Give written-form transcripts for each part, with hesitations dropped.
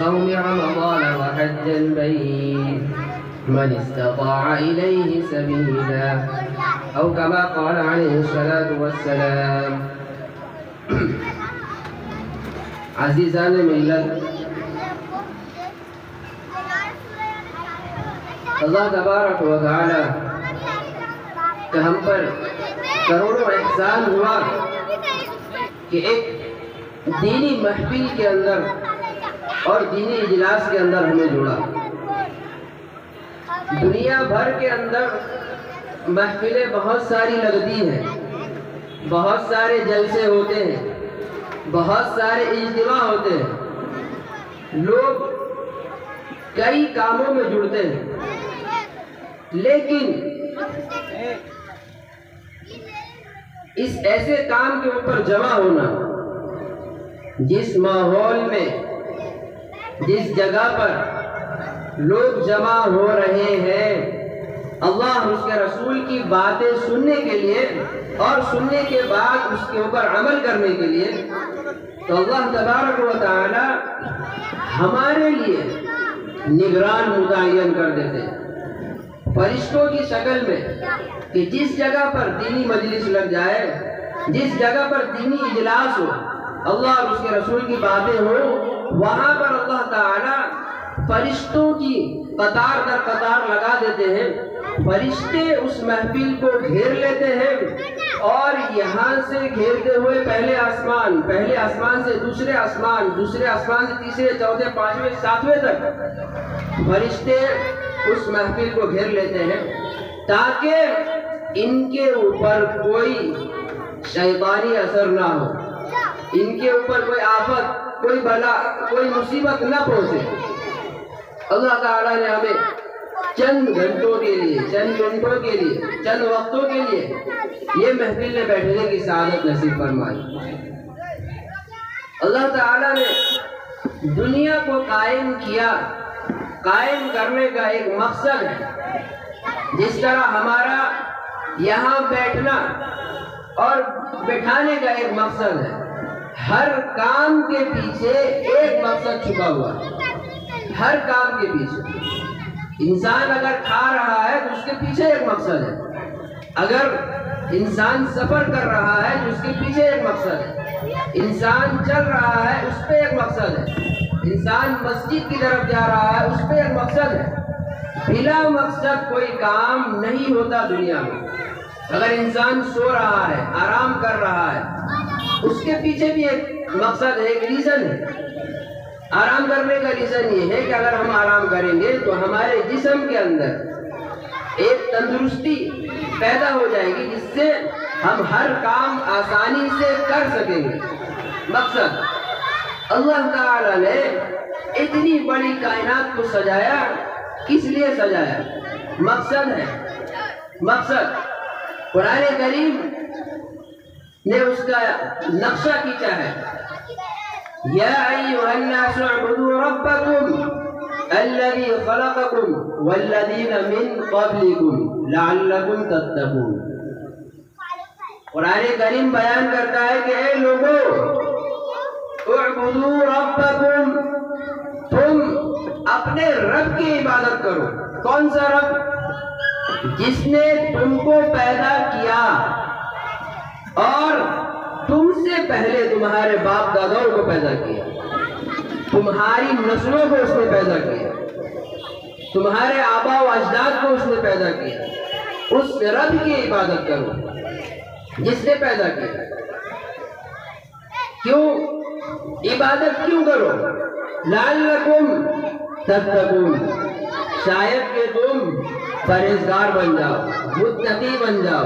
صوم رمضان وحج البيت من استطاع إليه سبيلا أو كما قال عليه الصلاة والسلام. عزیزان ملت، اللہ تبارک و تعالی کہ ہم پر کروڑوں احسان ہوا کہ ایک دینی محفل کے اندر اور دینی اجلاس کے اندر ہمیں جوڑا. دنیا بھر کے اندر محفلیں بہت ساری لگتی ہیں، بہت سارے جلسے ہوتے ہیں، بہت سارے اجتماع ہوتے ہیں، لوگ کئی کاموں میں جڑتے ہیں، لیکن اس ایسے کام کے اوپر جمع ہونا، جس ماحول میں جس جگہ پر لوگ جمع ہو رہے ہیں اللہ اس کے رسول کی باتیں سننے کے لیے اور سننے کے بعد اس کے اوپر عمل کرنے کے لیے، تو اللہ تبارک و تعالی ہمارے لیے نگران متعین کر دیتے ہیں فرشتوں کی شکل میں، کہ جس جگہ پر دینی مجلس لگ جائے، جس جگہ پر دینی اجلاس ہو، اللہ اور اس کے رسول کی باتیں ہوں، وہاں پر اللہ تعالی فرشتوں کی قطار در قطار لگا دیتے ہیں. فرشتے اس محفل کو گھیر لیتے ہیں اور یہاں سے گھیرتے ہوئے پہلے آسمان سے دوسرے آسمان سے تیسرے، چوتھے، پانچویں، ساتویں تک فرشتے اس محفل کو گھیر لیتے ہیں تاکہ ان کے اوپر کوئی شیطانی اثر نہ ہو، ان کے اوپر کوئی آفت، کوئی بلا، کوئی مصیبت نہ پہنچے. اللہ تعالیٰ نے ہمیں چند گھنٹوں کے لیے، چند منٹوں کے لیے، چند وقتوں کے لیے یہ محفل میں بیٹھنے کی سعادت نصیب فرمائی. اللہ تعالیٰ نے دنیا کو قائم کیا، قائم کرنے کا ایک مقصد ہے. جس طرح ہمارا یہاں بیٹھنا اور بٹھانے کا ایک مقصد ہے، ہر کام کے پیچھے ایک مقصد چھپا ہوا ہے. ہر کام کے پیچھے انسان اگر کھا رہا ہے تو اس کے پیچھے ایک مقصد ہے، اگر انسان سفر کر رہا ہے تو اس کے پیچھے ایک مقصد ہے، انسان چل رہا ہے اس پہ ایک مقصد ہے، انسان مسجد کی طرف جا رہا ہے اس پہ ایک مقصد ہے. بلا مقصد کوئی کام نہیں ہوتا دنیا میں. اگر انسان سو رہا ہے، آرام کر رہا ہے، اس کے پیچھے بھی ایک مقصد ہے، ایک ریزن ہے. آرام کرنے کا ریزن یہ ہے کہ اگر ہم آرام کریں گے تو ہمارے جسم کے اندر ایک تندرستی پیدا ہو جائے گی جس سے ہم ہر کام آسانی سے کر سکیں گے. مقصد اللہ تعالی نے اتنی بڑی کائنات کو سجایا، کس لیے سجایا؟ مقصد ہے. مقصد قرآن کریم نے اس کا نقشہ کھینچا ہے. یا ایھا الناس اعبدوا ربکم الذی خلقکم والذین من قبلکم لعلکم تتقون. قرآن کریم بیان کرتا ہے کہ اے لوگو، اعبدوا ربکم، تم اپنے رب کی عبادت کرو. کون سا رب؟ جس نے تم کو پیدا کیا اور تم سے پہلے تمہارے باپ داداؤں کو پیدا کیا، تمہاری نسلوں کو اس نے پیدا کیا، تمہارے آبا و اجداد کو اس نے پیدا کیا. اس رب کی عبادت کرو جس نے پیدا کیا. کیوں عبادت کیوں کرو؟ لعلکم تتقون، شاید کہ تم پرہیزگار بن جاؤ، متقی بن جاؤ.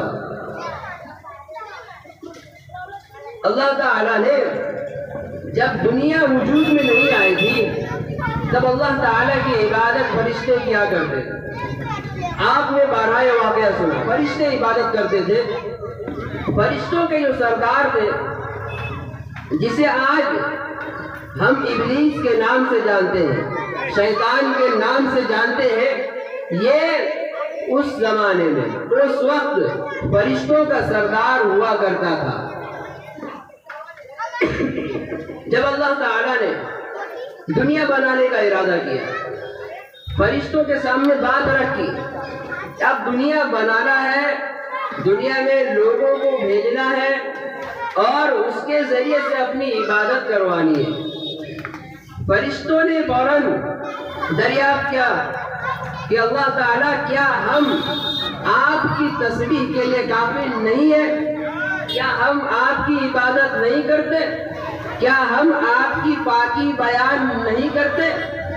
اللہ تعالیٰ نے جب دنیا وجود میں نہیں آئی تھی تب اللہ تعالیٰ کی عبادت فرشتے کیا کرتے تھے. آپ نے بارہ واقعہ سنا، فرشتے عبادت کرتے تھے. فرشتوں کے جو سردار تھے، جسے آج ہم ابلیس کے نام سے جانتے ہیں، شیطان کے نام سے جانتے ہیں، یہ اس زمانے میں، اس وقت فرشتوں کا سردار ہوا کرتا تھا. جب اللہ تعالیٰ نے دنیا بنانے کا ارادہ کیا، فرشتوں کے سامنے بات رکھی، اب دنیا بنانا ہے، دنیا میں لوگوں کو بھیجنا ہے اور اس کے ذریعے سے اپنی عبادت کروانی ہے۔ فرشتوں نے فوراً دریافت کیا کہ اللہ تعالیٰ کیا ہم آپ کی تسبیح کے لیے کافی نہیں ہے؟ کیا ہم آپ کی عبادت نہیں کرتے؟ کیا ہم آپ کی پاکی بیان نہیں کرتے؟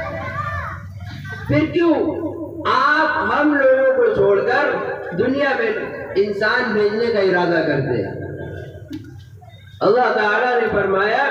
پھر کیوں آپ ہم لوگوں کو چھوڑ کر دنیا میں انسان بھیجنے کا ارادہ کرتے ہیں؟ اللہ تعالیٰ نے فرمایا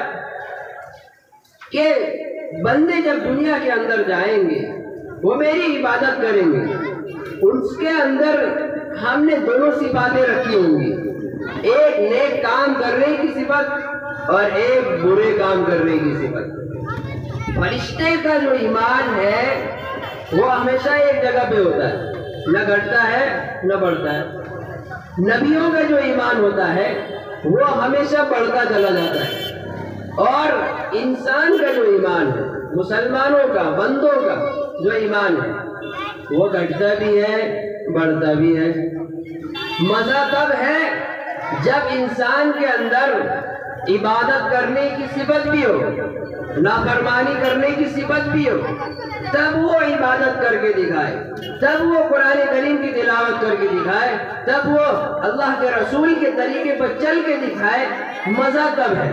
کہ بندے جب دنیا کے اندر جائیں گے وہ میری عبادت کریں گے، اس کے اندر ہم نے دونوں صفاتیں رکھی ہوں گی، ایک نیک کام کرنے کی صفت اور ایک برے کام کرنے کی صفت۔ فرشتے کا جو ایمان ہے وہ ہمیشہ ایک جگہ پہ ہوتا ہے، نہ گھٹتا ہے نہ بڑھتا ہے۔ نبیوں کا جو ایمان ہوتا ہے وہ ہمیشہ بڑھتا چلا جاتا ہے، اور انسان کا جو ایمان ہے، مسلمانوں کا، بندوں کا جو ایمان ہے وہ گھٹتا بھی ہے بڑھتا بھی ہے۔ مزہ تب ہے جب انسان کے اندر عبادت کرنے کی صفت بھی ہو، نافرمانی کرنے کی صفت بھی ہو، تب وہ عبادت کر کے دکھائے، تب وہ قرآن کریم کی تلاوت کر کے دکھائے، تب وہ اللہ کے رسول کے طریقے پر چل کے دکھائے۔ مزہ تب ہے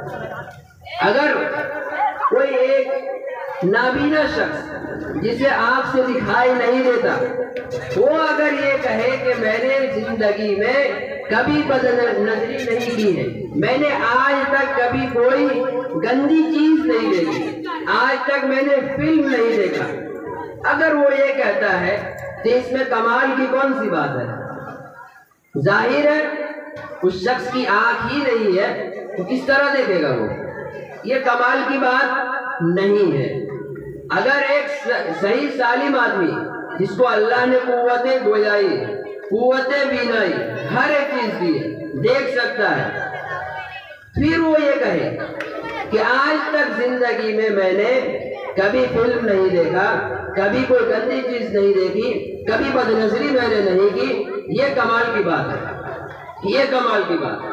اگر کوئی ایک نابینا شخص جسے آنکھ سے دکھائی نہیں دیتا، وہ اگر یہ کہے کہ میں نے زندگی میں کبھی بد نظری نہیں کی ہے، میں نے آج تک کبھی کوئی گندی چیز نہیں دیکھی، آج تک میں نے فلم نہیں دیکھا، اگر وہ یہ کہتا ہے تو اس میں کمال کی کون سی بات ہے؟ ظاہر ہے اس شخص کی آنکھ ہی نہیں ہے تو کس طرح دیکھے گا وہ؟ یہ کمال کی بات نہیں ہے۔ اگر ایک صحیح سالم آدمی جس کو اللہ نے قوت گویائی، قوت بینائی، ہر ایک چیز دی دیکھ سکتا ہے، پھر وہ یہ کہے کہ آج تک زندگی میں نے کبھی فلم نہیں دیکھا، کبھی کوئی گندی چیز نہیں دیکھی، کبھی بد نظری میں نے نہیں کی، یہ کمال کی بات ہے، یہ کمال کی بات ہے۔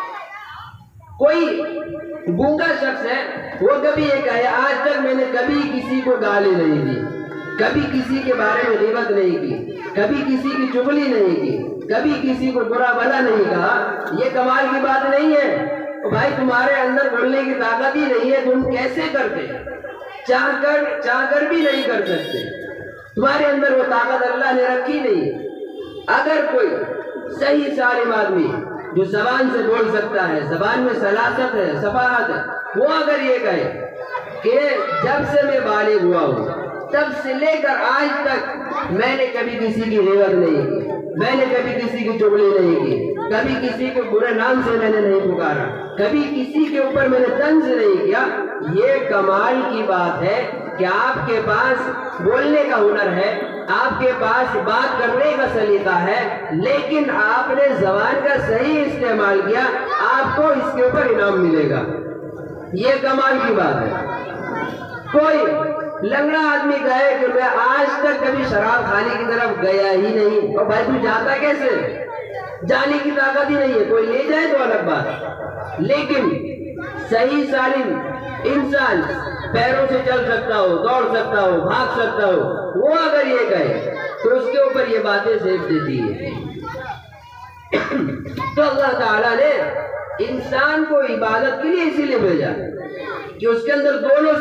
کوئی گونگا شخص ہے، وہ کبھی یہ کہے آج تک میں نے کبھی کسی کو گالی نہیں دی، کبھی کسی کے بارے میں غیبت نہیں کی، کبھی کسی کی چغلی نہیں کی، کبھی کسی کو برا بھلا نہیں کہا، یہ کمال کی بات نہیں ہے۔ بھائی تمہارے اندر بولنے کی طاقت ہی نہیں ہے، تم کیسے کرتے؟ چاہ کر بھی نہیں کر سکتے، تمہارے اندر وہ طاقت اللہ نے رکھی نہیں۔ اگر کوئی صحیح سالم آدمی جو زبان سے بول سکتا ہے، زبان میں سلاست ہے، صفاحت ہے، وہ اگر یہ کہے کہ جب سے میں بالغ ہوا ہوں تب سے لے کر آج تک میں نے کبھی کسی کی غیبت نہیں کی، میں نے کبھی کسی کی چغلی نہیں کی، کبھی کسی کو برے نام سے میں نے نہیں پکارا، کبھی کسی کے اوپر میں نے طنز نہیں کیا، یہ کمال کی بات ہے کہ آپ کے پاس بولنے کا ہنر ہے، آپ کے پاس بات کرنے کا سلیقہ ہے، لیکن آپ نے زبان کا صحیح استعمال کیا، آپ کو اس کے اوپر انعام ملے گا، یہ کمال کی بات ہے۔ کوئی لنگڑا آدمی کہے کہ میں آج تک کبھی شراب خانے کی طرف گیا ہی نہیں، اور بھائی تو جاتا کیسے؟ جانے کی طاقت ہی نہیں ہے، کوئی لے جائے تو الگ بات، لیکن صحیح سالم انسان پیروں سے چل سکتا ہو، دوڑ سکتا ہو، بھاگ سکتا ہو، وہ اگر یہ کہے تو اس کے اوپر یہ باتیں زیب دیتی ہے۔ تو اللہ تعالیٰ نے انسان کو عبادت کے لیے اسی لیے بھیجا کہ اس کے اندر دونوں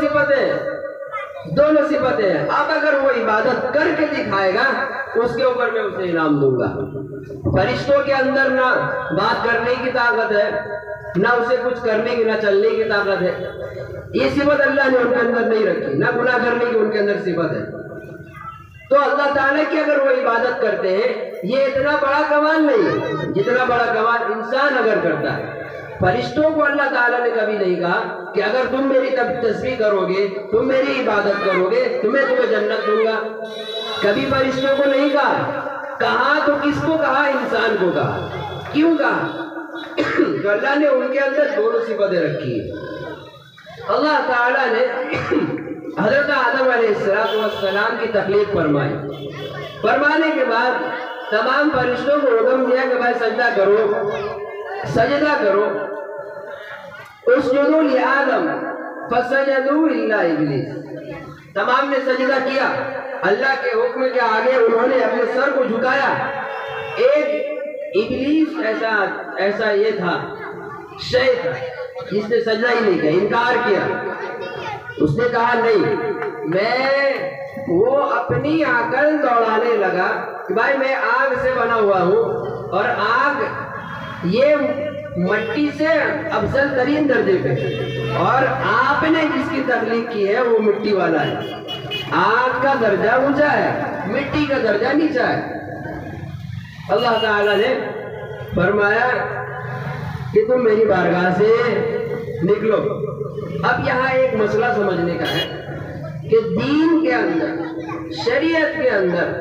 صفتیں ہیں۔ اب اگر وہ عبادت کر کے دکھائے گا اس کے اوپر میں اسے انعام دوں گا۔ فرشتوں کے اندر نہ بات کرنے کی طاقت ہے، نہ اسے کچھ کرنے کی، نہ چلنے کی طاقت ہے، یہ صفت اللہ نے ان کے اندر نہیں رکھی، نہ گناہ کرنے کی ان کے اندر صفت ہے۔ تو اللہ تعالیٰ کی اگر وہ عبادت کرتے ہیں یہ اتنا بڑا کمال نہیں ہے جتنا بڑا کمال انسان اگر کرتا ہے۔ فرشتوں کو اللہ تعالیٰ نے کبھی نہیں کہا کہ اگر تم میری تسبیح کرو گے، تم میری عبادت کرو گے تو میں تمہیں جنت دوں گا، کبھی فرشتوں کو نہیں کہا تو کس کو کہا؟ انسان کو کہا۔ کیوں کہا؟ تو اللہ نے ان کے اندر دونوں صفتیں رکھی ہیں۔ اللہ تعالیٰ نے حضرت آدم علیہ السلام کی تخلیق فرمائی، فرمانے کے بعد تمام فرشتوں کو حکم دیا کہ بھائی سجدہ کرو، سجدہ کرو۔ اسجدوا لآدم فسجدوا الا ابلیس، تمام نے سجدہ کیا، اللہ کے حکم کے آگے انہوں نے اپنے سر کو جھکایا۔ ایک ابلیس ایسا یہ تھا، شے تھا، جس نے سجدہ ہی نہیں کیا، انکار کیا۔ اس نے کہا نہیں، وہ اپنی عقل دوڑانے لگا کہ بھائی میں آگ سے بنا ہوا ہوں، اور آگ یہ مٹی سے افضل ترین درجے پہ، اور آپ نے جس کی تخلیق کی ہے وہ مٹی والا ہے۔ آگ کا درجہ اونچا ہے، مٹی کا درجہ نیچا ہے۔ اللہ تعالیٰ نے فرمایا کہ تم میری بارگاہ سے نکلو۔ اب یہاں ایک مسئلہ سمجھنے کا ہے کہ دین کے اندر، شریعت کے اندر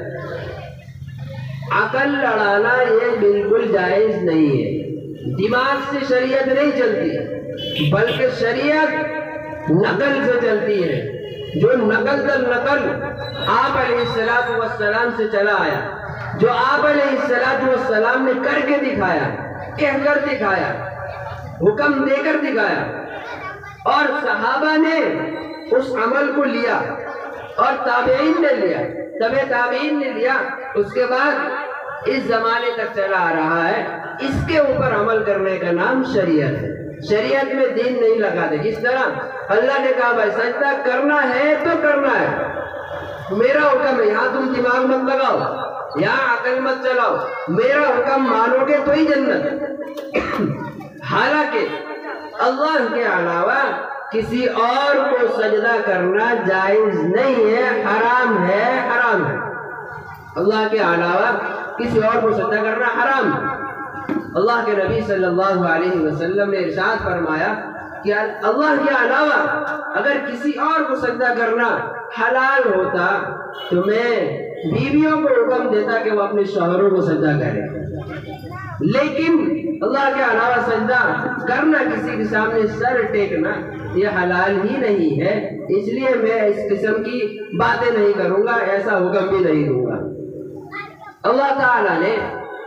عقل لڑانا یہ بالکل جائز نہیں ہے۔ دماغ سے شریعت نہیں چلتی، بلکہ شریعت نقل سے چلتی ہے۔ جو نقل در نقل آپ علیہ السلام سے چلا آیا، جو آپ علیہ السلام نے کر کے دکھایا، کہہ کر دکھایا، حکم دے کر دکھایا، اور صحابہ نے اس عمل کو لیا، اور تابعین نے لیا، تبع تابعین نے لیا، اس کے بعد اس زمانے تک چلا آ رہا ہے۔ اس کے اوپر عمل کرنے کا نام شریعت ہے۔ شریعت میں دین نہیں لگاتے۔ جس طرح اللہ نے کہا بھائی سجدہ کرنا ہے تو کرنا ہے، میرا حکم ہے، یہاں تم دماغ مت لگاؤ، یہاں عقل مت چلاؤ، میرا حکم مانو گے تو ہی جنت۔ حالانکہ اللہ کے علاوہ کسی اور کو سجدہ کرنا جائز نہیں ہے، حرام ہے، حرام ہے۔ اللہ کے علاوہ کسی اور کو سجدہ کرنا حرام ہے۔ اللہ کے نبی صلی اللہ علیہ وسلم نے ارشاد فرمایا کہ اللہ کے علاوہ اگر کسی اور کو سجدہ کرنا حلال ہوتا تو میں بیویوں کو حکم دیتا کہ وہ اپنے شوہروں کو سجدہ کریں، لیکن اللہ کے علاوہ سجدہ کرنا، کسی کے سامنے سر ٹیکنا، یہ حلال ہی نہیں ہے۔ اس لیے میں اس قسم کی باتیں نہیں کروں گا، ایسا حکم بھی نہیں دوں گا۔ اللہ تعالیٰ نے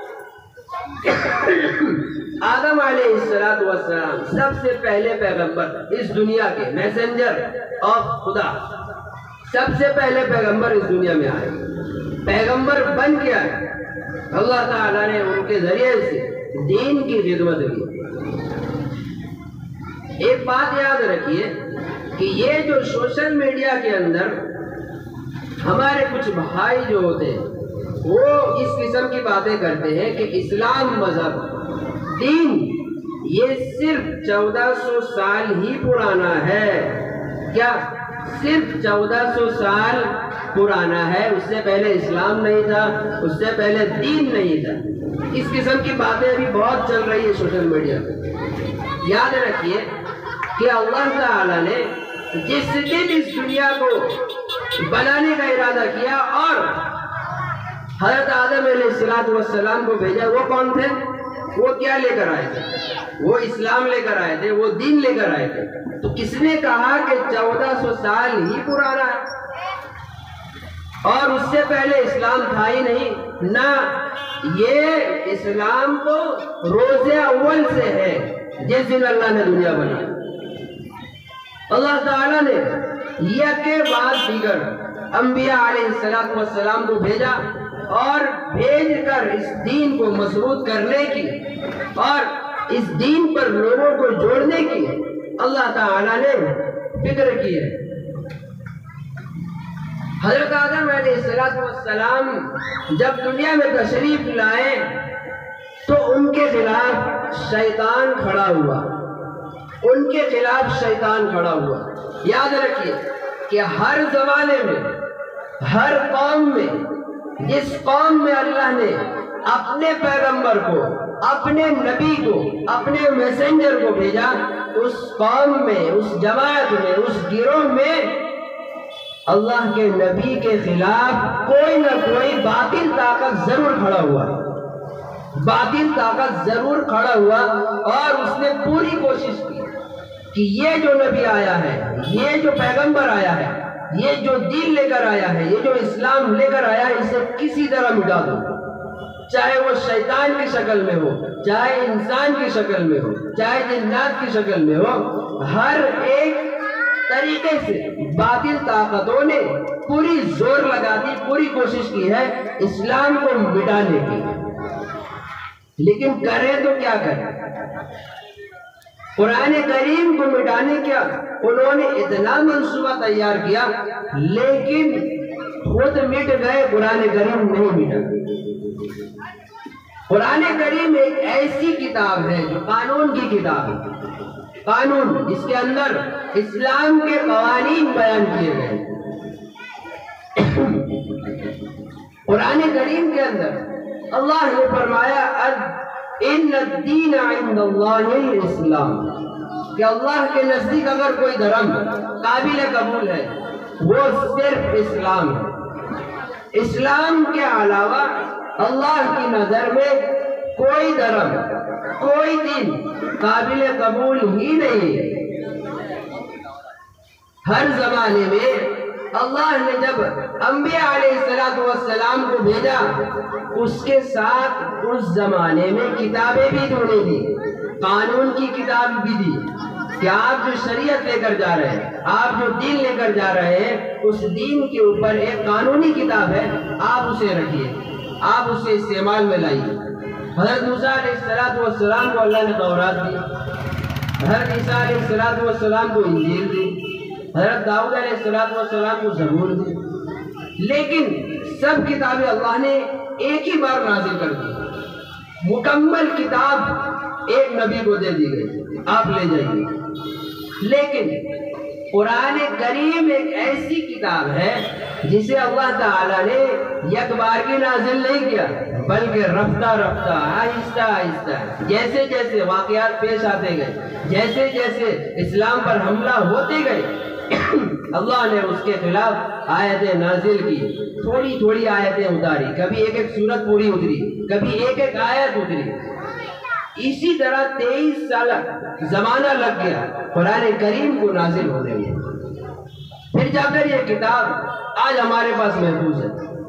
آدم علیہ السلام سب سے پہلے پیغمبر، اس دنیا کے میسنجر آف خدا، سب سے پہلے پیغمبر اس دنیا میں آئے، پیغمبر بن کے آئے۔ اللہ تعالیٰ نے ان کے ذریعے سے دین کی خدمت کی۔ ایک بات یاد رکھیے کہ یہ جو سوشل میڈیا کے اندر ہمارے کچھ بھائی جو ہوتے ہیں وہ اس قسم کی باتیں کرتے ہیں کہ اسلام مذہب، دین یہ صرف 1400 سال ہی پرانا ہے۔ کیا صرف 1400 سال پرانا ہے؟ اس سے پہلے اسلام نہیں تھا، اس سے پہلے دین نہیں تھا۔ اس قسم کی باتیں ابھی بہت چل رہی ہے سوشل میڈیا پہ۔ یاد رکھیے کہ اللہ تعالیٰ نے جس دن اس دنیا کو بنانے کا ارادہ کیا اور حضرت آدم علیہ السلام کو بھیجا، وہ کون تھے؟ وہ کیا لے کر آئے تھے؟ وہ اسلام لے کر آئے تھے، وہ دین لے کر آئے تھے۔ تو کس نے کہا کہ 1400 سال ہی پرانا ہے اور اس سے پہلے اسلام تھا ہی نہیں؟ نہ، یہ اسلام تو روز اول سے ہے، جس دن اللہ نے دنیا بنائی۔ اللہ تعالیٰ نے یک کے بعد دیگر انبیاء علیہ السلام کو بھیجا، اور بھیج کر اس دین کو مضبوط کرنے کی اور اس دین پر لوگوں کو جوڑنے کی اللہ تعالیٰ نے فکر کی ہے۔ حضرت آدم علیہ السلام جب دنیا میں تشریف لائے تو ان کے خلاف شیطان کھڑا ہوا، ان کے خلاف شیطان کھڑا ہوا۔ یاد رکھیے کہ ہر زمانے میں، ہر قوم میں، جس قوم میں اللہ نے اپنے پیغمبر کو، اپنے نبی کو، اپنے میسنجر کو بھیجا، اس قوم میں، اس جماعت میں، اس گروہ میں اللہ کے نبی کے خلاف کوئی نہ کوئی باطل طاقت ضرور کھڑا ہوا، باطل طاقت ضرور کھڑا ہوا، اور اس نے پوری کوشش کی کہ یہ جو نبی آیا ہے، یہ جو پیغمبر آیا ہے، یہ جو دین لے کر آیا ہے، یہ جو اسلام لے کر آیا ہے، اسے کسی طرح مٹا دو، چاہے وہ شیطان کی شکل میں ہو، چاہے انسان کی شکل میں ہو، چاہے جنات کی شکل میں ہو، ہر ایک طریقے سے باطل طاقتوں نے پوری زور لگا دی، پوری کوشش کی ہے اسلام کو مٹانے کی، لیکن کریں تو کیا کریں؟ قرآن کریم کو مٹانے کیا انہوں نے اتنا منصوبہ تیار کیا، لیکن خود مٹ گئے، قرآن کریم نہیں مٹا۔ قرآن کریم ایک ایسی کتاب ہے جو قانون کی کتاب ہے، قانون جس کے اندر اسلام کے قوانین بیان کیے گئے۔ قرآن کریم کے اندر اللہ نے فرمایا ان الدین عند اللہ الاسلام، کہ اللہ کے نزدیک اگر کوئی دھرم قابل قبول ہے وہ صرف اسلام ہے۔ اسلام کے علاوہ اللہ کی نظر میں کوئی دھرم، کوئی دین قابل قبول ہی نہیں ہے۔ ہر زمانے میں اللہ نے جب انبیاء علیہ السلام کو بھیجا، اس کے ساتھ اس زمانے میں کتابیں بھی انہوں دی، قانون کی کتاب بھی دی کہ آپ جو شریعت لے کر جا رہے ہیں، آپ جو دین لے کر جا رہے ہیں، اس دین کے اوپر ایک قانونی کتاب ہے، آپ اسے رکھیے، آپ اسے استعمال میں لائیے۔ حضرت موسیٰ علیہ السلام کو اللہ نے تورات دی، حضرت عیسیٰ علیہ السلام کو انجیل دی، حضرت داؤد علیہ السلام کو زبور دی، لیکن سب کتابیں اللہ نے ایک ہی بار نازل کر دی، مکمل کتاب ایک نبی کو دے دی گئی، آپ لے جائیے۔ لیکن قرآن کریم ایک ایسی کتاب ہے جسے اللہ تعالیٰ نے یک بار کی نازل نہیں کیا، بلکہ رفتہ رفتہ، آہستہ آہستہ، جیسے جیسے واقعات پیش آتے گئے، جیسے جیسے اسلام پر حملہ ہوتے گئے، اللہ نے اس کے خلاف آیتیں نازل کی، تھوڑی تھوڑی آیتیں اتاری، کبھی ایک ایک سورت پوری اتری، کبھی ایک ایک آیت اتری۔ اسی طرح 23 سال زمانہ لگ گیا قرآن کریم کو نازل ہونے میں، پھر جا کر یہ کتاب آج ہمارے پاس محفوظ ہے۔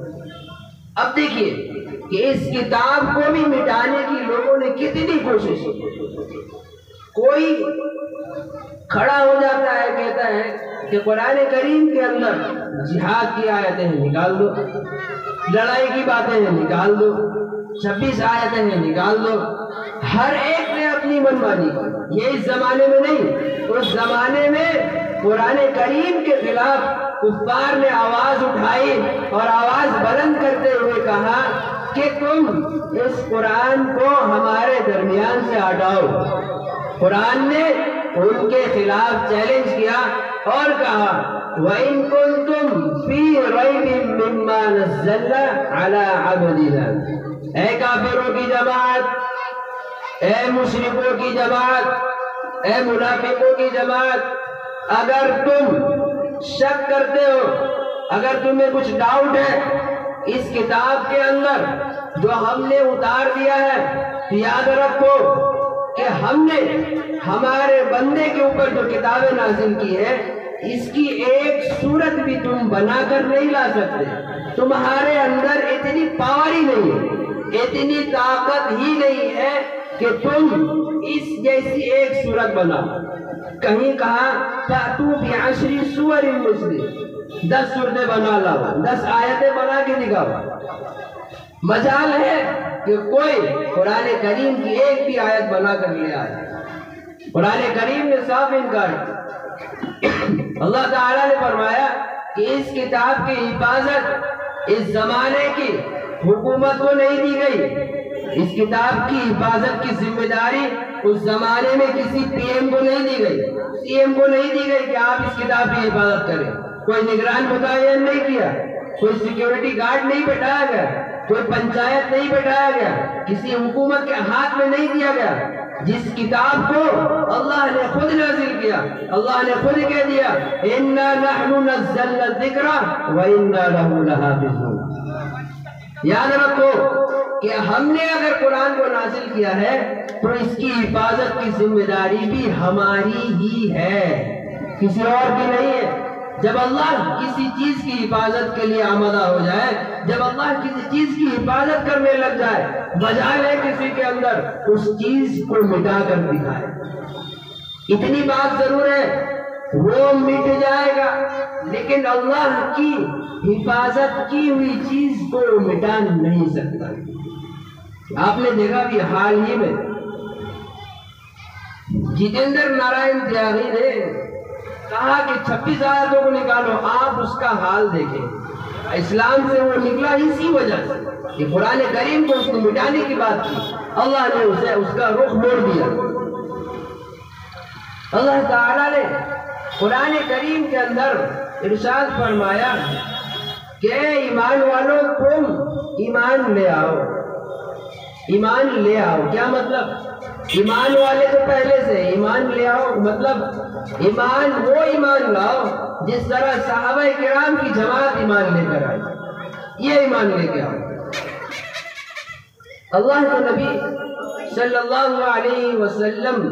اب دیکھیے کہ اس کتاب کو بھی مٹانے کی لوگوں نے کتنی کوشش کی۔ کوئی کھڑا ہو جاتا ہے، کہتا ہے کہ قرآن کریم کے اندر جہاد کی آیتیں ہیں نکال دو، لڑائی کی باتیں ہیں نکال دو، 26 آیتیں ہیں نکال دو۔ ہر ایک نے اپنی منمانی کی، یہ اس زمانے میں نہیں، اس زمانے میں قرآن کریم کے خلاف کفار نے آواز اٹھائی اور آواز بلند کرتے ہوئے کہا کہ تم اس قرآن کو ہمارے درمیان سے ہٹاؤ۔ قرآن نے ان کے خلاف چیلنج کیا اور کہا وَإِن كُنتُمْ فِي رَيْبٍ مِّمَّا نَزَّلْنَا عَلَىٰ عَبْدِنَا، اے کافروں کی جماعت، اے مشرکوں کی جماعت، اے منافقوں کی جماعت، اگر تم شک کرتے ہو، اگر تمہیں کچھ ڈاؤٹ ہے اس کتاب کے اندر جو ہم نے اتار دیا ہے، تو یاد رکھو کہ ہم نے ہمارے بندے کے اوپر جو کتابیں نازل کی ہے، اس کی ایک صورت بھی تم بنا کر نہیں لا سکتے، تمہارے اندر اتنی پاور ہی نہیں ہے، اتنی طاقت ہی نہیں ہے کہ تم اس جیسی ایک صورت بناؤ۔ کہیں کہا فَأْتُوا بِعَشْرِ سُوَرٍ مِثْلِهِ، 10 صورتیں بنا لاؤ، 10 آیتیں بنا کے دکھاؤ۔ مجال ہے کہ کوئی قرآن کریم کی ایک بھی آیت بنا کر لے آئے۔ قرآن کریم نے صاف انکار کیا۔ اللہ تعالیٰ نے فرمایا کہ اس کتاب کی حفاظت اس زمانے کی حکومت کو نہیں دی گئی، اس کتاب کی حفاظت کی ذمہ داری اس زمانے میں کسی پی ایم کو نہیں دی گئی، سی ایم کو نہیں دی گئی کہ آپ اس کتاب کی حفاظت کریں، کوئی نگران متعین نہیں کیا، کوئی سیکیورٹی گارڈ نہیں بٹھایا گیا، کوئی پنچایت نہیں بٹھایا گیا، کسی حکومت کے ہاتھ میں نہیں دیا گیا۔ جس کتاب کو اللہ نے خود نازل کیا، اللہ نے خود کہہ دیا اِنَّا نَحْنُ نَزَّلْنَا الذِّكْرَ وَإِنَّا لَهُ لَحَافِظُونَ۔ یاد رکھو کہ ہم نے اگر قرآن کو نازل کیا ہے تو اس کی حفاظت کی ذمہ داری بھی ہماری ہی ہے، کسی اور کی نہیں ہے۔ جب اللہ کسی چیز کی حفاظت کے لیے آمادہ ہو جائے، جب اللہ کسی چیز کی حفاظت کرنے لگ جائے، بجائے ہے کسی کے اندر اس چیز کو مٹا کر دکھائے۔ اتنی بات ضرور ہے، وہ مٹ جائے گا، لیکن اللہ کی حفاظت کی ہوئی چیز کو مٹا نہیں سکتا۔ آپ نے دیکھا بھی حال ہی میں جتیندر نارائن تیاگی نے کہا کہ 26 آیتوں کو نکالو، آپ اس کا حال دیکھیں۔ اسلام سے وہ نکلا اسی وجہ سے کہ قرآن کریم کو اس کو مٹانے کی بات کی، اللہ نے اسے اس کا رخ موڑ دیا۔ اللہ تعالیٰ نے قرآن کریم کے اندر ارشاد فرمایا کہ ایمان والوں تم ایمان لے آؤ، ایمان لے آؤ۔ کیا مطلب؟ ایمان والے تو پہلے سے، ایمان لے آؤ مطلب ایمان وہ ایمان لاؤ جس طرح صحابہ کرام کی جماعت ایمان لے کر آئی، یہ ایمان لے کے آؤ۔ اللہ کے نبی صلی اللہ علیہ وسلم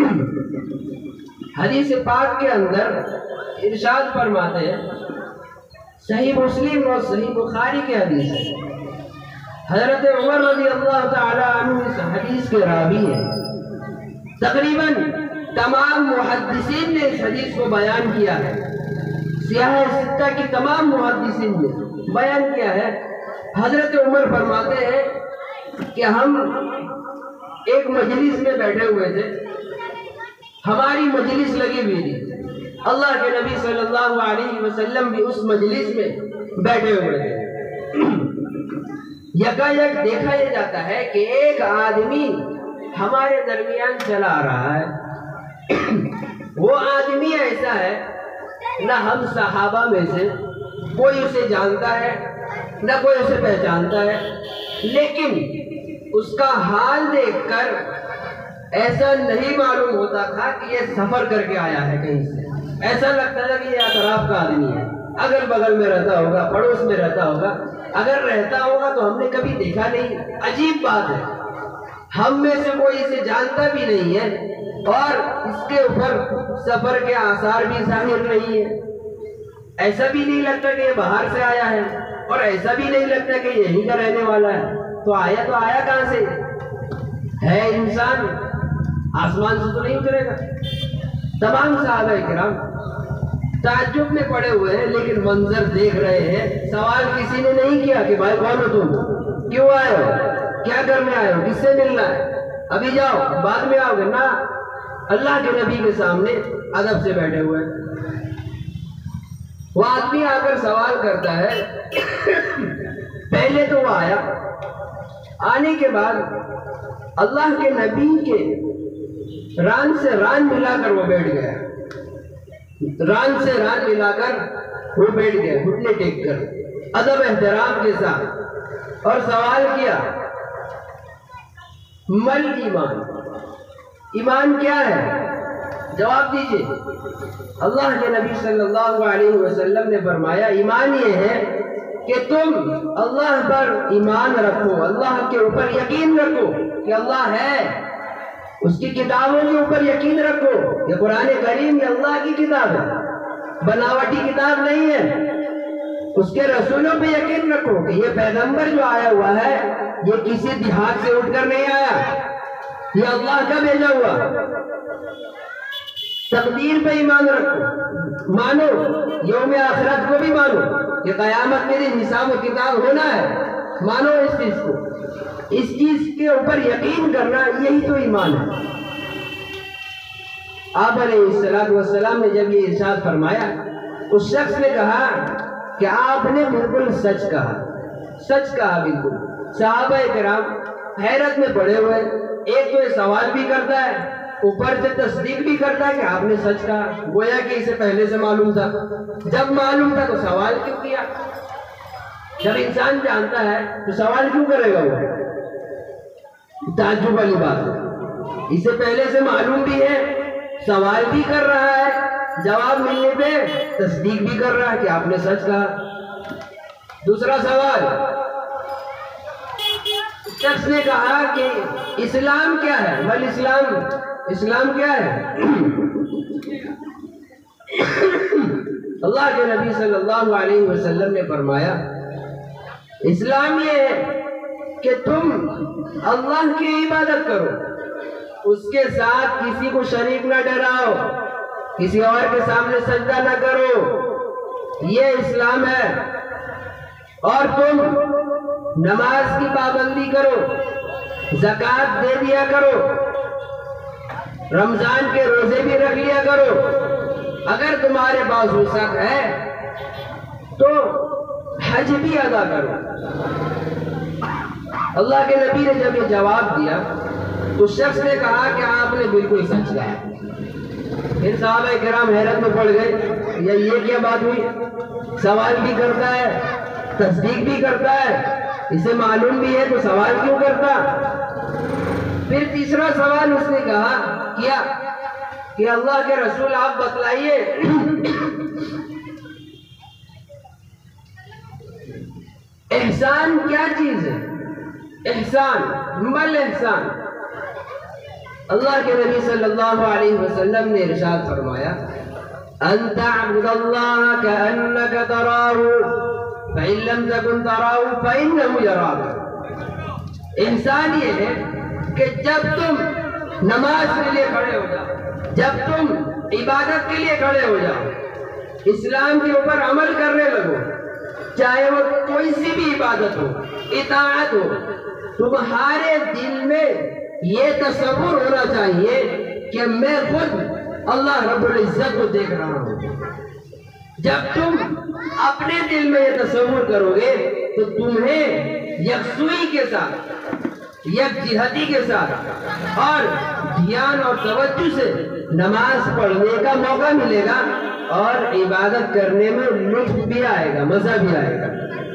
حدیث پاک کے اندر ارشاد فرماتے ہیں، صحیح مسلم اور صحیح بخاری کے حدیث ہے، حضرت عمر رضی اللہ تعالی عنہ اس حدیث کے راوی ہیں۔ تقریباً تمام محدثین نے اس حدیث کو بیان کیا ہے، سیاہ ستہ کی تمام محدثین نے بیان کیا ہے۔ حضرت عمر فرماتے ہیں کہ ہم ایک مجلس میں بیٹھے ہوئے تھے، ہماری مجلس لگی ہوئی تھی، اللہ کے نبی صلی اللہ علیہ وسلم بھی اس مجلس میں بیٹھے ہوئے تھے۔ یکایک دیکھا یہ جاتا ہے کہ ایک آدمی ہمارے درمیان چلا آ رہا ہے۔ وہ آدمی ایسا ہے، نہ ہم صحابہ میں سے کوئی اسے جانتا ہے نہ کوئی اسے پہچانتا ہے، لیکن اس کا حال دیکھ کر ایسا نہیں معلوم ہوتا تھا کہ یہ سفر کر کے آیا ہے کہیں سے، ایسا لگتا تھا کہ یہ اطراف کا آدمی ہے، اگل بغل میں رہتا ہوگا، پڑوس میں رہتا ہوگا، اگر رہتا ہوگا تو ہم نے کبھی دیکھا نہیں۔ عجیب بات ہے، ہم میں سے کوئی اسے جانتا بھی نہیں ہے اور اس کے اوپر سفر کے آثار بھی ظاہر نہیں ہے۔ ایسا بھی نہیں لگتا کہ یہ باہر سے آیا ہے اور ایسا بھی نہیں لگتا کہ یہیں کا رہنے والا ہے۔ تو آیا کہاں سے ہے؟ انسان آسمان سے تو نہیں اترے گا۔ تمام صحابہ کرام تعجب میں پڑے ہوئے ہیں، لیکن منظر دیکھ رہے ہیں۔ سوال کسی نے نہیں کیا کہ بھائی کون ہو تم، کیوں آئے ہو، کیا کرنے آئے ہو، کس سے ملنا ہے، ابھی جاؤ بعد میں آؤ گے نا۔ اللہ کے نبی کے سامنے ادب سے بیٹھے ہوئے، وہ آدمی آ کر سوال کرتا ہے۔ پہلے تو وہ آیا، آنے کے بعد اللہ کے نبی کے ران سے ران ملا کر وہ بیٹھ گیا، ران سے ران ملا کر وہ بیٹھ گیا گھٹنے ٹیک کر ادب احترام کے ساتھ، اور سوال کیا مل ایمان، ایمان کیا ہے، جواب دیجئے۔ اللہ کے نبی صلی اللہ علیہ وسلم نے فرمایا ایمان یہ ہے کہ تم اللہ پر ایمان رکھو، اللہ کے اوپر یقین رکھو کہ اللہ ہے، اس کی کتابوں کے اوپر یقین رکھو، یہ قرآن کریم یہ اللہ کی کتاب ہے، بناوٹی کتاب نہیں ہے۔ اس کے رسولوں پہ یقین رکھو کہ یہ پیغمبر جو آیا ہوا ہے یہ کسی دیہات سے اٹھ کر نہیں آیا، یہ اللہ کا بھیجا ہوا۔ تقدیر پہ ایمان رکھو، مانو یوم آخرت کو بھی مانو کہ قیامت کے دن حساب و کتاب ہونا ہے، مانو اس چیز کو، اس چیز کے اوپر یقین کرنا یہی تو ایمان ہے۔ آپ علیہ السلام نے جب یہ ارشاد فرمایا، اس شخص نے کہا کہ آپ نے بالکل سچ کہا، سچ کہا بالکل۔ صحابہ کرام حیرت میں پڑے ہوئے، ایک تو یہ سوال بھی کرتا ہے، اوپر سے تصدیق بھی کرتا ہے کہ آپ نے سچ کہا، گویا کہ اسے پہلے سے معلوم تھا۔ جب معلوم تھا تو سوال کیوں کیا؟ جب انسان جانتا ہے تو سوال کیوں کرے گا؟ وہ تعجب والی بات ہے، اسے پہلے سے معلوم بھی ہے، سوال بھی کر رہا ہے، جواب ملنے پہ تصدیق بھی کر رہا ہے کہ آپ نے سچ کہا۔ دوسرا سوال، شخص نے کہا کہ اسلام کیا ہے، بل اسلام کیا ہے؟ اللہ کے نبی صلی اللہ علیہ وسلم نے فرمایا اسلام یہ ہے کہ تم اللہ کی عبادت کرو، اس کے ساتھ کسی کو شریک نہ ٹھہراؤ، کسی اور کے سامنے سجدہ نہ کرو، یہ اسلام ہے۔ اور تم نماز کی پابندی کرو، زکوٰۃ دے دیا کرو، رمضان کے روزے بھی رکھ لیا کرو، اگر تمہارے پاس وسعت ہے تو حج بھی ادا کرو۔ اللہ کے نبی نے جب یہ جواب دیا تو شخص نے کہا کہ آپ نے بالکل سچ کہا۔ پھر صحابہ کرام حیرت میں پڑ گئے، یہ کیا بات ہوئی؟ سوال بھی کرتا ہے، تصدیق بھی کرتا ہے، اسے معلوم بھی ہے تو سوال کیوں کرتا؟ پھر تیسرا سوال اس نے کیا کہ اللہ کے رسول آپ بتلائیے احسان کیا چیز ہے؟ احسان مل احسان۔ اللہ کے نبی صلی اللہ علیہ وسلم نے ارشاد فرمایا ان تعبد اللہ کأنک تراہ فإن لم تکن تراہ فإنہ یراک۔ احسان یہ ہے کہ جب تم نماز کے لیے کھڑے ہو جاؤ، جب تم عبادت کے لیے کھڑے ہو جاؤ، اسلام کے اوپر عمل کرنے لگو، چاہے وہ کوئی سی بھی عبادت ہو، اطاعت ہو، تمہارے دل میں یہ تصور ہونا چاہیے کہ میں خود اللہ رب العزت کو دیکھ رہا ہوں۔ جب تم اپنے دل میں یہ تصور کرو گے تو تمہیں یکسوئی کے ساتھ، یکجہتی کے ساتھ اور دھیان اور توجہ سے نماز پڑھنے کا موقع ملے گا اور عبادت کرنے میں لطف بھی آئے گا، مزہ بھی آئے گا۔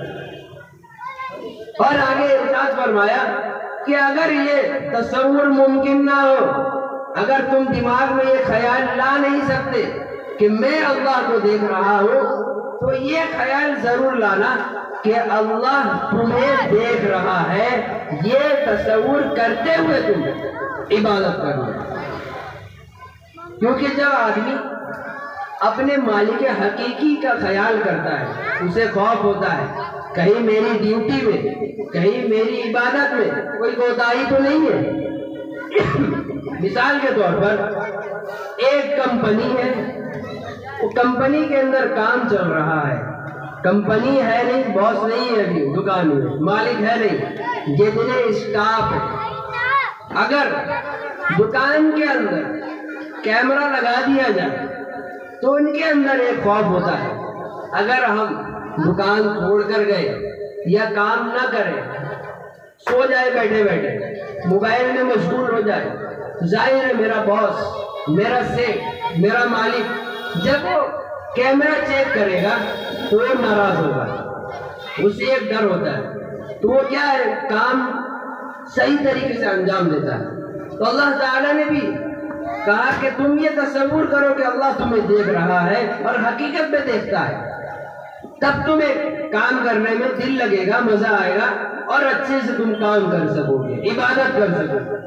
اور آگے ارشاد فرمایا کہ اگر یہ تصور ممکن نہ ہو، اگر تم دماغ میں یہ خیال لا نہیں سکتے کہ میں اللہ کو دیکھ رہا ہوں، تو یہ خیال ضرور لانا کہ اللہ تمہیں دیکھ رہا ہے، یہ تصور کرتے ہوئے تم عبادت کرنا۔ کیونکہ جب آدمی اپنے مالک حقیقی کا خیال کرتا ہے، اسے خوف ہوتا ہے کہیں میری ڈیوٹی میں، کہیں میری عبادت میں کوئی کوتاہی تو نہیں ہے۔ مثال کے طور پر ایک کمپنی ہے، وہ کمپنی کے اندر کام چل رہا ہے، کمپنی ہے نہیں، باس نہیں ہے ابھی دکان میں، مالک ہے نہیں، جتنے اسٹاف ہیں، اگر دکان کے اندر کیمرہ لگا دیا جائے تو ان کے اندر ایک خوف ہوتا ہے اگر ہم دکان چھوڑ کر گئے یا کام نہ کریں، سو جائے بیٹھے بیٹھے، موبائل میں مشغول ہو جائے، ظاہر ہے میرا باس، میرا سیٹ، میرا مالک جب وہ کیمرہ چیک کرے گا تو وہ ناراض ہوگا، اسے ایک ڈر ہوتا ہے، تو وہ کیا ہے کام صحیح طریقے سے انجام دیتا ہے۔ تو اللہ تعالیٰ نے بھی کہا کہ تم یہ تصور کرو کہ اللہ تمہیں دیکھ رہا ہے اور حقیقت میں دیکھتا ہے، تب تمہیں کام کرنے میں دل لگے گا، مزہ آئے گا اور اچھے سے تم کام کر سکو گے، عبادت کر سکو گے۔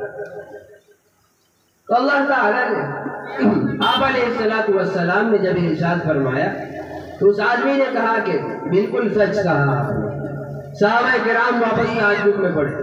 تو اللہ تعالیٰ نے آپ علیہ السلام نے جب ارشاد فرمایا تو اس آدمی نے کہا کہ بالکل سچ کہا آپ نے۔ صحابہ کرام واپس تعجب میں پڑے۔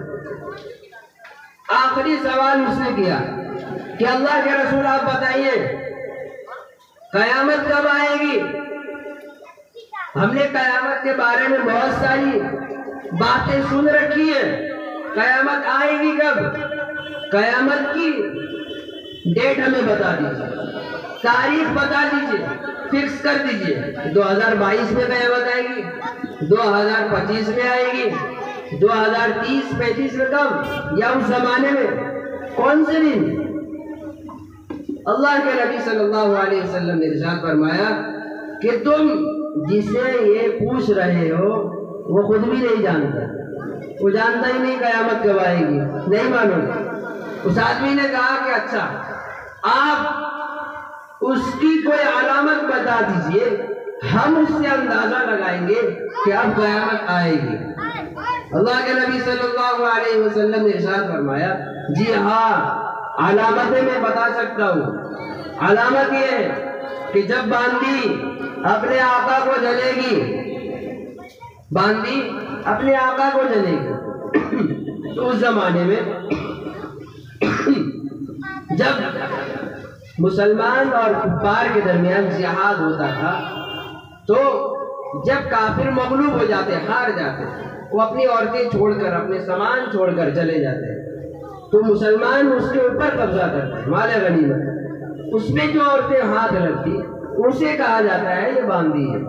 آخری سوال اس نے کیا کہ اللہ کے رسول آپ بتائیے قیامت کب آئے گی؟ ہم نے قیامت کے بارے میں بہت ساری باتیں سن رکھی ہیں، قیامت آئے گی کب؟ قیامت کی ڈیٹ ہمیں بتا دیجیے، تاریخ بتا دیجیے، فکس کر دیجیے۔ 2022 میں قیامت آئے گی، 2025 میں آئے گی، 2030-35 میں کب، یا اس زمانے میں کون سے دن؟ اللہ کے نبی صلی اللہ علیہ وسلم نے ارشاد فرمایا کہ تم جسے یہ پوچھ رہے ہو وہ خود بھی نہیں جانتا، وہ جانتا ہی نہیں قیامت کب آئے گی، نہیں معلوم۔ اس آدمی نے کہا کہ اچھا آپ اس کی کوئی علامت بتا دیجئے، ہم اس سے اندازہ لگائیں گے کہ اب قیامت آئے گی۔ اللہ کے نبی صلی اللہ علیہ وسلم نے ارشاد فرمایا جی ہاں علامتیں میں بتا سکتا ہوں۔ علامت یہ ہے کہ جب باندی اپنے آقا کو جلے گی، باندی اپنے آقا کو جلے گی، تو اس زمانے میں جب مسلمان اور کفار کے درمیان جہاد ہوتا تھا، تو جب کافر مغلوب ہو جاتے، ہار جاتے، وہ اپنی عورتیں چھوڑ کر، اپنے سامان چھوڑ کر چلے جاتے، تو مسلمان اس کے اوپر قبضہ کرتے، مال غنیمت، اس میں جو عورتیں ہاتھ رکھتی اسے کہا جاتا ہے یہ باندی ہے۔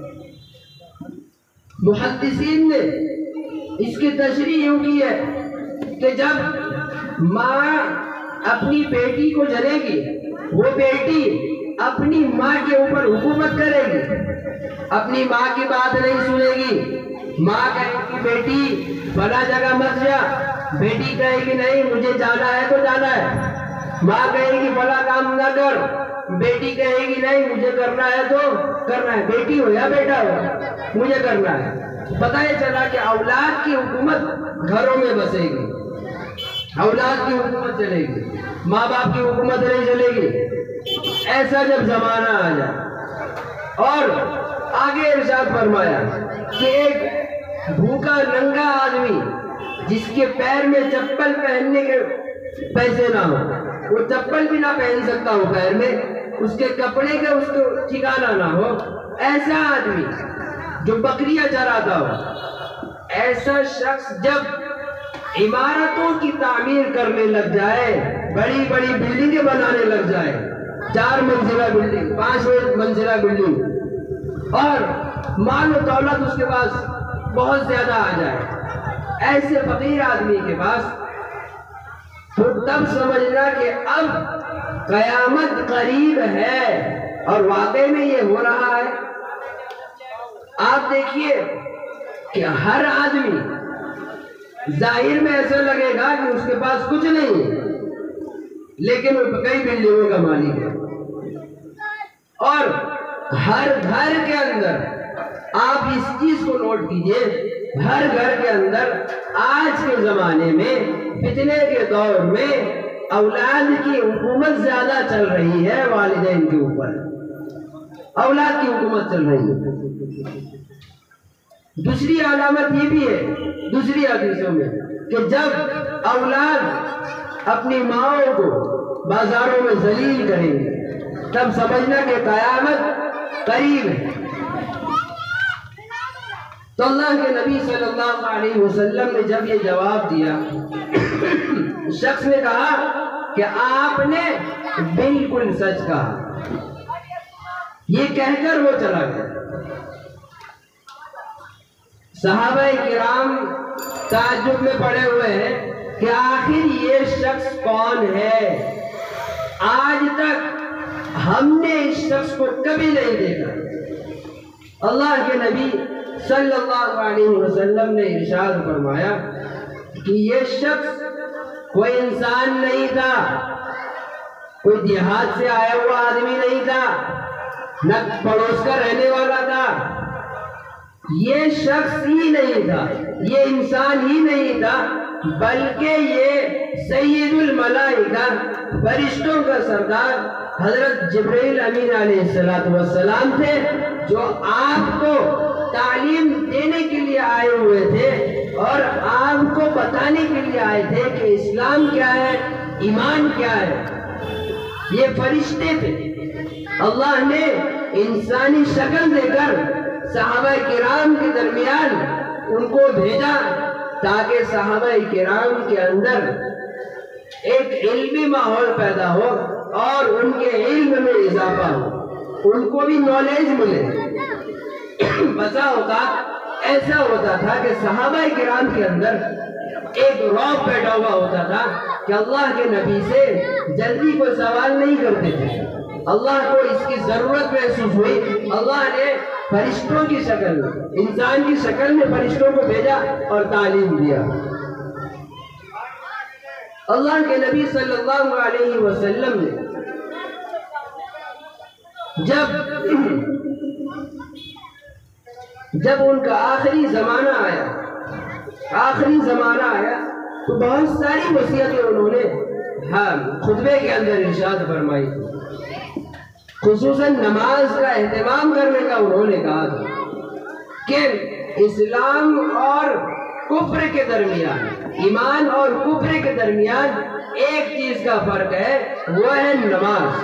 محدثین نے اس کی تشریح یوں کی ہے کہ جب ماں اپنی بیٹی کو جلے گی، وہ بیٹی اپنی ماں کے اوپر حکومت کرے گی، اپنی ماں کی بات نہیں سنے گی۔ ماں کہے گی بیٹی فلاں جگہ مت جا، بیٹی کہے گی نہیں مجھے جانا ہے تو جانا ہے۔ ماں کہے گی فلاں کام نہ کر، بیٹی کہے گی نہیں مجھے کرنا ہے تو کرنا ہے، بیٹی ہو یا بیٹا ہو مجھے کرنا ہے۔ پتہ یہ چلا کہ اولاد کی حکومت گھروں میں بسے گی، اولاد کی حکومت چلے گی، ماں باپ کی حکومت نہیں چلے گی۔ ایسا جب زمانہ آ جائے، اور آگے ارشاد فرمایا کہ ایک بھوکا ننگا آدمی جس کے پیر میں چپل پہننے کے پیسے نہ ہو، وہ چپل بھی نہ پہن سکتا ہو پیر میں، اس کے کپڑے کا اس کو ٹھکانہ نہ ہو، ایسا آدمی جو بکریاں چراتا ہو، ایسا شخص جب عمارتوں کی تعمیر کرنے لگ جائے، بڑی بڑی بلڈنگیں بنانے لگ جائے، 4 منزلہ بلڈنگ، 5 منزلہ بلڈنگ، اور مال و دولت اس کے پاس بہت زیادہ آ جائے، ایسے فقیر آدمی کے پاس، تو تب سمجھنا کہ اب قیامت قریب ہے، اور واقع میں یہ ہو رہا ہے۔ آپ دیکھیے کہ ہر آدمی ظاہر میں ایسا لگے گا کہ اس کے پاس کچھ نہیں ہے، لیکن وہ کئی بلڈنگوں کا مالک ہے، اور ہر گھر کے اندر آپ اس چیز کو نوٹ کیجئے، ہر گھر کے اندر آج کے زمانے میں فتنے کے دور میں اولاد کی حکومت زیادہ چل رہی ہے والدین کے اوپر، اولاد کی حکومت چل رہی ہے۔ دوسری علامت یہ بھی ہے دوسری حدیثوں میں کہ جب اولاد اپنی ماؤں کو بازاروں میں ذلیل کریں گے، تب سمجھنا کہ قیامت قریب ہے۔ تو اللہ کے نبی صلی اللہ علیہ وسلم نے جب یہ جواب دیا، شخص نے کہا کہ آپ نے بالکل سچ کہا، یہ کہہ کر وہ چلا گیا۔ صحابہ کرام تعجب میں پڑے ہوئے ہیں کہ آخر یہ شخص کون ہے، آج تک ہم نے اس شخص کو کبھی نہیں دیکھا۔ اللہ کے نبی صلی اللہ علیہ وسلم نے ارشاد فرمایا کہ یہ شخص کوئی انسان نہیں تھا، کوئی دیہات سے آیا ہوا آدمی نہیں تھا، نہ پڑوس کا رہنے والا تھا، یہ شخص ہی نہیں تھا، یہ انسان ہی نہیں تھا، بلکہ یہ سید الملائکہ، فرشتوں کا سردار حضرت جبرائیل امین علیہ السلام تھے، جو آپ کو تعلیم دینے کے لیے آئے ہوئے تھے اور آپ کو بتانے کے لیے آئے تھے کہ اسلام کیا ہے، ایمان کیا ہے۔ یہ فرشتے تھے، اللہ نے انسانی شکل دے کر صحابہ کرام کے درمیان ان کو بھیجا تاکہ صحابہ کرام کے اندر ایک علمی ماحول پیدا ہو اور ان کے علم میں اضافہ ہو، ان کو بھی نالج ملے۔ بسا اوقات ایسا ہوتا تھا کہ صحابہ کرام کے اندر ایک رعب پیدا ہوا ہوتا تھا کہ اللہ کے نبی سے جلدی کوئی سوال نہیں کرتے تھے، اللہ کو اس کی ضرورت محسوس ہوئی، اللہ نے فرشتوں کی شکل میں، انسان کی شکل میں فرشتوں کو بھیجا اور تعلیم دیا۔ اللہ کے نبی صلی اللہ علیہ وسلم نے جب ان کا آخری زمانہ آیا تو بہت ساری وصیتیں انہوں نے خطبے کے اندر ارشاد فرمائی تھی۔ خصوصاً نماز کا اہتمام کرنے کا انہوں نے کہا تھا کہ اسلام اور کفر کے درمیان، ایمان اور کفر کے درمیان ایک چیز کا فرق ہے، وہ ہے نماز۔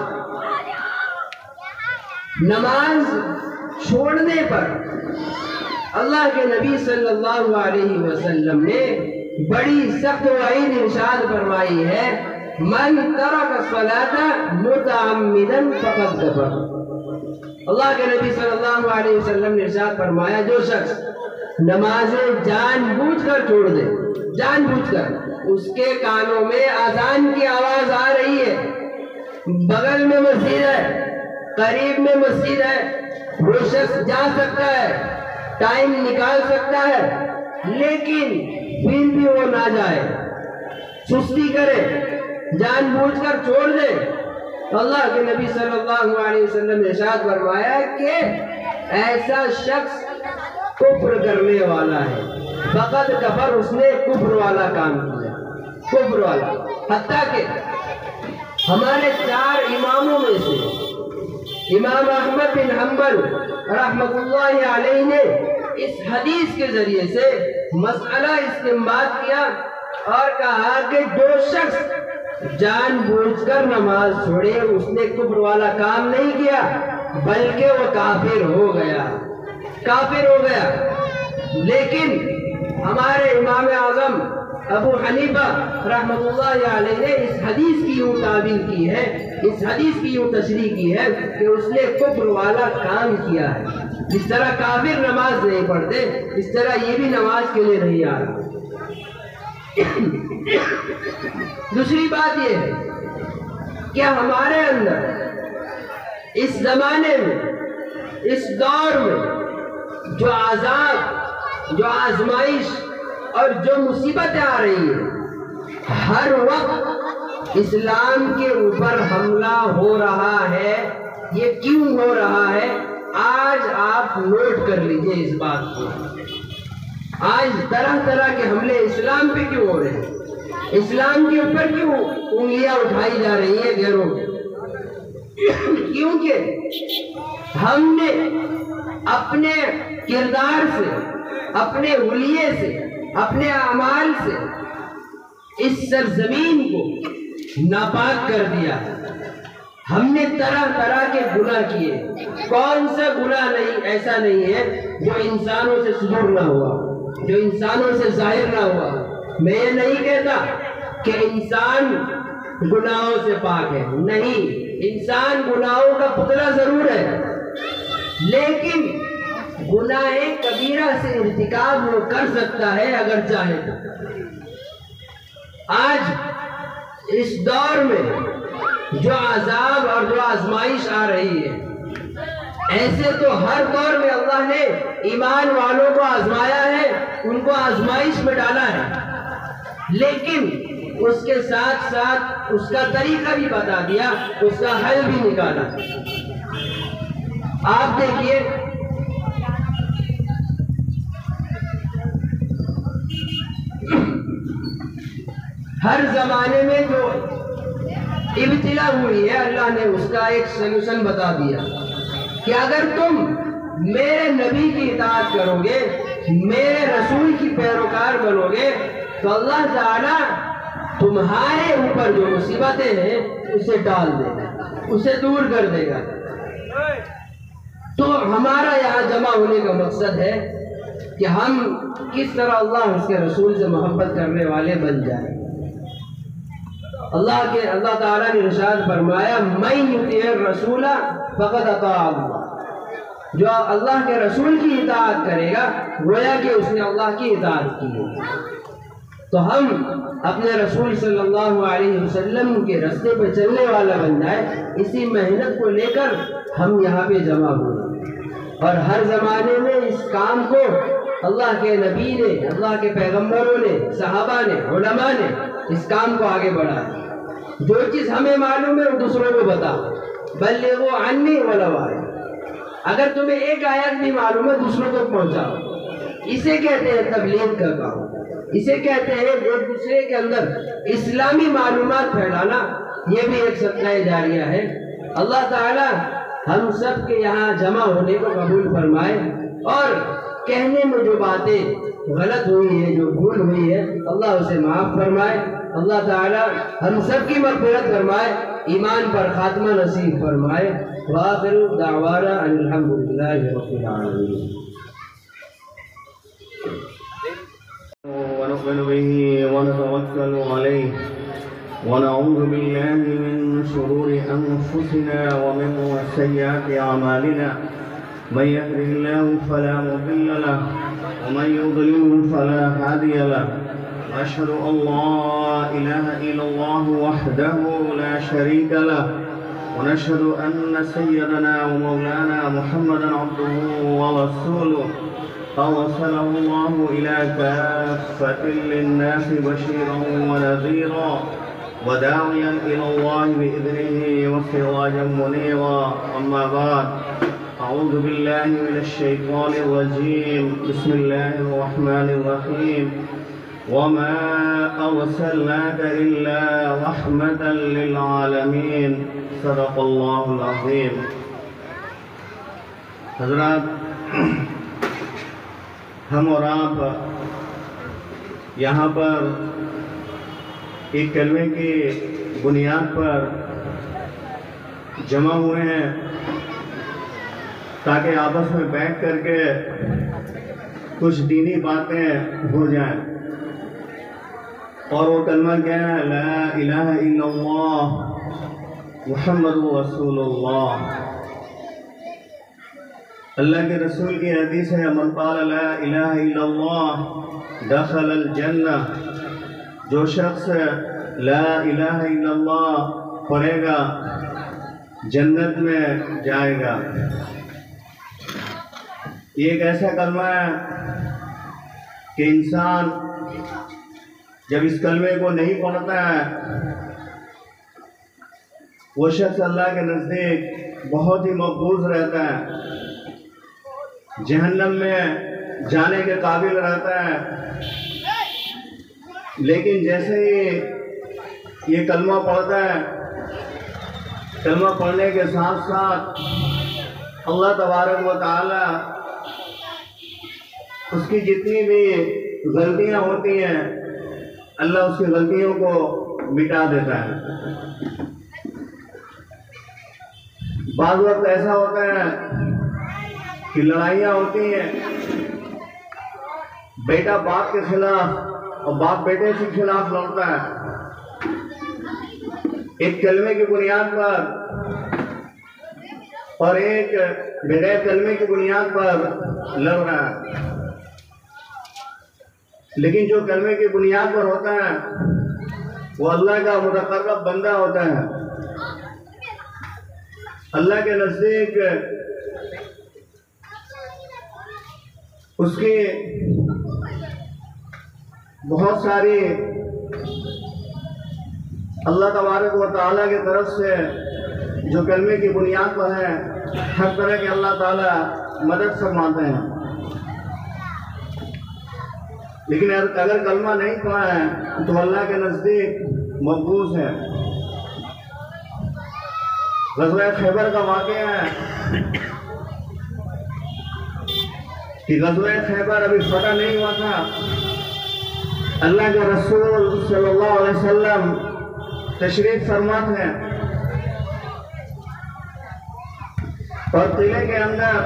نماز چھوڑنے پر اللہ کے نبی صلی اللہ علیہ وسلم نے بڑی سخت وعید ارشاد فرمائی ہے، من ترک الصلاۃ متعمدا فقد کفر۔ اللہ کے نبی صلی اللہ علیہ وسلم نے ارشاد فرمایا، جو شخص نمازیں جان بوجھ کر چھوڑ دے، جان بوجھ کر، اس کے کانوں میں اذان کی آواز آ رہی ہے، بغل میں مسجد ہے، قریب میں مسجد ہے، وہ شخص جا سکتا ہے، ٹائم نکال سکتا ہے، لیکن پھر بھی وہ نہ جائے، سستی کرے، جان بوجھ کر چھوڑ دے، تو اللہ کے نبی صلی اللہ علیہ وسلم نے ارشاد فرمایا کہ ایسا شخص کفر کرنے والا ہے، فقط کفر، اس نے کفر والا کام کیا، کفر والا۔ حتیٰ کہ ہمارے 4 اماموں میں سے امام احمد بن حنبل رحمۃ اللہ علیہ نے اس حدیث کے ذریعے سے مسئلہ استنباط کیا اور کہا کہ جو شخص جان بوجھ کر نماز چھوڑے، اس نے کفر والا کام نہیں کیا، بلکہ وہ کافر ہو گیا، کافر ہو گیا۔ لیکن ہمارے امام اعظم ابو حنیفہ رحمۃ اللہ علیہ نے اس حدیث کی یوں تعبیر کی ہے، اس حدیث کی یوں تشریح کی ہے کہ اس نے کفر والا کام کیا ہے۔ جس طرح کافر نماز نہیں پڑھتے، اس طرح یہ بھی نماز کے لیے نہیں آ رہا۔ دوسری بات یہ ہے کہ ہمارے اندر اس زمانے میں، اس دور میں جو عذاب، جو آزمائش اور جو مصیبتیں آ رہی ہیں، ہر وقت اسلام کے اوپر حملہ ہو رہا ہے۔ یہ کیوں ہو رہا ہے؟ آج آپ نوٹ کر لیجئے اس بات کو۔ آج طرح طرح کے حملے اسلام پہ کیوں ہو رہے ہیں؟ اسلام کے اوپر کیوں انگلیاں اٹھائی جا رہی ہیں غیروں کی؟ کیونکہ ہم نے اپنے کردار سے، اپنے حلیے سے، اپنے اعمال سے اس سرزمین کو ناپاک کر دیا۔ ہم نے طرح طرح کے گناہ کیے۔ کون سا گناہ نہیں ایسا نہیں ہے جو انسانوں سے صدور نہ ہوا، جو انسانوں سے ظاہر نہ ہوا۔ میں یہ نہیں کہتا کہ انسان گناہوں سے پاک ہے، نہیں، انسان گناہوں کا پتلا ضرور ہے، لیکن گناہ کبیرہ سے ارتکاب وہ کر سکتا ہے اگر چاہے تو۔ آج اس دور میں جو عذاب اور جو آزمائش آ رہی ہے، ایسے تو ہر دور میں اللہ نے ایمان والوں کو آزمایا ہے، ان کو آزمائش میں ڈالا ہے، لیکن اس کے ساتھ ساتھ اس کا طریقہ بھی بتا دیا، اس کا حل بھی نکالا۔ آپ دیکھیے ہر زمانے میں جو ابتلا ہوئی ہے، اللہ نے اس کا ایک سلوشن بتا دیا کہ اگر تم میرے نبی کی اطاعت کرو گے، میرے رسول کی پیروکار بنو گے، تو اللہ تعالیٰ تمہارے اوپر جو مصیبتیں ہیں اسے ڈال دے گا، اسے دور کر دے گا۔ تو ہمارا یہاں جمع ہونے کا مقصد ہے کہ ہم کس طرح اللہ اس کے رسول سے محبت کرنے والے بن جائیں۔ اللہ تعالیٰ نے ارشاد فرمایا، مَن یُطِعِ الرَّسُولَ فَقَدْ أَطَاعَ اللَّهَ، جو اللہ کے رسول کی اطاعت کرے گا گویا کہ اس نے اللہ کی اطاعت کی ہے۔ تو ہم اپنے رسول صلی اللہ علیہ وسلم کے راستے پہ چلنے والا بن جائے، اسی محنت کو لے کر ہم یہاں پہ جمع ہوئے، اور ہر زمانے میں اس کام کو اللہ کے نبی نے، اللہ کے پیغمبروں نے، صحابہ نے، علماء نے اس کام کو آگے بڑھایا۔ جو چیز ہمیں معلوم ہے وہ دوسروں کو بتا، بلغوا عنی ولو آیہ۔ اگر تمہیں ایک آیت بھی معلوم ہے دوسروں کو پہنچاؤ، اسے کہتے ہیں تبلیغ کا کام، اسے کہتے ہیں ایک دوسرے کے اندر اسلامی معلومات پھیلانا۔ یہ بھی ایک صدقہ جاریہ ہے۔ اللہ تعالیٰ ہم سب کے یہاں جمع ہونے کو قبول فرمائے، اور کہنے میں جو باتیں غلط ہوئی ہے، جو بھول ہوئی ہے، اللہ اسے معاف فرمائے۔ اللہ تعالی ہم سب کی مغفرت فرمائے، ایمان پر خاتمہ نصیب فرمائے۔ وآخر دعوانا ان الحمدللہ رب العالمین۔ ونؤمن به ونتوكل عليه ونعوذ بالله من شرور أنفسنا ومن سيئات أعمالنا، من يهده الله فلا مضل له ومن يضلل فلا هادي له، أشهد أن لا إله إلا الله وحده لا شريك له، ونشهد أن سيدنا ومولانا محمدا عبده ورسوله أرسله الله إلى كافة للناس بشيرا ونذيرا وداعيا إلى الله بإذنه وسراجا منيرا، أما بعد، أعوذ بالله من الشيطان الرجيم، بسم الله الرحمن الرحيم، وما أرسلناك إلا رحمة للعالمين، صدق الله العظيم۔ حضرات، ہم اور آپ یہاں پر ایک کلمے کی بنیاد پر جمع ہوئے ہیں تاکہ آپس میں بیٹھ کر کے کچھ دینی باتیں ہو جائیں، اور وہ کلمہ کیا ہے؟ لا الہ الا اللہ محمد رسول اللہ۔ اللہ کے رسول کی حدیث ہے، من قال لا الہ الا اللہ دخل الجنہ، جو شخص لا الہ الا اللہ پڑھے گا جنت میں جائے گا۔ یہ ایک ایسا کلمہ ہے کہ انسان جب اس کلمے کو نہیں پڑھتا ہے، وہ شخص اللہ کے نزدیک بہت ہی مقبوض رہتا ہے، جہنم میں جانے کے قابل رہتا ہے۔ لیکن جیسے ہی یہ کلمہ پڑھتا ہے، کلمہ پڑھنے کے ساتھ ساتھ اللہ تبارک و تعالی اس کی جتنی بھی غلطیاں ہوتی ہیں، اللہ اس کی غلطیوں کو مٹا دیتا ہے۔ بعض وقت ایسا ہوتا ہے کہ لڑائیاں ہوتی ہیں، بیٹا باپ کے خلاف اور باپ بیٹے کے خلاف لڑتا ہے، ایک کلمے کی بنیاد پر اور ایک بغیر کلمے کی بنیاد پر لڑ رہا ہے۔ لیکن جو کلمے کی بنیاد پر ہوتا ہے وہ اللہ کا متقرب بندہ ہوتا ہے، اللہ کے نزدیک اس کی بہت ساری اللہ تبارک و تعالیٰ کی طرف سے جو کلمے کی بنیاد پر ہے، ہر طرح کے اللہ تعالیٰ مدد فرماتے ہیں۔ لیکن اگر کلمہ نہیں پڑھا ہے تو اللہ کے نزدیک مقبوض ہے۔ غزوہ خیبر کا واقعہ ہے کہ غزوہ خیبر ابھی فتح نہیں ہوا تھا، اللہ کے رسول صلی اللہ علیہ وسلم تشریف فرما تھے، اور قلعے کے اندر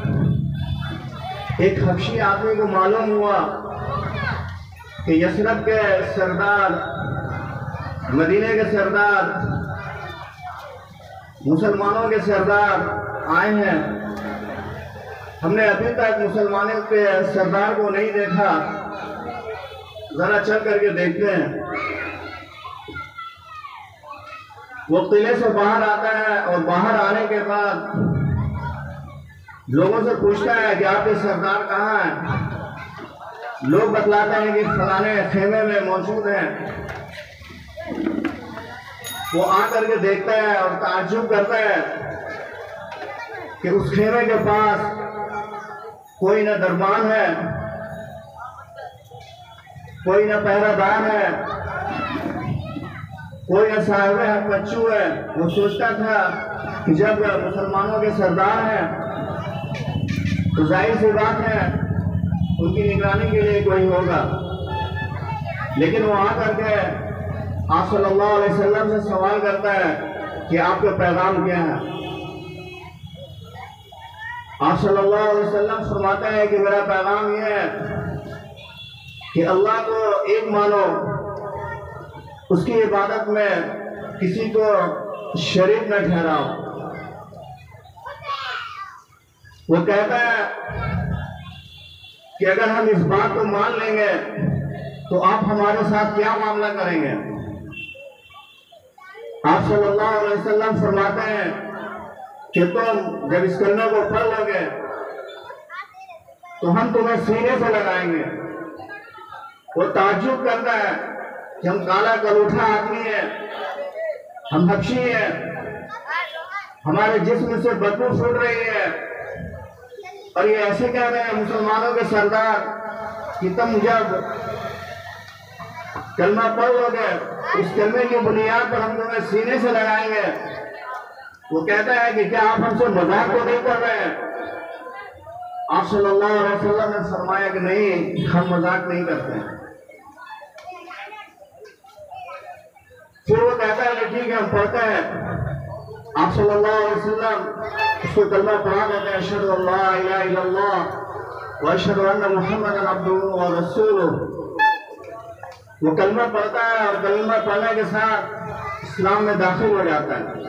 ایک حبشی آدمی کو معلوم ہوا کہ یثرب کے سردار، مدینے کے سردار، مسلمانوں کے سردار آئے ہیں، ہم نے ابھی تک مسلمانوں کے سردار کو نہیں دیکھا، ذرا چل کر کے دیکھتے ہیں۔ وہ قلعے سے باہر آتا ہے اور باہر آنے کے بعد لوگوں سے پوچھتا ہے کہ آپ کے سردار کہاں ہیں؟ لوگ بتلاتے ہیں کہ فلانے خیمے میں موجود ہیں۔ وہ آ کر کے دیکھتا ہے اور تعجب کرتا ہے کہ اس خیمے کے پاس کوئی نہ دربان ہے، کوئی نہ پہرہ دار ہے، کوئی نہ صاحب حق بچو ہے۔ وہ سوچتا تھا کہ جب مسلمانوں کے سردار ہیں تو ظاہر سی بات ہے ان کی نگرانی کے لیے کوئی ہوگا، لیکن وہ آ کر کے آپ صلی اللہ علیہ وسلم سے سوال کرتا ہے کہ آپ کا پیغام کیا ہے؟ آپ صلی اللہ علیہ وسلم فرماتے ہیں کہ میرا پیغام یہ ہے کہ اللہ کو ایک مانو، اس کی عبادت میں کسی کو شریک نہ ٹھہراؤ۔ وہ کہتا ہے کہ اگر ہم اس بات کو مان لیں گے تو آپ ہمارے ساتھ کیا معاملہ کریں گے؟ آپ صلی اللہ علیہ وسلم فرماتے ہیں کہ تم جب اس کلمے کو پڑھ لو گے تو ہم تمہیں سینے سے لگائیں گے۔ وہ تعجب کرتا ہے کہ ہم کالا کلوٹھا آدمی ہیں، ہم حبشی ہیں، ہمارے جسم سے بدبو پھوٹ رہی ہے، اور یہ ایسے کہہ رہے ہیں مسلمانوں کے سردار کہ تم جب کلمہ پڑھ لو گے اس کلمے کی بنیاد پر ہم تمہیں سینے سے لگائیں گے۔ وہ کہتا ہے کہ کیا آپ ہم سے مذاق تو نہیں کر رہے ہیں؟ آپ صلی اللہ علیہ وسلم نے فرمایا کہ نہیں، ہم مذاق نہیں کرتے ہیں۔ پھر وہ کہتا ہے کہ ٹھیک ہے ہم پڑھتے ہیں۔ آپ صلی اللہ علیہ وسلم اس کو کلمہ پڑھا دیتے ہیں، اشہد ان لا الہ الا اللہ واشہد ان محمدا عبدہ ورسولہ۔ وہ کلمہ پڑھتا ہے اور کلمہ پڑھنے کے ساتھ اسلام میں داخل ہو جاتا ہے۔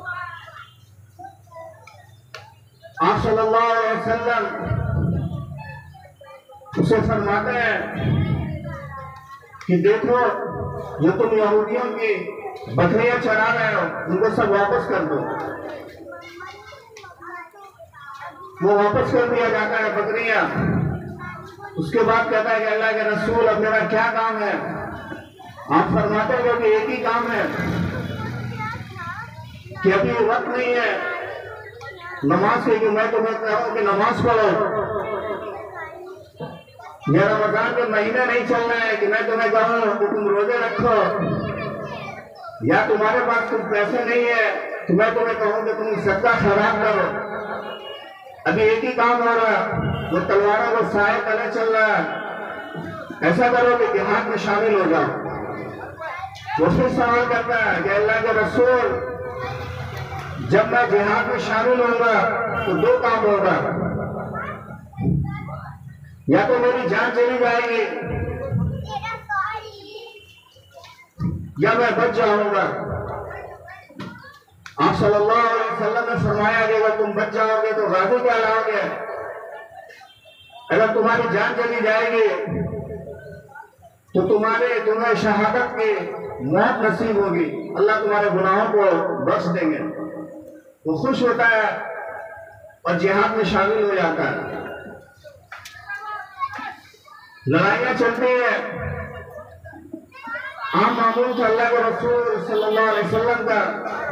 آپ صلی اللہ علیہ وسلم اسے فرماتے ہیں کہ دیکھو جو تم یہودیوں کی بکریاں چرا رہے ہو ان کو سب واپس کر دو۔ وہ واپس کر دیا جاتا ہے بکریاں۔ اس کے بعد کہتا ہے کہ اللہ کے رسول اب میرا کیا کام ہے؟ آپ فرماتے ہو کہ ایک ہی کام ہے کہ ابھی وقت نہیں ہے نماز کے، کہ میں تمہیں کہوں کہ نماز پڑھو، یا رمضان کے مہینے نہیں چلنا ہے کہ میں تمہیں کہوں کہ تم روزے رکھو، یا تمہارے پاس کچھ پیسے نہیں ہے تو میں تمہیں کہوں کہ تم صدقہ خیرات کرو۔ ابھی ایک ہی کام ہو رہا ہے، وہ تلواروں کو سائے تلے چل رہا ہے، ایسا کرو کہ جہاد میں شامل ہو جاؤ۔ وہ پھر سوال کرتا ہے کہ اللہ کے رسول جب میں جہاد میں شامل ہوں گا تو دو کام ہوگا، یا تو میری جان چلی جائے گی یا میں بچ جاؤں گا۔ آپ صلی اللہ علیہ وسلم نے فرمایا کہ اگر تم بچ جاؤ گے تو غازی کہلاؤ گے، اگر تمہاری جان چلی جائے گی تو تمہیں شہادت کی موت نصیب ہوگی، اللہ تمہارے گناہوں کو بخش دیں گے۔ وہ خوش ہوتا ہے اور جہاد میں شامل ہو جاتا ہے۔ لڑائیاں چلتی ہیں، عام معمول تھا اللہ کے رسول صلی اللہ علیہ وسلم کا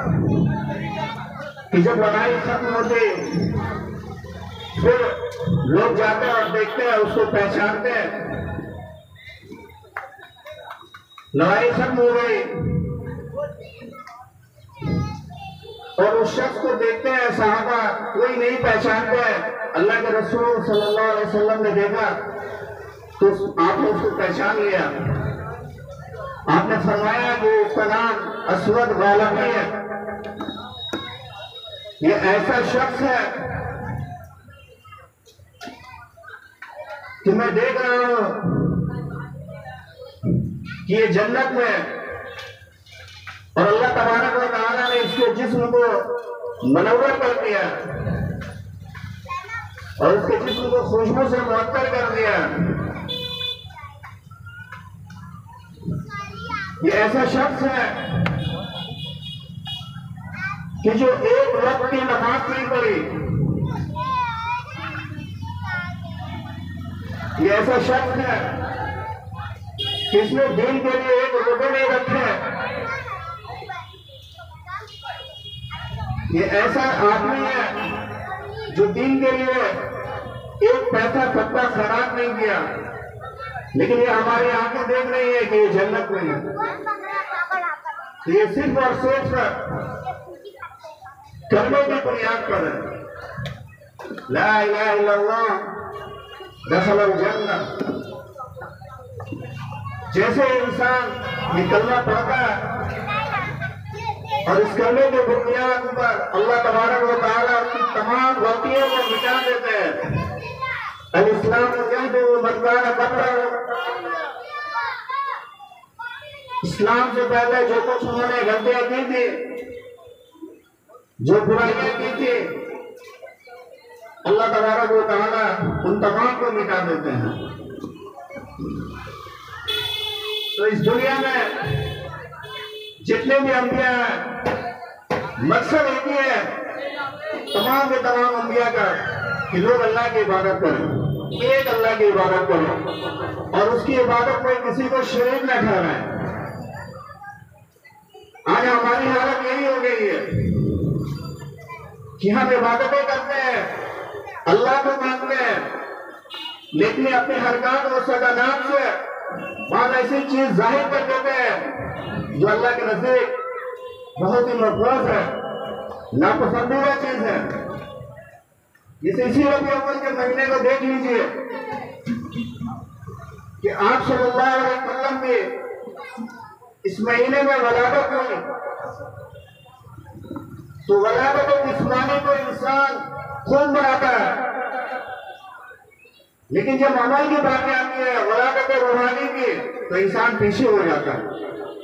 کہ جب لڑائی ختم ہوتی پھر لوگ جاتے ہیں اور دیکھتے ہیں، اس کو پہچانتے ہیں۔ لڑائی ختم ہو گئی اور اس شخص کو دیکھتے ہیں صحابہ، کوئی نہیں پہچانتے ہیں۔ اللہ کے رسول صلی اللہ علیہ وسلم نے دیکھا تو آپ نے اس کو پہچان لیا۔ آپ نے فرمایا کہ اس کا نام اسود غالبی ہے، یہ ایسا شخص ہے کہ میں دیکھ رہا ہوں کہ یہ جنت میں، اور اللہ تبارک و تعالیٰ نے اس کے جسم کو منور کر دیا اور اس کے جسم کو خوشبو سے معطر کر دیا۔ یہ ایسا شخص ہے کہ جو ایک وقت کی نماز نہیں پڑھی، یہ ایسا شخص ہے کہ اس نے دین کے لیے ایک روزے نہیں رکھے، یہ ایسا آدمی ہے جو دین کے لیے ایک پیسہ صدقہ خیرات نہیں کیا، لیکن یہ ہماری آنکھیں دیکھ رہی ہے کہ یہ جنت میں ہے۔ یہ صرف اور صرف کلمے کی بنیاد پر ہے۔ لا الہ الا اللہ دخل الجنہ۔ جیسے انسان یہ کلمہ پڑھتا ہے اور اس کلمے کی بنیاد پر اللہ تبارک و تعالیٰ اس کی تمام غلطیوں کو مٹا دیتے ہیں۔ الاسلام یہدی من کان قبلہ، اسلام سے پہلے جو کچھ انہوں نے غلطیاں کی تھی، جو برائیاں کی تھی، اللہ تبارک و تعالیٰ ان تمام کو مٹا دیتے ہیں۔ تو اس دنیا میں جتنے بھی انبیاء ہیں، مقصد ایک ہی ہے تمام کے تمام انبیاء کا کہ لوگ اللہ کی عبادت کریں، ایک اللہ کی عبادت کریں اور اس کی عبادت میں کسی کو شریک نہ ٹھہرائیں۔ آج ہماری حالت یہی ہو گئی ہے کہ ہم عبادتیں کرتے ہیں، اللہ کو مانتے ہیں، لیکن اپنے حرکات و سکنات سے بعض ایسی چیز ظاہر کر دیتے ہیں جو اللہ کے نزدیک بہت ہی مقبول ہے، ناپسندیدہ چیز ہے۔ جیسے اسی ربیع الاول کے مہینے کو دیکھ لیجئے کہ آپ صلی اللہ علیہ وسلم کی اس مہینے میں ولادت ہوئی، تو ولادت جسمانی کو انسان خون بناتا ہے، لیکن جب عمل کی باتیں آتی ہے ولادت روحانی کی تو انسان پیچھے ہو جاتا ہے۔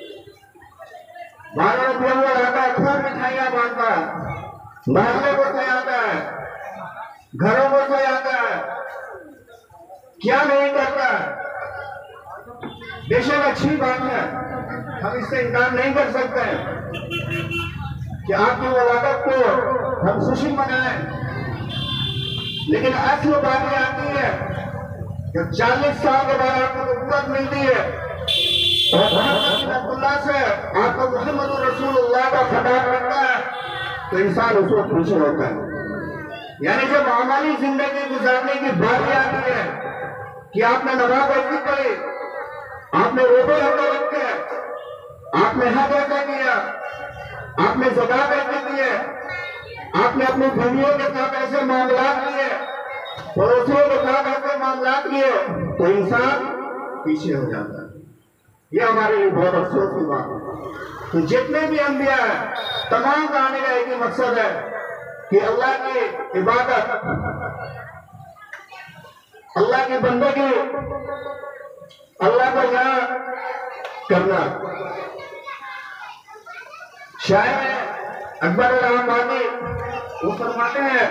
12 ربیع الاول آتا ہے، خوب مٹھائیاں بانٹتا ہے، محلے کو سجاتا ہے، گھروں کو سجاتا ہے، کیا نہیں کرتا ہے۔ بے شک اچھی بات ہے، ہم اس سے انکار نہیں کر سکتے کہ آپ کی ولادت کو ہم خوشی منائیں، لیکن اصل بات یہ آتی ہے کہ 40 سال کے بعد آپ کو نبوت ملتی ہے اور محمد اللہ سے آپ کو محمد رسول اللہ کا خطاب کرتا ہے تو انسان اس وقت خوش ہوتا ہے۔ یعنی جب عملی زندگی گزارنے کی بات آتی ہے کہ آپ نے نماز ایسی پڑھی، آپ نے روزے ایسے رکھے، آپ نے حج ایسا کیا، آپ نے زکات ایسے کیے، آپ نے اپنی بیویوں کے ساتھ ایسے معاملات کیے، پڑوسیوں کے ساتھ ایسے معاملات کیے، تو انسان پیچھے ہو جاتا ہے۔ یہ ہمارے لیے بہت افسوس کی بات ہے۔ تو جتنے بھی انبیاء ہیں، تمام کا آنے کا ایک ہی مقصد ہے کہ اللہ کی عبادت، اللہ کی بندگی، اللہ کو یاد کرنا۔ شاعر اکبر الہ آبادی وہ فرماتے ہیں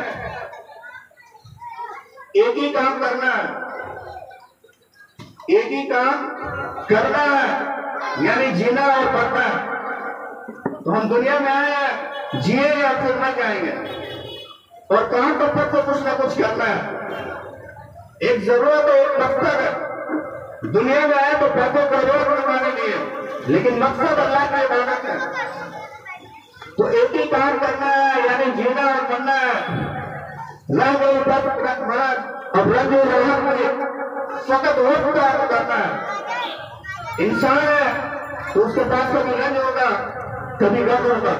ایک ہی کام کرنا ہے، ایک ہی کام کرنا ہے، یعنی جینا اور پڑھنا ہے۔ تو ہم دنیا میں آئے ہیں، جیے یا پھر مر جائیں گے، اور کام تو پھر تو کچھ نہ کچھ کرنا ہے۔ ایک ضرورت ہے، ایک مقصد ہے۔ دنیا میں آئے تو پیسوں کا ضرورت ہمارے لیے، لیکن مقصد اللہ کی عبادت ہے۔ تو ایک ہی کام کرنا ہے، یعنی جینا اور مرنا ہے۔ رہ گئی بس مرد، اب رنج و راحت میں فقط وقت کا کرنا ہے۔ انسان ہے تو اس کے پاس کبھی رنج ہوگا، کبھی غم ہوگا۔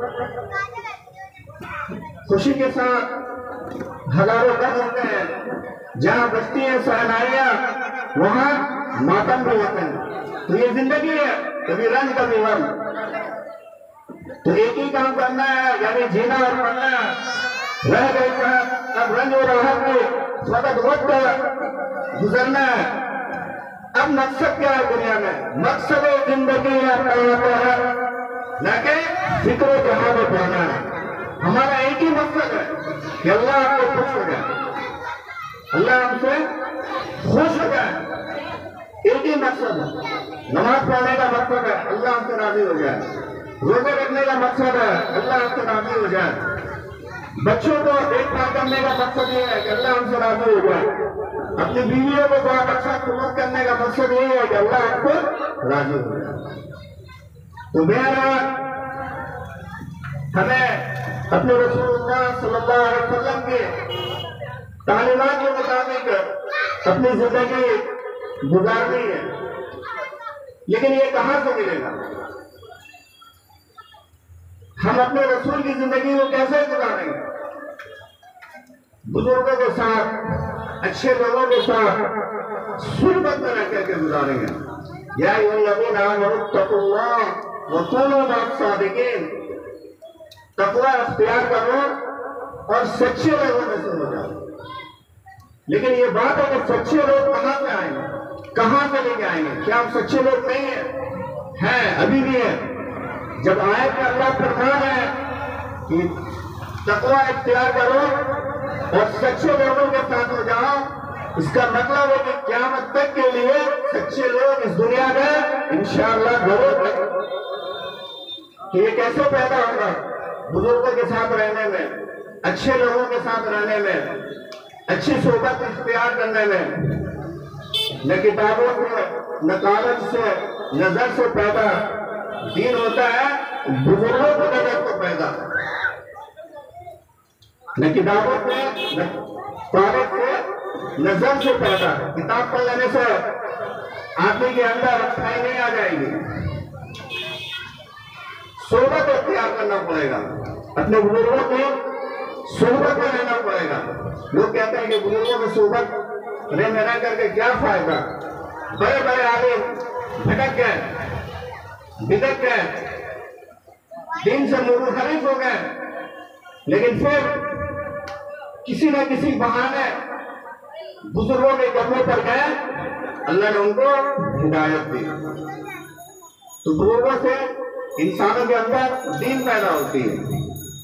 خوشی کے ساتھ ہزاروں غم ہوتے ہیں، جہاں بچتی ہیں شہنائیاں وہاں ماتم بھی ہوتے ہیں۔ تو یہ زندگی ہے، کبھی رنج کبھی غم۔ تو ایک ہی کام کرنا ہے، یعنی جینا اور مرنا ہے۔ رہ گئی بات، اب رنج و راحت میں فقط وقت گزرنا ہے۔ اب مقصد کیا ہے دنیا میں؟ مقصد زندگی ہے نہ کہ فکر و جہاد پانا ہے۔ ہمارا ایک ہی مقصد ہے کہ اللہ آپ کو خوش ہو جائے، اللہ ہم سے خوش ہو جائے۔ ایک ہی مقصد ہے۔ نماز پڑھنے کا مقصد ہے اللہ ہم سے راضی ہو جائے، روزے رکھنے کا مقصد ہے اللہ ہم سے راضی ہو جائے، بچوں کو دیکھ بھال کرنے کا مقصد یہ ہے کہ اللہ ہم سے راضی ہو جائے، اپنی بیویوں کو بہت اچھا خدمت کرنے کا مقصد یہ ہے کہ اللہ ہم کو راضی ہو جائے۔ تو بہرحال ہمیں اپنے رسول اللہ صلی اللہ علیہ وسلم کے تعلیمات کے مطابق اپنی زندگی گزارنی ہے، لیکن یہ کہاں سے ملے گا؟ ہم اپنے رسول کی زندگی کو کیسے گزاریں گے؟ بزرگوں کے ساتھ، اچھے لوگوں کے ساتھ صحبت میں رہ کر کے گزاریں گے۔ یا ایھا الذین آمنوا اتقوا اللہ وکونوا مع الصادقین، تقوی اختیار کرو اور سچے لوگوں میں سے ہو جاؤ۔ لیکن یہ بات ہے کہ سچے لوگ کہاں سے آئیں گے، کہاں سے لے کے آئیں گے؟ کیا ہم سچے لوگ نہیں ہیں؟ ابھی بھی ہیں۔ جب آئے کہ اللہ فرما رہے ہیں کہ تقوی اختیار کرو اور سچے لوگوں کے ساتھ ہو جاؤ، اس کا مطلب ہے کہ قیامت تک کے لیے سچے لوگ اس دنیا میں انشاءاللہ ضرور ہیں۔ کہ یہ کیسے پیدا ہوگا؟ بزرگوں کے ساتھ رہنے میں، اچھے لوگوں کے ساتھ رہنے میں، اچھی صحبت اختیار کرنے میں، نہ کتابوں سے، نہ کاغذ سے، نظر سے پیدا دین ہوتا ہے، بزرگوں کی نظر کو پیدا، نہ کتابوں سے، نہ کاغذ سے، نظر سے پیدا۔ کتاب پڑھ لینے سے آدمی کے اندر اچھائی نہیں آ جائے گی، صحبت اختیار کرنا پڑے گا، اپنے بزرگوں کی صحبت میں رہنا پڑے گا۔ لوگ کہتے ہیں کہ بزرگوں کی صحبت رہ کر کے کیا فائدہ؟ بڑے بڑے عالم بھٹک گئے، بدعت گئے، دین سے منحرف ہو گئے، لیکن پھر کسی نہ کسی بہانے بزرگوں کے قدموں پر گئے، اللہ نے ان کو ہدایت دی۔ تو بزرگوں سے انسانوں کے اندر دین پیدا ہوتی ہے۔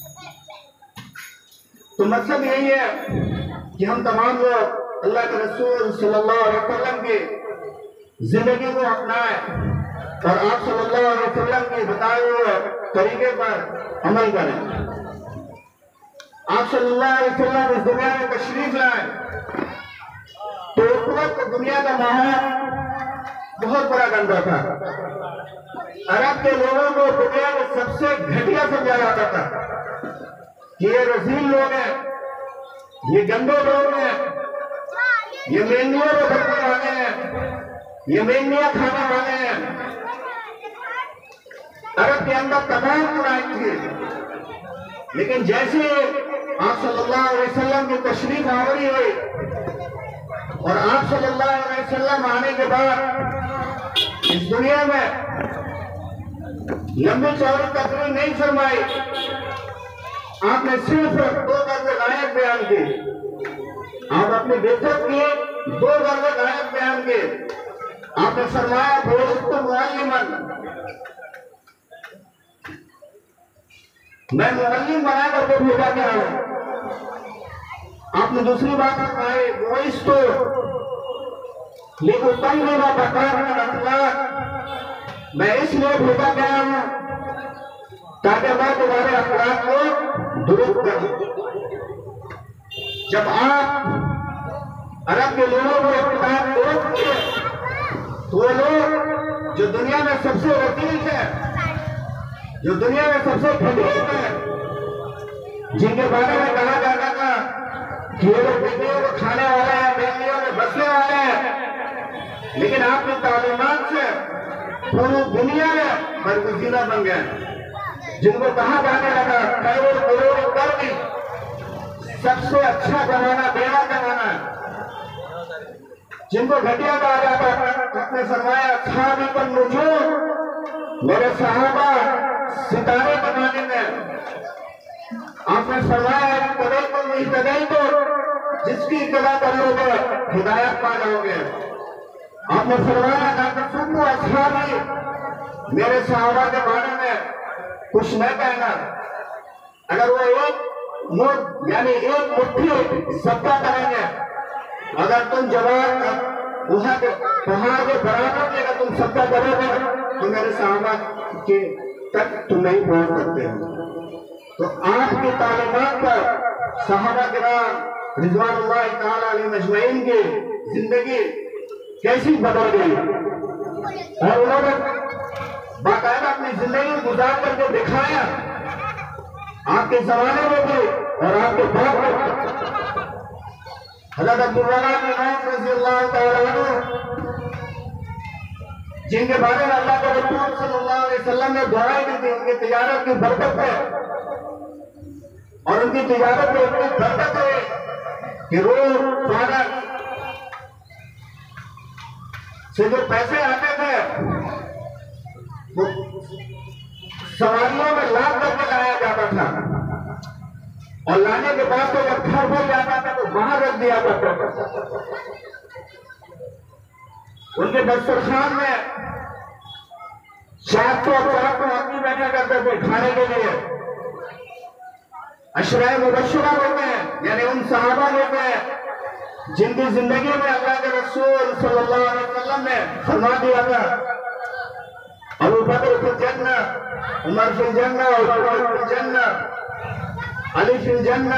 تو مقصد یہی ہے کہ ہم تمام لوگ اللہ کے رسول صلی اللہ علیہ وسلم کی زندگی کو اپنائیں اور آپ صلی اللہ علیہ وسلم کے بتائے ہوئے طریقے پر عمل کریں۔ آپ صلی اللہ علیہ وسلم اس دنیا میں تشریف لائیں تو اس وقت دنیا کا ماحول بہت بڑا گندا تھا۔ عرب کے لوگوں کو دنیا میں سب سے گھٹیا سمجھا جاتا تھا کہ یہ رذیل لوگ ہیں، یہ گندے لوگ ہیں، یہ مینڈیوں کو بھرنے والے ہیں، یہ مینڈیاں کھانے والے ہیں۔ عرب کے اندر تمام برائی تھی، لیکن جیسے آپ صلی اللہ علیہ وسلم کی تشریف آوری ہوئی اور آپ صلی اللہ علیہ وسلم آنے کے بعد اس دنیا میں لمبی چوڑی تقریر نہیں فرمائی، آپ نے صرف 2 غرض غائب بیان کی۔ آپ اپنی بےعزت کی 2 غرض غائب بیان کی۔ آپ نے فرمایا بعثت معلما، میں معلم بنا کر کے بھیجا گیا ہوں۔ آپ نے دوسری بات فرمائی بعثت لأتمم مکارم الاخلاق، میں اس لیے بھیجا گیا ہوں تاکہ میں تمہارے اخلاق کو درست کروں۔ جب آپ عرب کے لوگوں کو اخلاق درست کیے تو وہ لوگ جو دنیا میں سب سے رذیل ہیں، جو دنیا میں سب سے گھٹیا ہیں، جن کے بارے میں کہا جاتا تھا کہ یہ لوگ بیٹیوں کو کھانے والے ہیں، بیٹیوں میں بسنے والے ہیں، لیکن آپ کی تعلیمات سے پوری دنیا میں برگزیدہ بن گئے۔ جن کو کہا جانے لگا خیر القرون القرنی، سب سے اچھا زمانہ بیوا زمانہ ہے، جن کو گھٹیا کہا جاتا ہے، آپ نے فرمایا اصحابی النجوم، میرے صحابہ ستارے بنانے میں۔ آپ نے فرمایا اتبعتم اہتدیتم، جس کی اتباع کرو گے ہدایت پا جاؤ گے۔ آپ نے فرمایا لا تسبوا اصحابی، میرے صحابہ کے بارے میں کچھ نہ کہنا، اگر وہ ایک مٹھی صدقہ کریں گے، اگر تم جواب وہاں کے پہاڑ کے برابر میں اگر تم صدقہ کرو گے تو میرے صحابہ کے تک تم نہیں پہنچ سکتے ہو۔ تو آپ کی تعلیمات پر صحابہ کرام رضوان اللہ تعالی علیہ اجمعین کی زندگی کیسی بدل گئی، اور انہوں نے باقاعدہ اپنی زندگی گزار کر کے دکھایا، آپ کے زمانے میں بھی اور آپ کے بعد میں۔ حضرت عبداللہ بن عوف رضی اللہ تعالیٰ عنہ جن کے بارے میں اللہ کے رسول صلی اللہ علیہ وسلم نے دعائیں دی تھی، ان کی تجارت کی برکت ہے اور ان کی تجارت میں اتنی برکت ہے کہ روز فارغ سے جو پیسے آتے تھے وہ سواریوں میں لاد کر کے لایا جاتا تھا اور لانے کے بعد تو جب گھر بھر جاتا تھا تو باہر رکھ دیا کرتا تھا۔ ان کے دسترخوان میں 400 آدمی بیٹھا کرتے تھے کھانے کے لیے۔ عشرہ مبشرہ ہوتے ہیں، یعنی ان صحابہ ہوتے ہیں جن کی زندگی میں اللہ کے رسول صلی اللہ علیہ وسلم نے فرما دیا تھا ابو بکر فی الجنہ، عمر فی الجنہ، عثمان فی الجنہ، علی فی الجنہ،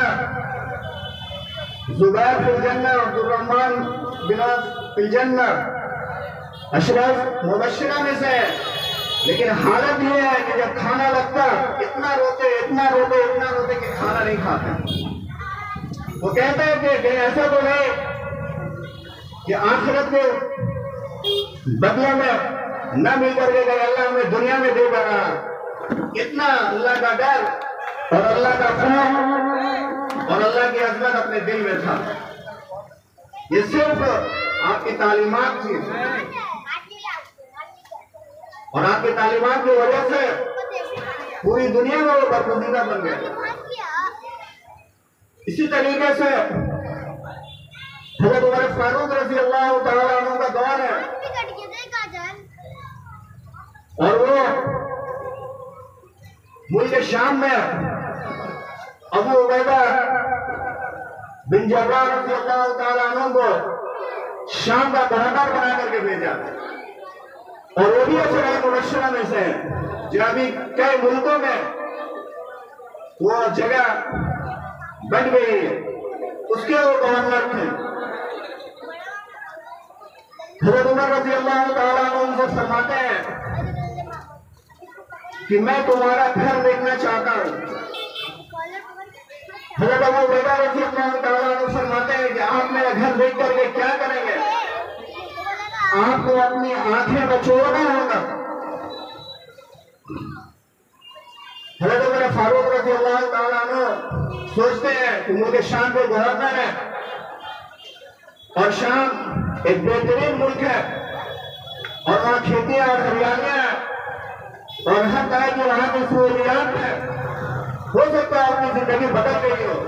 زبیر فی الجنہ، عبد الرحمن بن عوف فی الجنہ، اشرف مبشرہ میں سے۔ لیکن حالت یہ ہے کہ جب کھانا لگتا اتنا روتے کہ کھانا نہیں کھاتے۔ وہ کہتے ہیں کہ کہیں ایسا تو نہیں کہ آخرت کے بدلے میں نہ مل کر کے اللہ ہمیں دنیا میں دے گا۔ اتنا اللہ کا ڈر اور اللہ کا خوف اور اللہ کی عظمت اپنے دل میں تھا۔ یہ صرف آپ کی تعلیمات تھی اور آپ کی تعلیمات کی وجہ سے پوری دنیا میں وہ برگزیدہ بن گئے۔ اسی طریقے سے حضرت عمر فاروق رضی اللہ تعالیٰ عنہ کا دور ہے اور وہ ملک شام میں ابو عبیدہ بن جراح رضی اللہ تعالیٰ عنہ کو شام کا گورنر بنا کر کے بھیجا، اور وہ بھی عشرہ مبشرہ میں سے جو ابھی کئی ملکوں میں وہ جگہ بن گئی ہے، اس کے وہ گورنر تھے۔ حضرت عمر رضی اللہ تعالیٰ عنہ ان سے فرماتے ہیں کہ میں تمہارا گھر دیکھنا چاہتا ہوں۔ حضرت ابو عبیدہ رضی اللہ تعالیٰ عنہ فرماتے ہیں کہ آپ میرا گھر دیکھ کر کے کیا کریں گے؟ آپ کو اپنی آنکھیں بچوڑنا ہوگا۔ حضرت عمر فاروق رضی اللہ تعالیٰ عنہ سوچتے ہیں کہ ملک شام کے گورنر ہے اور شام ایک بہترین ملک ہے اور وہاں کھیتیاں اور ہریالیاں ہیں اور ہر طرح کی وہاں کی سہولیات ہے، ہو سکتا ہے اپنی زندگی بدل گئی ہو۔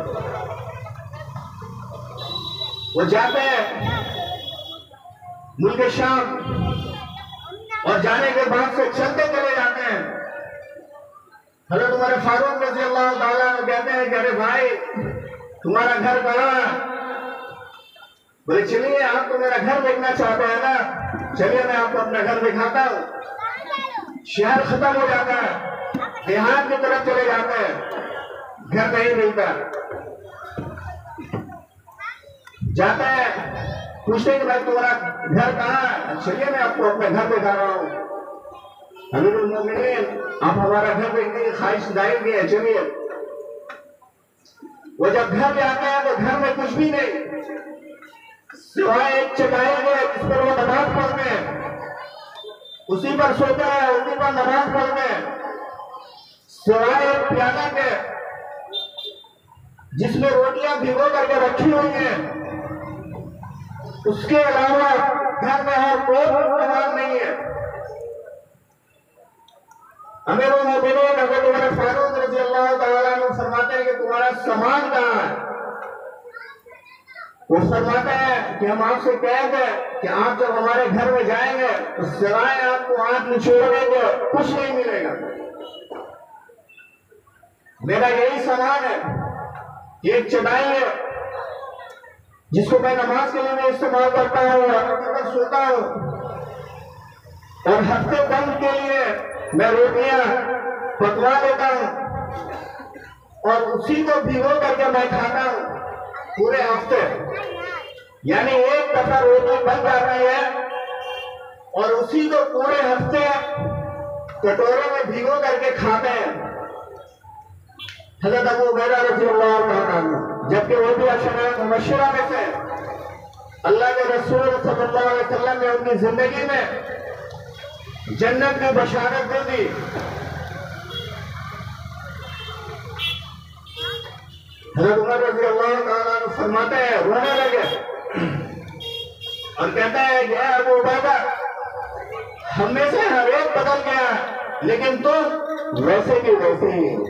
وہ جاتے ہیں ملک شام اور جانے کے بعد سے چلتے چلے جاتے ہیں۔ حضرت عمر فاروق رضی اللہ تعالیٰ عنہ کہتے ہیں کہ ارے بھائی تمہارا گھر کہاں ہے؟ بولے چلیے آپ تو میرا گھر دیکھنا چاہتے ہیں نا، چلیے میں آپ کو اپنا گھر دکھاتا ہوں۔ شہر ختم ہو جاتا ہے، دیہات کی طرف چلے جاتے ہیں، گھر نہیں ملتا۔ جاتے ہیں پوچھتے ہیں کہ بھائی تمہارا گھر کہاں ہے؟ چلیے میں آپ کو اپنا گھر دکھا رہا ہوں۔ امیر المومنین آپ ہمارا گھر دیکھنے کی خواہش ظاہر کی ہے، چلیے۔ وہ جب گھر جاتے ہیں تو گھر میں کچھ بھی نہیں سوائے ایک چٹائی ہے جس پر وہ نماز پڑھتے ہیں، اسی پر سوتے ہیں، اسی پر نماز پڑھتے ہیں، سوائے ایک پیالہ کے جس میں روٹیاں بھگو کر کے رکھی ہوئی ہیں، اس کے علاوہ گھر میں اور کوئی سامان نہیں ہے۔ امیر المومنین حضرت عمر فاروق رضی اللہ تعالیٰ عنہ فرماتے ہیں کہ تمہارا سامان کہاں ہے؟ وہ فرماتے ہیں کہ ہم آپ سے کہہ دیں کہ آپ جب ہمارے گھر میں جائیں گے تو سوائے آپ کو ہاتھ نچوڑنے کے کچھ نہیں ملے گا۔ میرا یہی سامان ہے، ایک چٹائی ہے جس کو میں نماز کے لیے میں استعمال کرتا ہوں اور سوتا ہوں، اور ہفتے بند کے لیے میں روٹیاں پکوا دیتا ہوں اور اسی کو بھگو کر کے میں کھاتا ہوں پورے ہفتے۔ یعنی ایک دفعہ روٹی بن جاتی ہے اور اسی کو پورے ہفتے کٹورے میں بھگو کر کے کھاتے ہیں۔ حضرت ابو عبیدہ رضی اللہ تعالیٰ عنہ جبکہ وہ بھی عشرہ مبشرہ میں سے، اللہ کے رسول صلی اللہ علیہ وسلم نے ان کی زندگی میں जन्नत की बशारत दे दी। हज़रत उमर रज़ी अल्लाह ताला अन्हु फरमाते हैं, रोने लगे और कहता है कि अबू उबैदा, हम में से हर एक बदल गया लेकिन तुम वैसे के वैसे ही हो।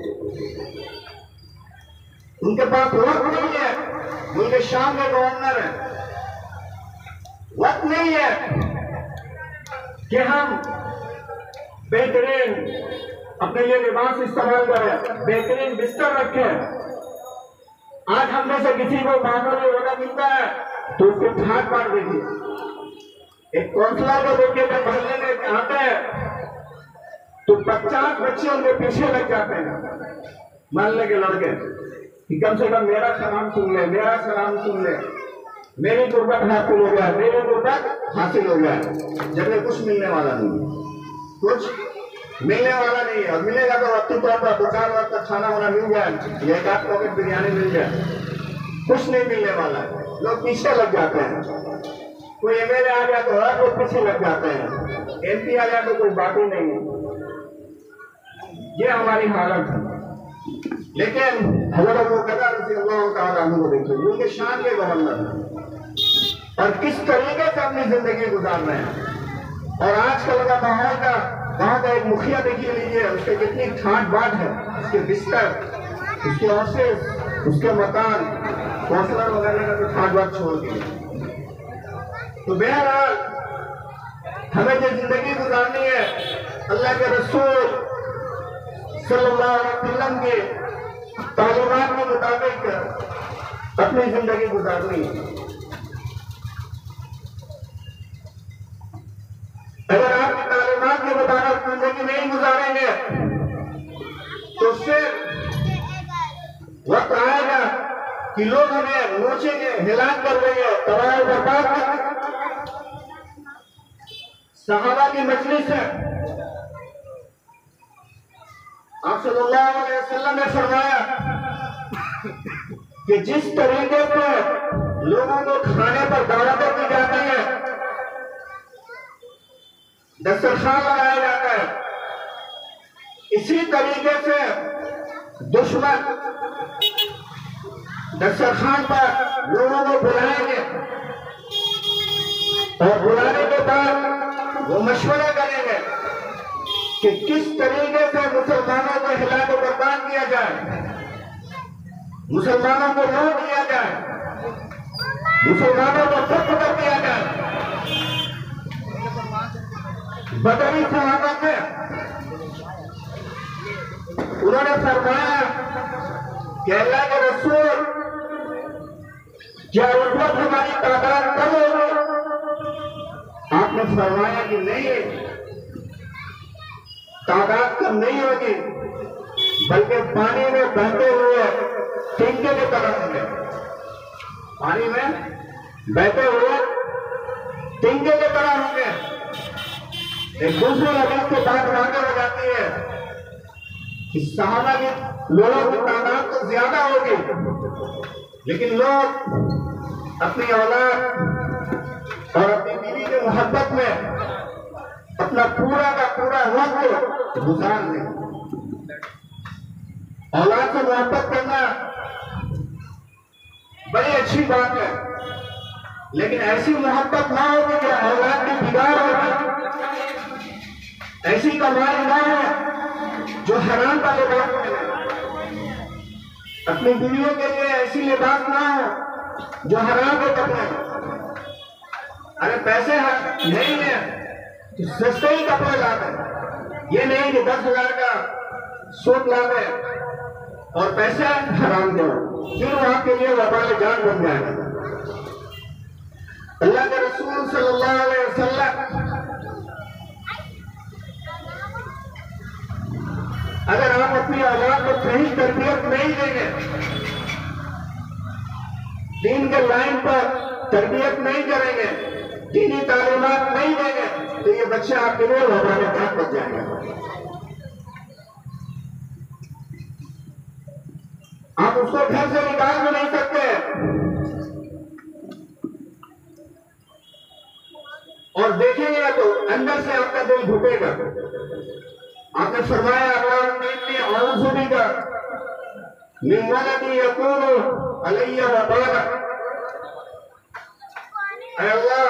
उनके पास वक्त नहीं है, उनके शाम के गवर्नर है, वक्त नहीं है कि हम बेहतरीन अपने लिए लिबास इस्तेमाल करें, बेहतरीन बिस्तर रखें। आज हम में से किसी को मामूली रोना मिलता है तो उसको ठाट मार देखिए। एक काउंसलर को देखिए जब मोहल्ले में आते हैं तो 50 बच्चे उनके पीछे लग जाते हैं, मोहल्ले के लड़के, कि कम से कम मेरा सलाम सुन ले, मेरा सलाम सुन ले, मेरी गुर्बत हासिल हो गया, मेरी गुर्बत हासिल हो गया। जबकि कुछ मिलने वाला नहीं, कुछ मिलने वाला नहीं है। और मिलेगा तो वक्त तौर पर दुकान वक्त का खाना वाना मिल जाए, एक आध पॉकेट बिरयानी मिल जाए, कुछ नहीं मिलने वाला है। लोग पीछे लग जाते हैं, कोई एमएलए आ जाए तो हर लोग पीछे लग जाते हैं, एमपी आ जाए तो कोई बात ही नहीं है। ये हमारी हालत है। लेकिन हज़रत अबू बकर रज़ियल्लाहु ताला अन्हु को देखिए, उनके शान के गवर्नर हैं और किस तरीके से अपनी जिंदगी गुजार रहे हैं। और आजकल का माहौल का वहाँ का एक मुखिया देखिए लीजिए, उसके कितनी ठाट बाट है, उसके बिस्तर, उसके ऑफिस, उसके मकान, काउंसलर वगैरह का तो ठाट बाट छोड़ दिए। तो बहरहाल हमें जो जिंदगी गुजारनी है अल्लाह के रसूल सल्लल्लाहु अलैहि वसल्लम के तालीमात के मुताबिक अपनी जिंदगी गुजारनी है। अगर आपकी तालीमात के मुताबिक जिंदगी नहीं गुजारेंगे तो फिर वक्त आएगा कि लोग हमें नोचेंगे, हिलाक कर देंगे, तबाह बर्बाद कर देंगे। सहाबा की मजलिस है, आप सल्लल्लाहु अलैहि वसल्लम ने फरमाया कि जिस तरीके से लोगों को खाने पर दावतें दी जाती है, दस्तरखान लगाया जाता है, इसी तरीके से दुश्मन दस्तरखान पर लोगों को बुलाएंगे और बुलाने के बाद वो मशवरा करेंगे कि किस तरीके से मुसलमानों को हिला के बर्बाद किया जाए, मुसलमानों को लूट दिया जाए, मुसलमानों को खत्म कर दिया जाए। बदरी सहाबा थे, उन्होंने फरमाया कि अल्लाह के रसूल, क्या उस वक्त हमारी तादाद कम होगी? आपने फरमाया कि नहीं, तादाद कम नहीं होगी, बल्कि पानी में बहते हुए तिनके की तरह होंगे। पानी में बहते हुए तिनके की तरह होंगे। एक दूसरे हदीस के बाद वाक़या हो जाती है कि सहाबा के लोगों की तादाद तो ज्यादा होगी, लेकिन लोग अपनी औलाद और अपनी बीवी की मोहब्बत में अपना पूरा का पूरा वक्त गुजार दें। औलाद से मोहब्बत करना बड़ी अच्छी बात है, लेकिन ऐसी मोहब्बत ना हो कि औलाद की बिगाड़ हो, ऐसी कमाई ना हो जो हराम का लिबास मिले, अपनी बीवियों के लिए ऐसी लिबास ना हो जो हराम के कपड़े। अरे पैसे नहीं है तो सस्ते ही कपड़े ला दें, ये नहीं कि 10,000 का सूट ला दें और पैसे हराम दो, फिर वहां के लिए वबाल जान बन जाएगा। अल्लाह के रसूल सल्लल्लाहु अलैहि वसल्लम अगर आप अपनी औलाद को सही तरबियत नहीं देंगे, दीन के लाइन पर तरबियत नहीं करेंगे, दीनी तालीमात नहीं देंगे, तो ये बच्चा आपके लिए हमारे हाथ बच जाएगा। आप उसको घर से निकाल भी नहीं सकते اور دیکھیں گے تو اندر سے آپ کا دل گھٹے گا. آپ نے فرمایا اللہم انی اعوذ بک من ولد یکون علی وبالا. اے اللہ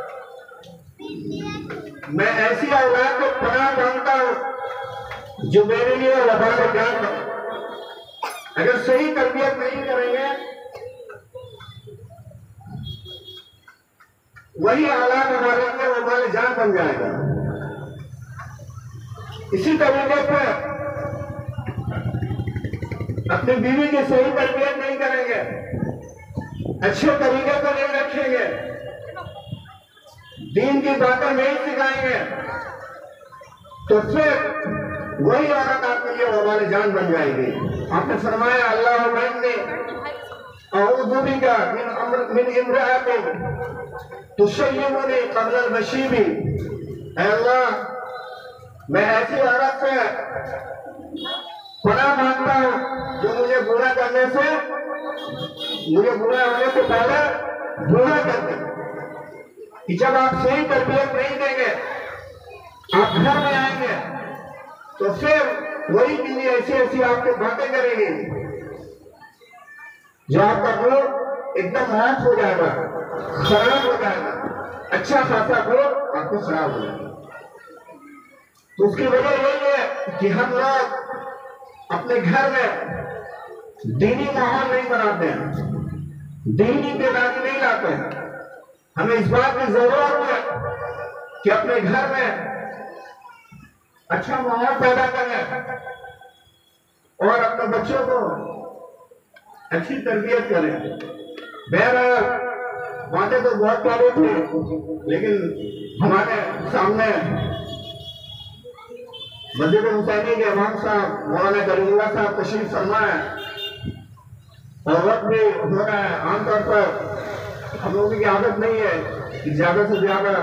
میں ایسی اولاد کو پناہ مانگتا ہوں جو میرے لیے وبال جان بنے. اگر صحیح تربیت نہیں کریں گے وہی اولاد ہمارے لیے وبال جان بن جائے گا. اسی طریقے سے اپنی بیوی کی صحیح تربیت نہیں کریں گے, اچھے طریقے کو نہیں رکھیں گے, دین کی باتیں نہیں سکھائیں گے تو پھر وہی عورت آپ کے لیے وبال جان بن جائے گی. آپ نے فرمایا اللہم انی اعوذ بک من امرأۃ تشیبنی قبل المشیب. اے اللہ میں ایسی عورت سے پناہ مانگتا ہوں جو مجھے برا ہونے سے پہلے برا کر دے. کہ جب آپ صحیح تربیت نہیں دیں گے آپ گھر میں آئیں گے تو پھر وہی بیوی ایسی آپ سے باتیں کریں گی جو آپ کا گھر ایک دم ہاتھ ہو جائے گا, خراب ہو جائے گا. اچھا خاصا گھر آپ کو خراب ہو جائے گا. تو اس کی وجہ یہی ہے کہ ہم لوگ اپنے گھر میں دینی ماحول نہیں بناتے ہیں, دینی بیداری نہیں لاتے ہیں. ہمیں اس بات کی ضرورت ہے کہ اپنے گھر میں اچھا ماحول پیدا کریں اور اپنے بچوں کو اچھی تربیت کریں. بہرحال باتیں تو بہت ساری تھی لیکن ہمارے سامنے مسجد حسینی کے امام صاحب مولانا کریم اللہ صاحب تشریف فرما ہے اور وقت بھی ہو رہا ہے. عام طور پر ہم لوگوں کی عادت نہیں ہے کہ زیادہ سے زیادہ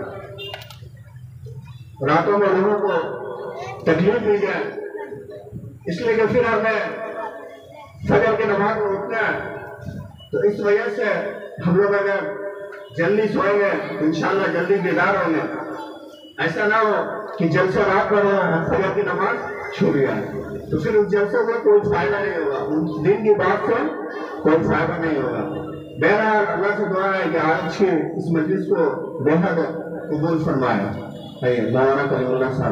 راتوں میں لوگوں کو تکلیف دی جائے, اس لیے کہ پھر ہمیں فجر کی نماز میں اٹھنا ہے. تو اس وجہ سے ہم لوگ اگر جلدی سوئیں گے تو انشاءاللہ جلدی بیدار ہوں گے. ایسا نہ ہو کہ جلسہ رات پر فجر کی نماز چھوٹ جائے تو پھر اس جلسے میں کوئی فائدہ نہیں ہوگا, اس دن کی بات سے کوئی فائدہ نہیں ہوگا. بہرحال اللہ سے دعا ہے کہ آج کی اس مجلس کو بہت قبول فرمائے. مولانا کریم اللہ صاحب.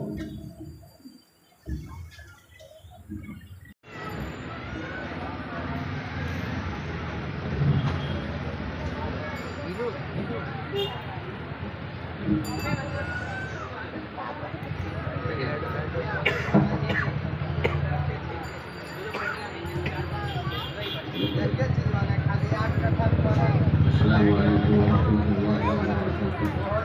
السلام علیکم ورحمۃ اللہ وبرکاتہ.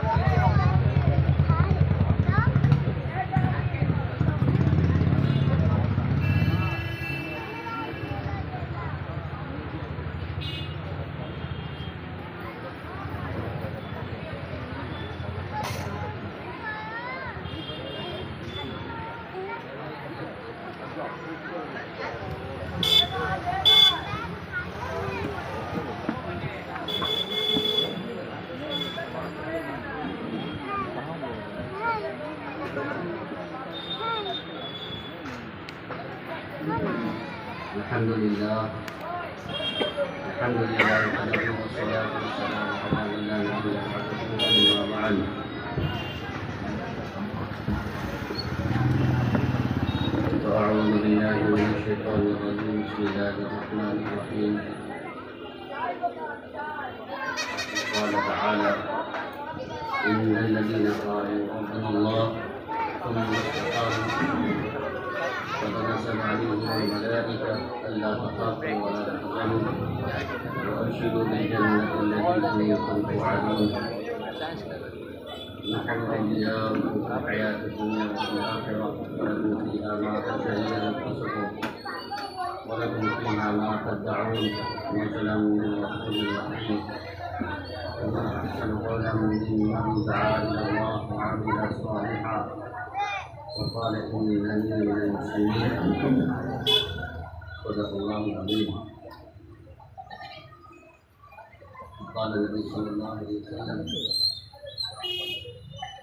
الحمد لله وحده والصلاة والسلام على من لا نبي بعده أما بعد. فأعوذ بالله من الشيطان الرجيم. بسم الله الرحمن الرحيم. قال تعالى إن الذين قالوا ربنا الله ثم استقاموا فتنزل عليهم الملائكة ألا تخافوا ولا تحزنوا وأبشروا بالجنة التي كنتم توعدون نحن أولياؤكم في الحياة الدنيا وفي الآخرة ولكم فيها ما تشتهي أنفسكم ولكم فيها ما تدعون نزلا من غفور رحيم. ومن أحسن قولا ممن دعا إلى الله وعمل صالحا وقال إنني من المسلمين. صدق الله العظيم. قال النبي صلى الله عليه وسلم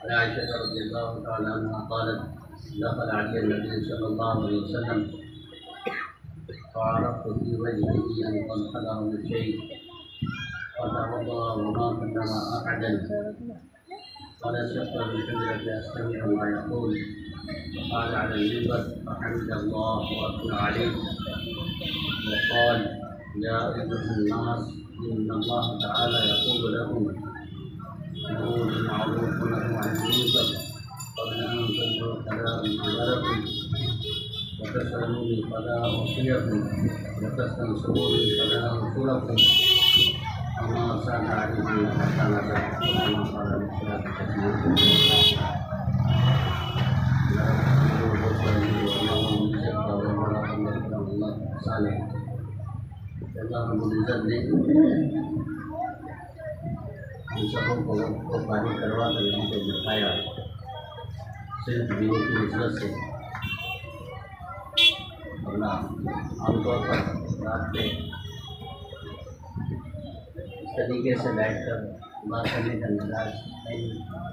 عن عائشة رضي الله تعالى عنها قالت دخل علي النبي صلى الله عليه وسلم فعرفت في وجهه أن قد حضره الشيء فتوضأ وما كلما أحدا قال شق بالحجرة أستمع ما يقول وقال على المنبر فحمد الله وأثنى عليه وقال يا أيها الناس إن الله تعالى يقول لكم امروا بالمعروف ونهوا عن المنكر قبل أن تدعوا فلا أنذركم وتسألوني فلا أعطيكم وتستنصروني فلا أنصركم وما ساد عليكم حتى نزل كما قال الصلاة اللہ رب العزت نے ہم سبوں کو پانی کروا کر یہاں پہ بٹھایا صرف دین کی عزت سے، ورنہ عام طور پر رات میں اس طریقے سے بیٹھ کر بات کرنے کا مزاج نہیں ملتا۔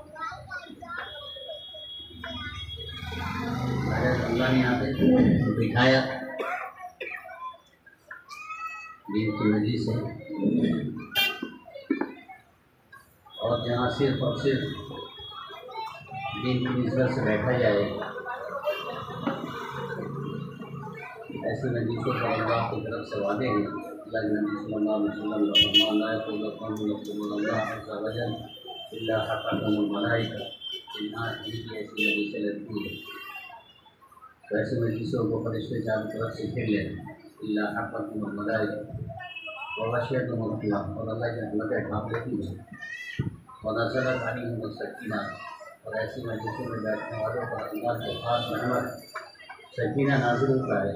اللہ نے یہاں پہ بٹھایا دین کی وجہ سے، اور جہاں صرف اور صرف دین کی نسبت سے بیٹھا جائے ایسے مجلسوں کا اللہ کی طرف سے وعدے ہیں۔ اللہ کے نبی صلی اللہ علیہ وسلم کا فرمان لا يقول قوم يذكرون الله عز وجل الا حفتهم الملائکہ، انہاں کی ایسی مجلسیں لگتی ہیں تو ایسے مجلسوں کو فرشتے چاروں طرف سے گھیر لیں، الا حفتهم الملائکہ وغشیتهم الرحمہ، اور اللہ کی رحمتیں ڈھانپ لیتی ہیں، ونزلت علیہم السکینہ، اور ایسی مجلسوں میں بیٹھنے والوں پر اللہ کے خاص رحمت سکینہ نازل ہوتا ہے،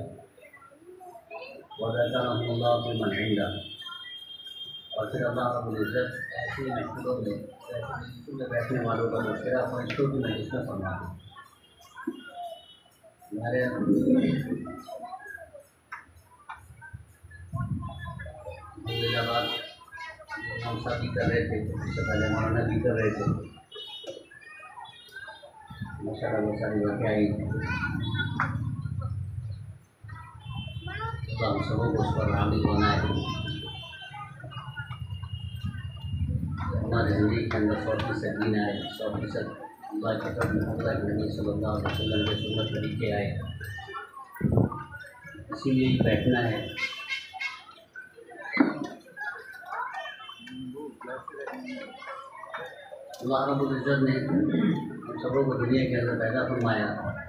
وذکرهم اللہ فیمن عنده، اور پھر اللہ رب العزت ایسی محفلوں میں ایسی مجلسوں میں بیٹھنے والوں کا تذکرہ فرشتوں کی مجلس میں فرماتے ہیں۔ ہمارے بات ہم سب بھی کر رہے تھے، اس سے پہلے مولانا بھی کر رہے تھے، ماشاء اللہ بہت ساری باتیں آئی، تو ہم سبوں کو اس پر عامل ہونا ہے۔ ہماری زندگی کے اندر 100% دین آئے، 100% اللہ کے فضل میں اللہ کے نبی صلی اللہ علیہ وسلم کے سنت طریقے آئے، اسی لیے ہی بیٹھنا ہے۔ اللہ رب العزت نے ہم سبوں کو دنیا کے اندر پیدا فرمایا،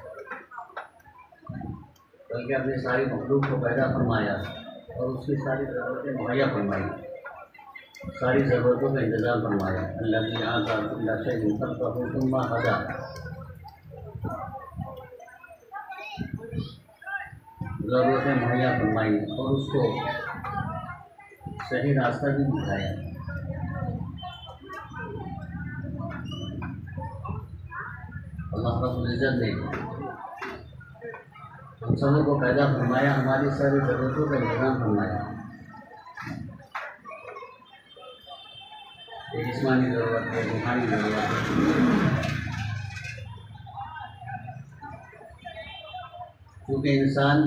بلکہ اپنے ساری مخلوق کو پیدا فرمایا اور اس کی ساری ضرورتیں مہیا فرمائی، ساری ضرورتوں کا انتظام فرمایا۔ اللہ کی آزاد اللہ شیء خلقہ ثم ہدی، ضرورتیں مہیا فرمائی اور اس کو صحیح راستہ بھی دکھایا۔ اللہ رب العزت نے ہم سبوں کو پیدا فرمایا، ہماری ساری ضرورتوں کا انتظام فرمایا، جسمانی ضرورت ہے، روحانی ضرورت ہے، کیونکہ انسان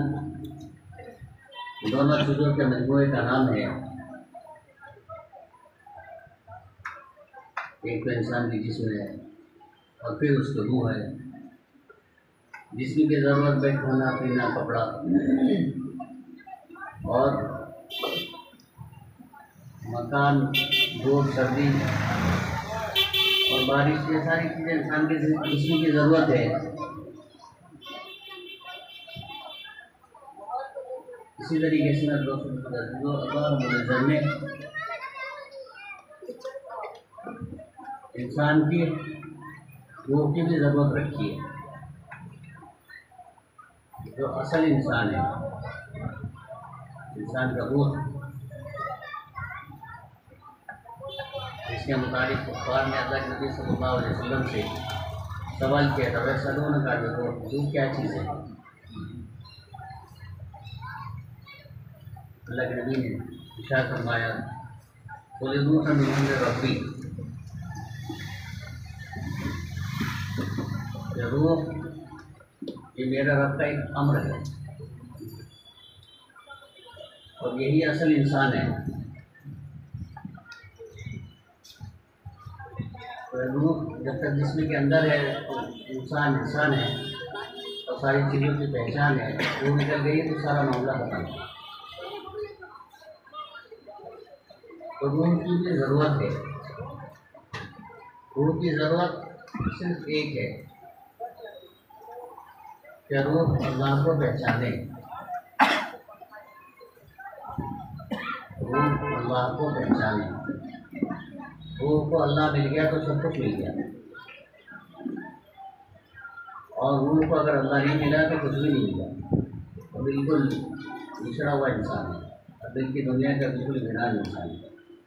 دونوں چیزوں کے مجموعے کا نام ہے۔ ایک تو انسان کی جسم ہے اور پھر اس کو روح ہے۔ جسم کی ضرورت ہے کھانا پینا کپڑا اور مکان، دھوپ سردی اور بارش، یہ ساری چیزیں انسان کے جسم کی ضرورت ہے۔ اسی طریقے سے اللہ رب العزت نے انسان کی روح کی بھی ضرورت رکھی ہے، جو اصل انسان ہے، انسان کا روح، اس کے مطابق کفار نے اللہ کے نبی صلی اللہ علیہ وسلم سے سوال کیا تھا، وَيَسْأَلُونَكَ عَنِ الرُّوحِ، روح کیا چیز ہے؟ اللہ کے نبی نے ارشاد فرمایا قُلِ الرُّوحُ مِنْ أَمْرِ رَبِّي، روح یہ میرا رب کا ایک امر ہے اور یہی اصل انسان ہے. روح جب تک جسم کے اندر ہے تو انسان ہے اور ساری چیزوں کی پہچان ہے. روح نکل گئی تو سارا معاملہ ختم. تو روح کی بھی ضرورت ہے. روح کی ضرورت صرف ایک ہے کہ روح اللہ کو پہچانے. روح اللہ کو پہچانے. روح کو اللہ مل گیا تو سب کچھ مل گیا, اور روح کو اگر اللہ نہیں ملا تو کچھ بھی نہیں ملا. وہ بالکل بچھڑا ہوا انسان ہے, اور دل کی دنیا کا بالکل بھیڑان انسان ہے.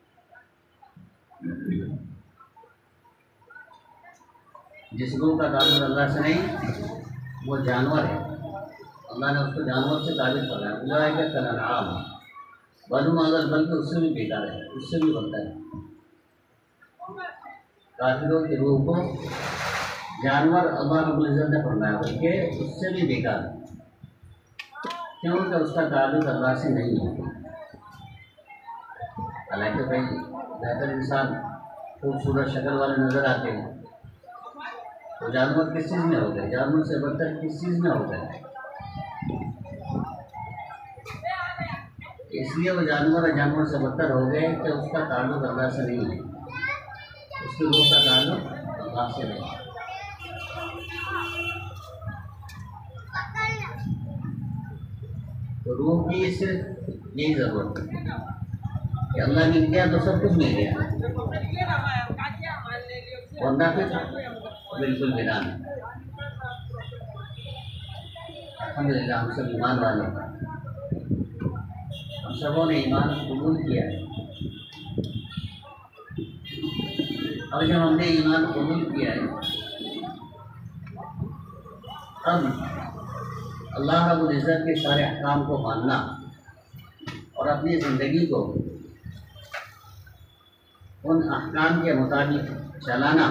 جس روح کا تعلق اللہ سے نہیں وہ جانور ہے. اللہ نے اس کو جانور سے تعلق کرایا. اولئک کالانعام بل هم اضل, بلکہ اس سے بھی بیکار ہے, اس سے بھی بنتا ہے. کافروں کی روح کو جانور اللہ رب العزت نے فرمایا, بلکہ اس سے بھی بیکار ہے. کیونکہ اس کا تعلق اللہ سے نہیں ہے. حالانکہ بھائی بہتر انسان خوبصورت شکل والے نظر آتے ہیں, تو جانور کس چیز میں ہو گئے؟ جانور سے بدتر کس چیز میں ہو گئے؟ اس لیے وہ جانور سے بدتر ہو گئے کہ اس کا تعلق اللہ سے نہیں ہے. اس کی روح کا تعلق اللہ سے نہیں. تو روح کی صرف یہی ضرورت ہے کہ اللہ مل گیا تو سب کچھ مل گیا, ورنہ پھر بالکل ویران ہے. الحمدللہ ہم سب ایمان والے ہیں. ہم سبوں نے ایمان قبول کیا ہے, اور جب ہم نے ایمان قبول کیا ہے اب اللہ رب العزت کے سارے احکام کو ماننا اور اپنی زندگی کو ان احکام کے مطابق چلانا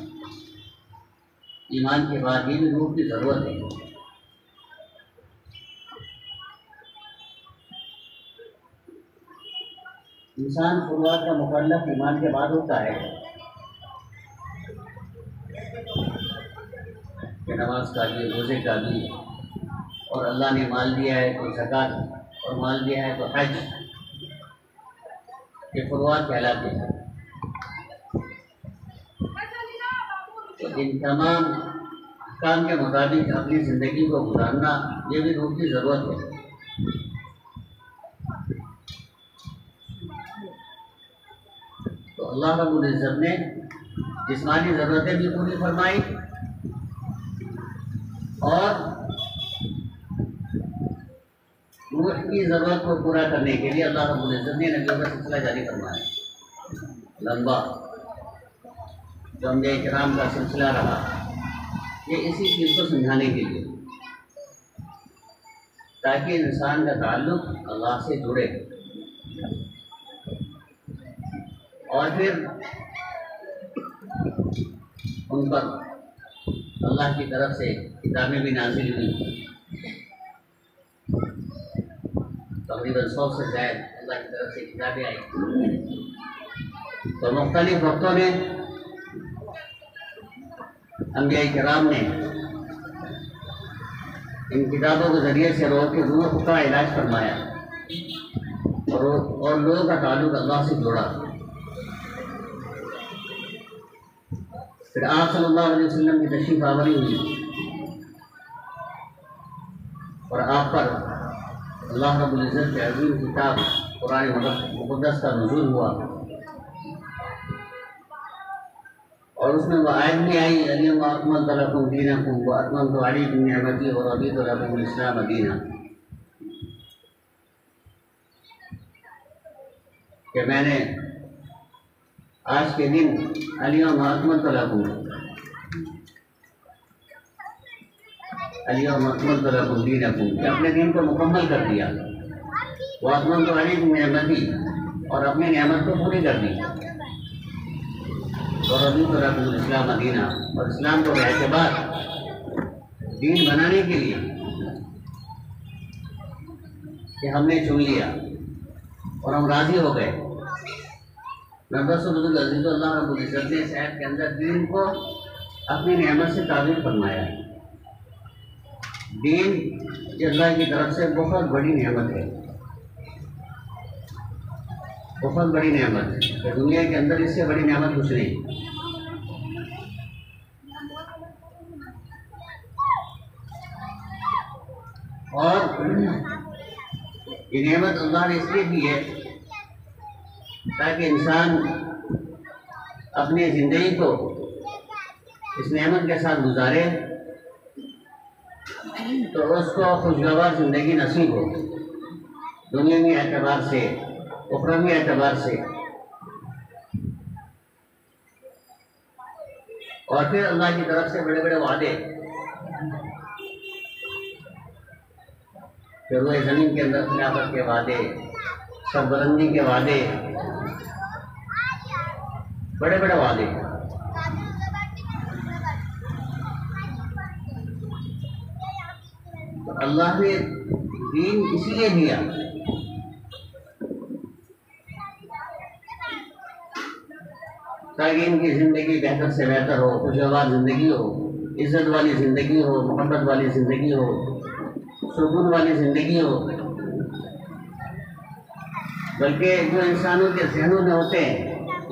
ایمان کے بعد یہ بھی روح کی ضرورت ہے. انسان فروعات کا مکلف ایمان کے بعد ہوتا ہے کہ نماز کا بھی, روزے کا بھی, اور اللہ نے مال دیا ہے تو زکوٰۃ, اور مال دیا ہے تو حج, یہ فروعات کہلاتے ہیں. تو ان تمام احکام کے مطابق اپنی زندگی کو گزارنا یہ بھی روح کی ضرورت ہے. تو اللہ رب العزت نے جسمانی ضرورتیں بھی پوری فرمائی, اور روح کی ضرورت کو پورا کرنے کے لیے اللہ رب العزت نے نبیوں کا سلسلہ جاری فرمایا لمبا, جو انبیاء کرام کا سلسلہ رہا. یہ اسی چیز کو سمجھانے کے لیے تاکہ انسان کا تعلق اللہ سے جڑے, اور پھر ان پر اللہ کی طرف سے کتابیں بھی نازل ہوئی. تقریباً 100 سے زائد اللہ کی طرف سے کتابیں آئی. تو مختلف وقتوں نے انبیاء کرام نے ان کتابوں کے ذریعے سے روح کا علاج فرمایا, اور لوگوں کا تعلق اللہ سے جوڑا. پھر آپ صلی اللہ علیہ وسلم کی تشریف آوری ہوئی, اور آپ پر اللہ رب العزت کے عظیم کتاب قرآن مقدس کا نزول ہوا, اور اس میں وہ آیت بھی آئی الیوم اکملت لکم دینکم واتممت علیکم نعمتی ورضیت لکم الاسلام دینا, کہ میں نے آج کے دن الیوم اکملت لکم دینکم, کہ اپنے دین کو مکمل کر دیا, واتممت علیکم نعمتی, اور اپنی نعمت کو پوری کر دی, اور رضیت لکم الاسلام دینا, اور اسلام کو باعتبار دین بنانے کے لیے کہ ہم نے چن لیا اور ہم راضی ہو گئے. نبرس عزیز اللہ رب العزت نے اس آیت کے اندر دین کو اپنی نعمت سے تعبیر فرمایا ہے. دین یہ اللہ کی طرف سے بہت بڑی نعمت ہے، بہت بڑی نعمت ہے کہ دنیا کے اندر اس سے بڑی نعمت کچھ نہیں. اور یہ نعمت اللہ نے اس لیے دی ہے تاکہ انسان اپنی زندگی کو اس نعمت کے ساتھ گزارے تو اس کو خوشگوار زندگی نصیب ہو، دنیاوی اعتبار سے، اخروی اعتبار سے. اور پھر اللہ کی طرف سے بڑے بڑے وعدے کہ روئے زمین کے اندر خلافت کے وعدے، سربلندی کے وعدے، بڑے بڑے وعدے. تو اللہ نے دین اسی لیے دیا تاکہ ان کی زندگی بہتر سے بہتر ہو، خوشگوار زندگی ہو، عزت والی زندگی ہو، محبت والی زندگی ہو، سکون والی زندگی ہو. بلکہ جو انسانوں کے ذہنوں میں ہوتے ہیں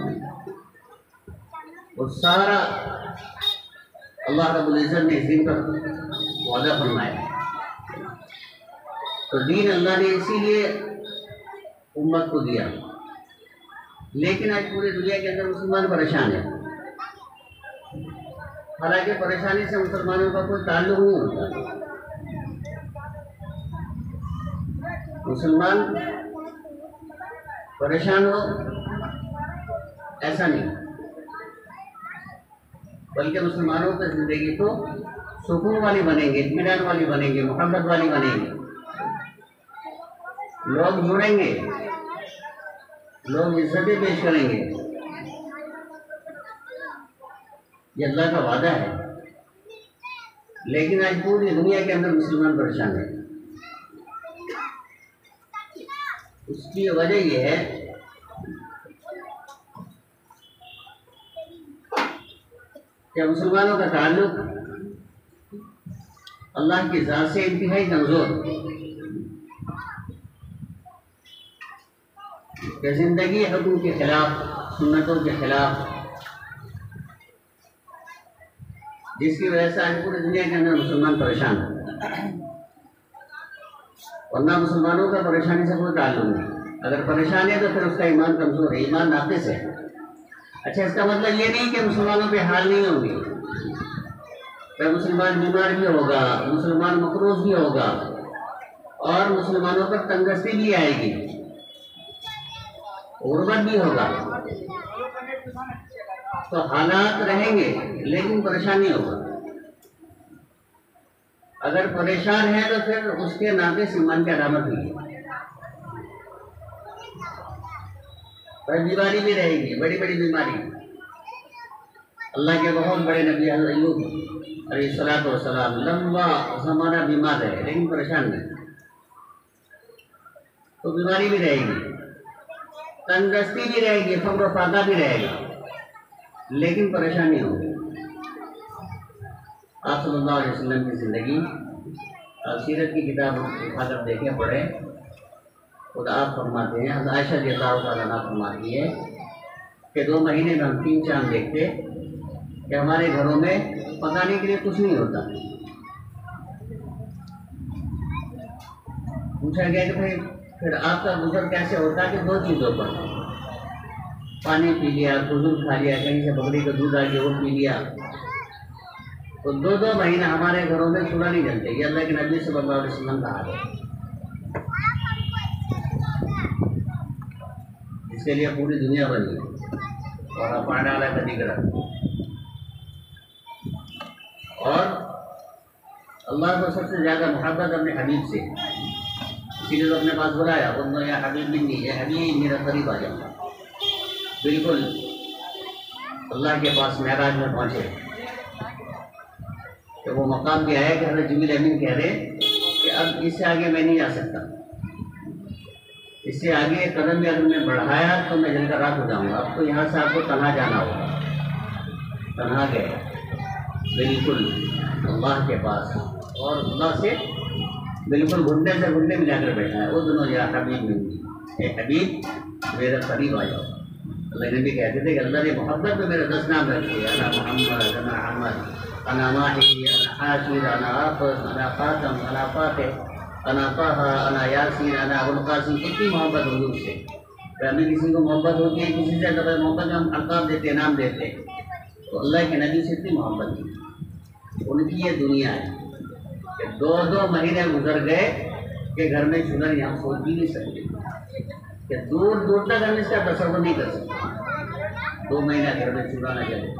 وہ سارا اللہ رب العزت نے اس دین پر وعدہ فرمایا. تو دین اللہ نے اسی لیے امت کو دیا. لیکن آج پوری دنیا کے اندر مسلمان پریشان ہیں. حالانکہ پریشانی سے مسلمانوں کا کوئی تعلق نہیں ہوتا. مسلمان پریشان ہو ایسا نہیں، بلکہ مسلمانوں کی زندگی تو سکون والی بنیں گے، اطمینان والی بنیں گے، محبت والی بنیں گے. لوگ جڑیں گے، لوگ عزتیں پیش کریں گے. یہ اللہ کا وعدہ ہے. لیکن آج پوری دنیا کے اندر مسلمان پریشان ہیں. اس کی وجہ یہ ہے کہ مسلمانوں کا تعلق اللہ کی ذات سے انتہائی کمزور، کہ زندگی حکم کے خلاف، سنتوں کے خلاف، جس کی وجہ سے آج پوری دنیا کے اندر مسلمان پریشان ہیں. ورنہ مسلمانوں کا پریشانی سے کوئی تعلق نہیں. اگر پریشانی ہے تو پھر اس کا ایمان کمزور ہے، ایمان ناقص ہے. اچھا، اس کا مطلب یہ نہیں کہ مسلمانوں پہ حال نہیں ہوں گے. کہ مسلمان بیمار بھی ہوگا، مسلمان مقروض بھی ہوگا، اور مسلمانوں پر تنگستی بھی آئے گی، غربت بھی ہوگا. تو حالات رہیں گے لیکن پریشانی ہوگا. اگر پریشان ہے تو پھر اس کے ناقص ایمان کی علامت ہوئی ہے. پر بیماری بھی رہے گی، بڑی بڑی بیماری. اللہ کے بہت بڑے نبی حضرت ایوب علیہ الصلوۃ والسلام لمبا زمانہ بیمار رہے لیکن پریشان نہیں. تو بیماری بھی رہے گی، تندرستی بھی رہے گی، فقر و فاقہ بھی رہے گا، لیکن پریشانی ہوگی. آپ صلی اللہ علیہ وسلم کی زندگی اور سیرت کی کتاب اٹھا کر دیکھیں، پڑھیں. خود آپ فرماتے ہیں، حضرت عائشہ رضی اللہ تعالیٰ عنہا فرماتی ہے کہ 2 مہینے میں ہم 3 چاند دیکھتے کہ ہمارے گھروں میں پکانے کے لیے کچھ نہیں ہوتا. پوچھا گیا کہ بھائی پھر آپ کا گزر کیسے ہوتا؟ کہ 2 چیزوں پر، پانی پی لیا، کھجور کھا لیا، کہیں سے بکری کا دودھ آ گیا وہ پی لیا. تو 2 مہینہ ہمارے گھروں میں چولہا نہیں جلتے. یہ اللہ کے نبی صلی اللہ علیہ وسلم کا حال ہے. اس کے لیے پوری دنیا بنی اور پانی والا کدی کرا. اور اللہ کو سب سے زیادہ محبت اپنے حبیب سے، اسی لیے تو اپنے پاس بلایا، انہوں یا حبیب منی، یا حبیب میرا قریب آ جاؤ. بالکل اللہ کے پاس معراج میں پہنچے کہ وہ مقام بھی آیا کہ حضرت جبریل امین کہہ رہے کہ اب اس سے آگے میں نہیں جا سکتا، اس سے آگے قدم بھی اگر میں بڑھایا تو میں جل کر رات ہو جاؤں گا، اب تو یہاں سے آپ کو تنہا جانا ہوگا۔ تنہا گئے بالکل اللہ کے پاس، اور اللہ سے بالکل گھنٹے سے گھنٹے ملا کر بیٹھا ہے۔ وہ دونوں یا حبیب میں، اے حبیب میرا قریب آ جاؤ۔ اللہ نبی کہتے تھے کہ اللہ نے محبت میں میرے 10 نام رکھ دیے، انا محمد، انا احمد، انا ماہی، انا حاشر، انا حافظ، انا خاتم، انا فاتح، انا طہ، انا یاسین، انا ابو القاسم۔ کتنی محبت حضور سے، کہ ہمیں کسی کو محبت ہوتی ہے، کسی سے زیادہ محبت میں ہم القاب دیتے ہیں، نام دیتے ہیں، تو اللہ کے نبی سے اتنی محبت تھی۔ ان کی یہ دنیا ہے کہ 2 مہینے گزر گئے کہ گھر میں شوگر یہاں سوچ بھی نہیں سکتے، کہ دور دور تک ہم اس کا تصور نہیں کر سکتے۔ 2 مہینہ گھر میں چولہا نہ چلے،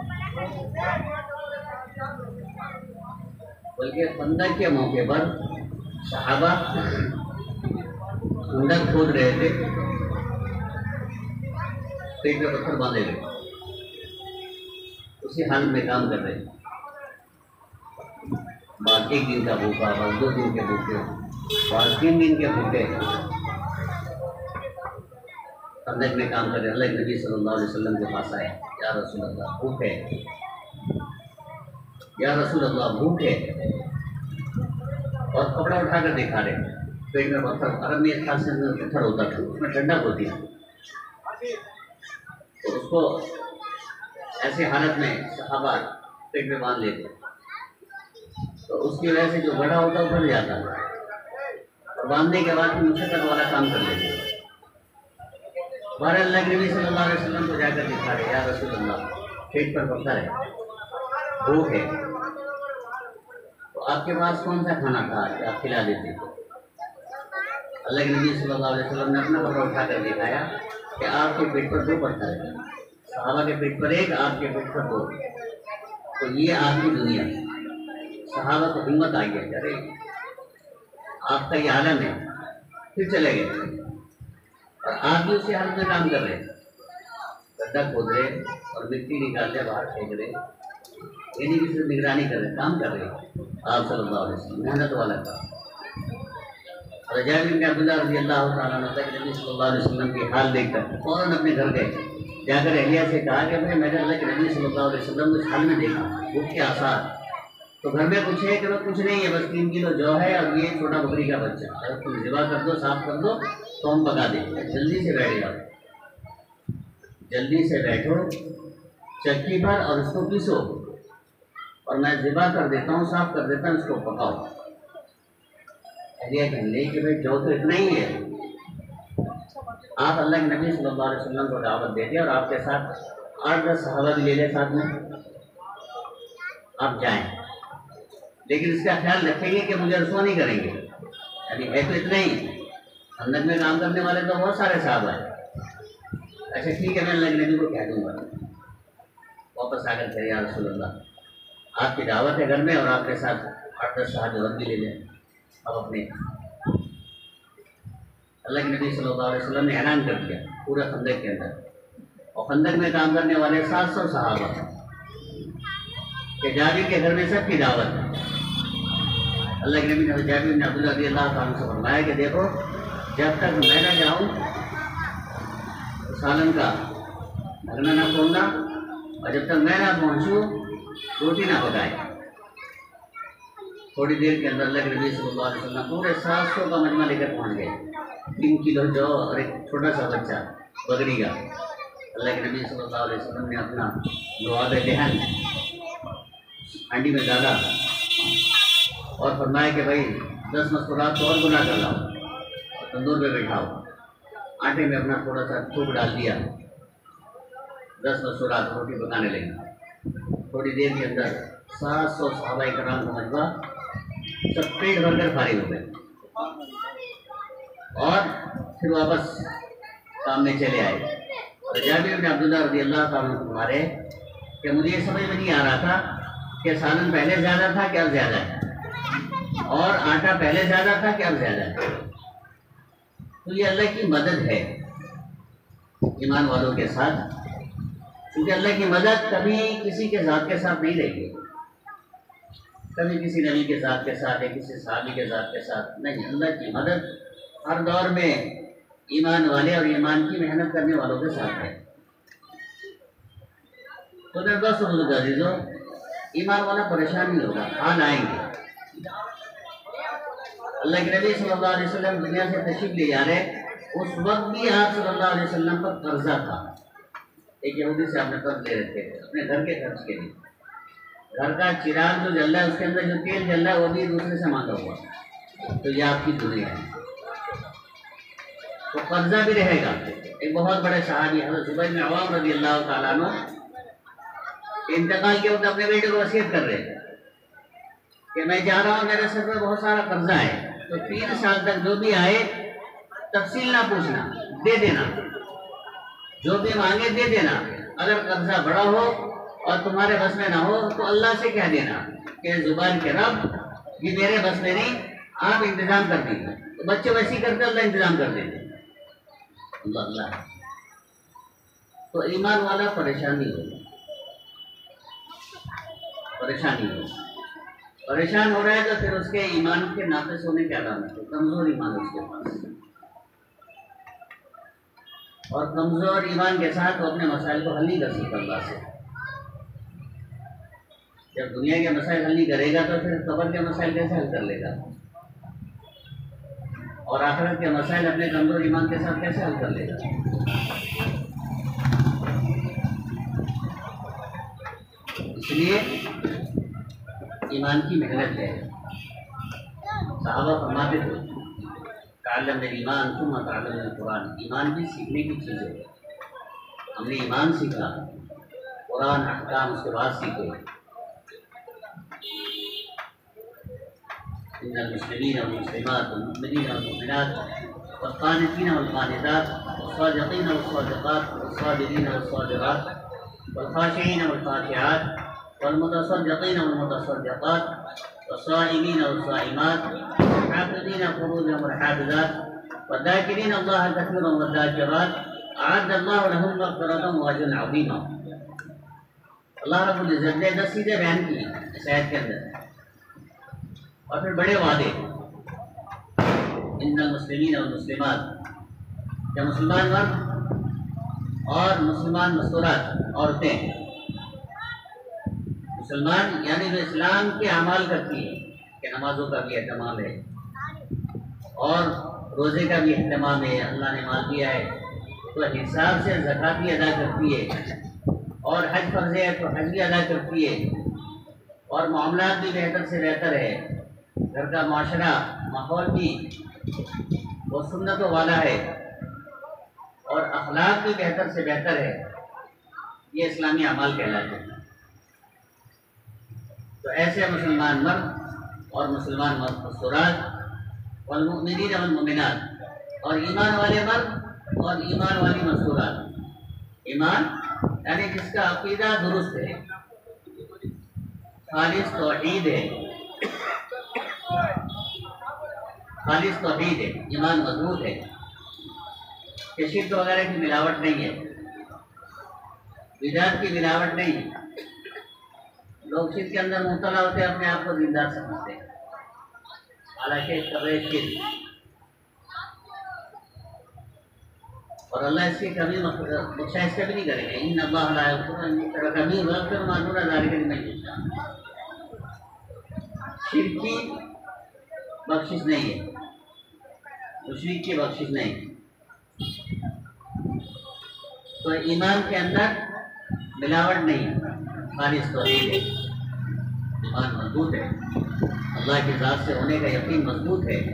بلکہ خندق کے موقع پر صحابہ خندق کھود رہے تھے، پیٹ میں پتھر باندھے گئے، اسی حالت میں کام کر رہے، بعد 1 دن کا بھوکا، بعد 2 دن کے بھوکے، بعد 3 دن کے بھوکے، خندق میں کام کر رہے۔ اللہ نبی صلی اللہ علیہ وسلم کے پاس آئے، یا رسول اللہ بھوک ہے، یا رسول اللہ بھوک ہے، اور کپڑا اٹھا کر دکھا رہے، پیٹ میں پتھر، عرب میں خاص پتھر ہوتا تھا، اس میں ٹھنڈک ہوتی ہے، تو اس کو ایسے حالت میں صحابہ پیٹ میں باندھ لیتے، تو اس کی وجہ سے جو بڑا ہوتا ہے ابھر جاتا ہے، اور باندھنے کے بعد مشقت والا کام کر لیتے۔ بہر اللہ کے نبی صلی اللہ علیہ وسلم کو جا کر دکھا رہے، یا رسول اللہ پیٹ پر پتھر ہے، بھوک ہے، تو آپ کے پاس کون سا کھانا تھا کہ آپ کھلا دیتے؟ اللہ کے نبی صلی اللہ علیہ وسلم نے اپنا کپڑا اٹھا کر دکھایا کہ آپ کے پیٹ پر 2 پتھر ہے، صحابہ کے پیٹ پر 1، آپ کے پیٹ پر 2، تو یہ آپ کی دنیا ہے۔ صحابہ کو ہمت آ گیا کہ ارے آپ کا یہ عالم ہے، پھر چلے گئے، اور آپ بھی اسی حالت میں کام کر رہے، گڈھا کھود رہے اور مٹی نکال کے باہر پھینک رہے، یعنی کسی سے نگرانی کر رہے، کام کر رہے آپ صلی اللہ علیہ وسلم، محنت والا تھا۔ اور جابر بن عبداللہ رضی اللہ تعالیٰ عنہ کہ نبی صلی اللہ علیہ وسلم کی حال دیکھ کر فوراً اپنے گھر گئے، جا کر اہلیہ سے کہا کہ میں نے اللہ کے نبی صلی اللہ علیہ وسلم اس حال میں دیکھا، بھوک کے آثار، تو گھر میں پوچھے کہ کچھ نہیں ہے، بس 3 کلو جو ہے اور یہ چھوٹا بکری کا بچہ، اگر تم ذبح کر دو، صاف کر دو تو ہم پکا دیں گے۔ جلدی سے بیٹھ جاؤ، جلدی سے بیٹھو چکی پر اور اس کو پیسو، اور میں ذبح کر دیتا ہوں، صاف کر دیتا ہوں، اس کو پکاؤ۔ کہنے لگے کہ بھائی جو تو اتنا ہی ہے، آپ اللہ کے نبی صلی اللہ علیہ وسلم کو دعوت دیتے اور آپ کے ساتھ 8-10 صحابہ بھی لے لیں ساتھ میں، آپ جائیں، لیکن اس کا خیال رکھیں گے کہ مجھے رسوا نہیں کریں گے، یعنی ہے تو اتنا ہی، خندق میں کام کرنے والے تو بہت سارے صحابہ ہیں۔ اچھا ٹھیک ہے، میں اللہ کے نبی کو کہہ دوں گا۔ واپس آ کر کہے یا رسول اللہ آپ کی دعوت ہے گھر میں، اور آپ کے ساتھ 8-10 صحابہ اور بھی لے لیں، اب اپنے اللہ کے نبی صلی اللہ علیہ وسلم نے اعلان کر دیا پورے خندق کے اندر، اور خندق میں کام کرنے والے 700 صحابہ کہ جابر کے گھر میں سب کی دعوت ہے۔ اللہ کے نبی نے جابر بن عبداللہ رضی اللہ تعالیٰ سے فرمایا کہ دیکھو جب تک میں نہ جاؤں سالن کا ڈھکنا نہ کھولنا، اور جب تک میں نہ پہنچوں روٹی نہ پکائے۔ تھوڑی دیر کے اندر اللہ کے نبی صلی اللہ علیہ وسلم پورے 700 کا مجمع لے کر پہنچ گئے، 3 کلو جو اور ایک چھوٹا سا بچہ بکری کا۔ اللہ کے نبی صلی اللہ علیہ وسلم نے اپنا لعاب دہن ہانڈی میں ڈالا اور فرمایا کہ بھائی 10 مسکرات کو اور گنا کر لاؤ اور تندور پہ بٹھاؤ۔ آٹے میں اپنا تھوڑا سا تھوک ڈال دیا، 10 مسکرات روٹی پکانے لگی۔ تھوڑی دیر کے اندر 700 صحابہ کرام کا مجمع سب پیٹ بھر کر فارغ ہو گئے، اور پھر واپس کام میں چلے آئے۔ اور جابر بن عبداللہ رضی اللہ تعالیٰ عنہ ہمارے کہ مجھے یہ سمجھ میں نہیں آ رہا تھا کہ سالن پہلے زیادہ تھا کہ اب زیادہ ہے، اور آٹا پہلے زیادہ تھا کہ اب زیادہ ہے۔ تو یہ اللہ کی مدد ہے ایمان والوں کے ساتھ، کیونکہ اللہ کی مدد کبھی کسی کے ذات کے ساتھ نہیں رہے گی۔ کبھی کسی نبی کے ذات کے ساتھ ہے، کسی صحابی کے ذات کے ساتھ نہیں، اللہ کی مدد ہر دور میں ایمان والے اور ایمان کی محنت کرنے والوں کے ساتھ ہے۔ تو میرے دوستوں بزرگ عزیزوں، ایمان والا پریشان نہیں ہوگا، حال آئیں گے۔ اللہ کے نبی صلی اللہ علیہ وسلم دنیا سے تشریف لے جا رہے، اس وقت بھی آپ صلی اللہ علیہ وسلم پر قرضہ تھا۔ ایک یہودی سے آپ نے قرض لے رکھے تھے اپنے گھر کے خرچ کے لیے۔ گھر کا چراغ جو جل رہا ہے اس کے اندر جو تیل جل رہا ہے وہ بھی دوسرے سے مانگا ہوا، تو یہ آپ کی دنیا ہے، تو قرضہ بھی رہے گا۔ ایک بہت بڑے صحابی حضرت زبیر بن عوام رضی اللہ تعالیٰ عنہ انتقال کے وقت اپنے بیٹے کو وصیت کر رہے تھے کہ میں جا رہا ہوں، میرے سر پہ بہت سارا قرضہ ہے، تو 3 سال تک جو بھی آئے تفصیل نہ پوچھنا، دے دینا، جو بھی مانگے دے دینا۔ اگر قرضہ بڑا ہو اور تمہارے بس میں نہ ہو تو اللہ سے کہہ دینا کہ زبان کے رب یہ میرے بس میں نہیں، آپ انتظام کر دیجیے۔ تو بچے ویسے ہی کرتے، اللہ انتظام کر دیتے، اللہ اللہ۔ تو ایمان والا پریشانی ہوگا، پریشانی ہوگا، پریشان ہو رہا ہے تو پھر اس کے ایمان کے ناقص ہونے کے علامت ہے، کمزور ایمان اس کے پاس، اور کمزور ایمان کے ساتھ وہ اپنے مسائل کو حل نہیں کر سکتا اللہ سے۔ جب دنیا کے مسائل حل نہیں کرے گا تو پھر قبر کے مسائل کیسے حل کر لے گا، اور آخرت کے مسائل اپنے کمزور ایمان کے ساتھ کیسے حل کر لے گا۔ اس لیے ایمان کی محنت ہے۔ صحابہ فرماتے تھے تعلم الایمان ثم تعلم القرآن، ایمان بھی سیکھنے کی چیز ہے۔ ہم نے ایمان سیکھا، قرآن احکام اس کے بعد سیکھے۔ ان المسلمین والمسلمات والمؤمنین والمؤمنات والقانتین والقانتات والصادقین والصادقات والصابرین والصابرات والخاشعین والخاشعات والمتصدقین والمتصدقات والصائمین والصائمات والحافظین فروجهم والحافظات والذاکرین اللہ کثیرا والذاکرات اعد اللہ لهم مغفرۃ واجرا عظیما۔ اللہ رب العزت نے 10 چیزیں بیان کی اس آیت کے اندر، اور پھر بڑے وعدے۔ ان المسلمین والمسلمات، یا مسلمان مرد اور مسلمان مستورات عورتیں، مسلمان یعنی جو اسلام کے اعمال کرتی ہے کہ نمازوں کا بھی اہتمام ہے اور روزے کا بھی اہتمام ہے، اللہ نے مال دیا ہے تو حساب سے زکوٰۃ بھی ادا کرتی ہے، اور حج فرض ہے تو حج بھی ادا کرتی ہے، اور معاملات بھی بہتر سے بہتر ہے، گھر کا معاشرہ ماحول بھی وہ سنتوں والا ہے، اور اخلاق بھی بہتر سے بہتر ہے، یہ اسلامی اعمال کہلاتے ہیں۔ تو ایسے مسلمان مرد اور مسلمان مستورات والمؤمنین والمؤمنات، اور ایمان والے مرد اور ایمان والی مستورات۔ ایمان یعنی جس کا عقیدہ درست ہے، خالص توحید ہے، خالص توحید ہے، ایمان مضبوط ہے کہ شرک وغیرہ کی ملاوٹ نہیں ہے، بدعت کی ملاوٹ نہیں ہے۔ لوگ شرک کے اندر مبتلا ہوتے ہیں، اپنے آپ کو دیندار سمجھتے ہیں، حالانکہ شرک، اور اللہ اس کی کمی بخشائش اس کا بھی نہیں کرے گا۔ ان اللہ لا یغفر ان یشرک به ویغفر ما دون ذلک لمن یشاء۔ شرک کی بخشش نہیں ہے، مشرک کی بخشش نہیں۔ تو ایمان کے اندر ملاوٹ نہیں، خالص توحید ہے، ایمان مضبوط ہے، اللہ کی ذات سے ہونے کا یقین مضبوط ہے،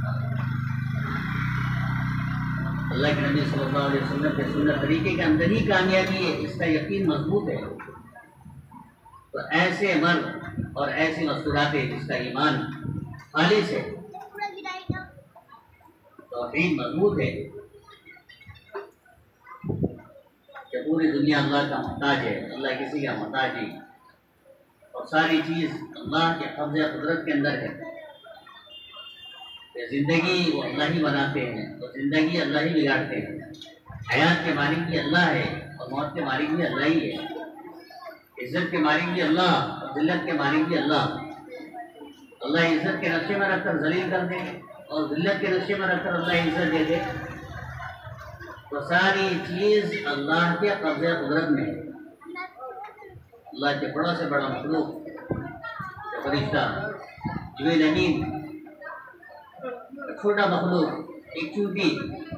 اللہ کے نبی صلی اللہ علیہ وسلم کے سنت طریقے کے اندر ہی کامیابی ہے، اس کا یقین مضبوط ہے۔ تو ایسے مرد اور ایسی مستورات جس کا ایمان خالص ہے، توحید مضبوط ہے، کہ پوری دنیا اللہ کا محتاج ہے، اللہ کسی کا محتاج نہیں، اور ساری چیز اللہ کے قبضہ قدرت کے اندر ہے، کہ زندگی وہ اللہ ہی بناتے ہیں، تو زندگی اللہ ہی بگاڑتے ہیں، حیات کے مالک بھی اللہ ہے اور موت کے مالک بھی اللہ ہی ہے، عزت کے مالک بھی اللہ اور ذلت کے مالک بھی اللہ، اللہ عزت کے نقشے میں رکھ کر ذلیل کر دے اور ذلت کے نقشے میں رکھ کر اللہ عزت دے دے، تو ساری چیز اللہ کے قبضہ قدرت میں ہے۔ اللہ کے بڑا سے بڑا مخلوق، فرشتہ، جبریل امین، چھوٹا مخلوق، ایک چونٹی،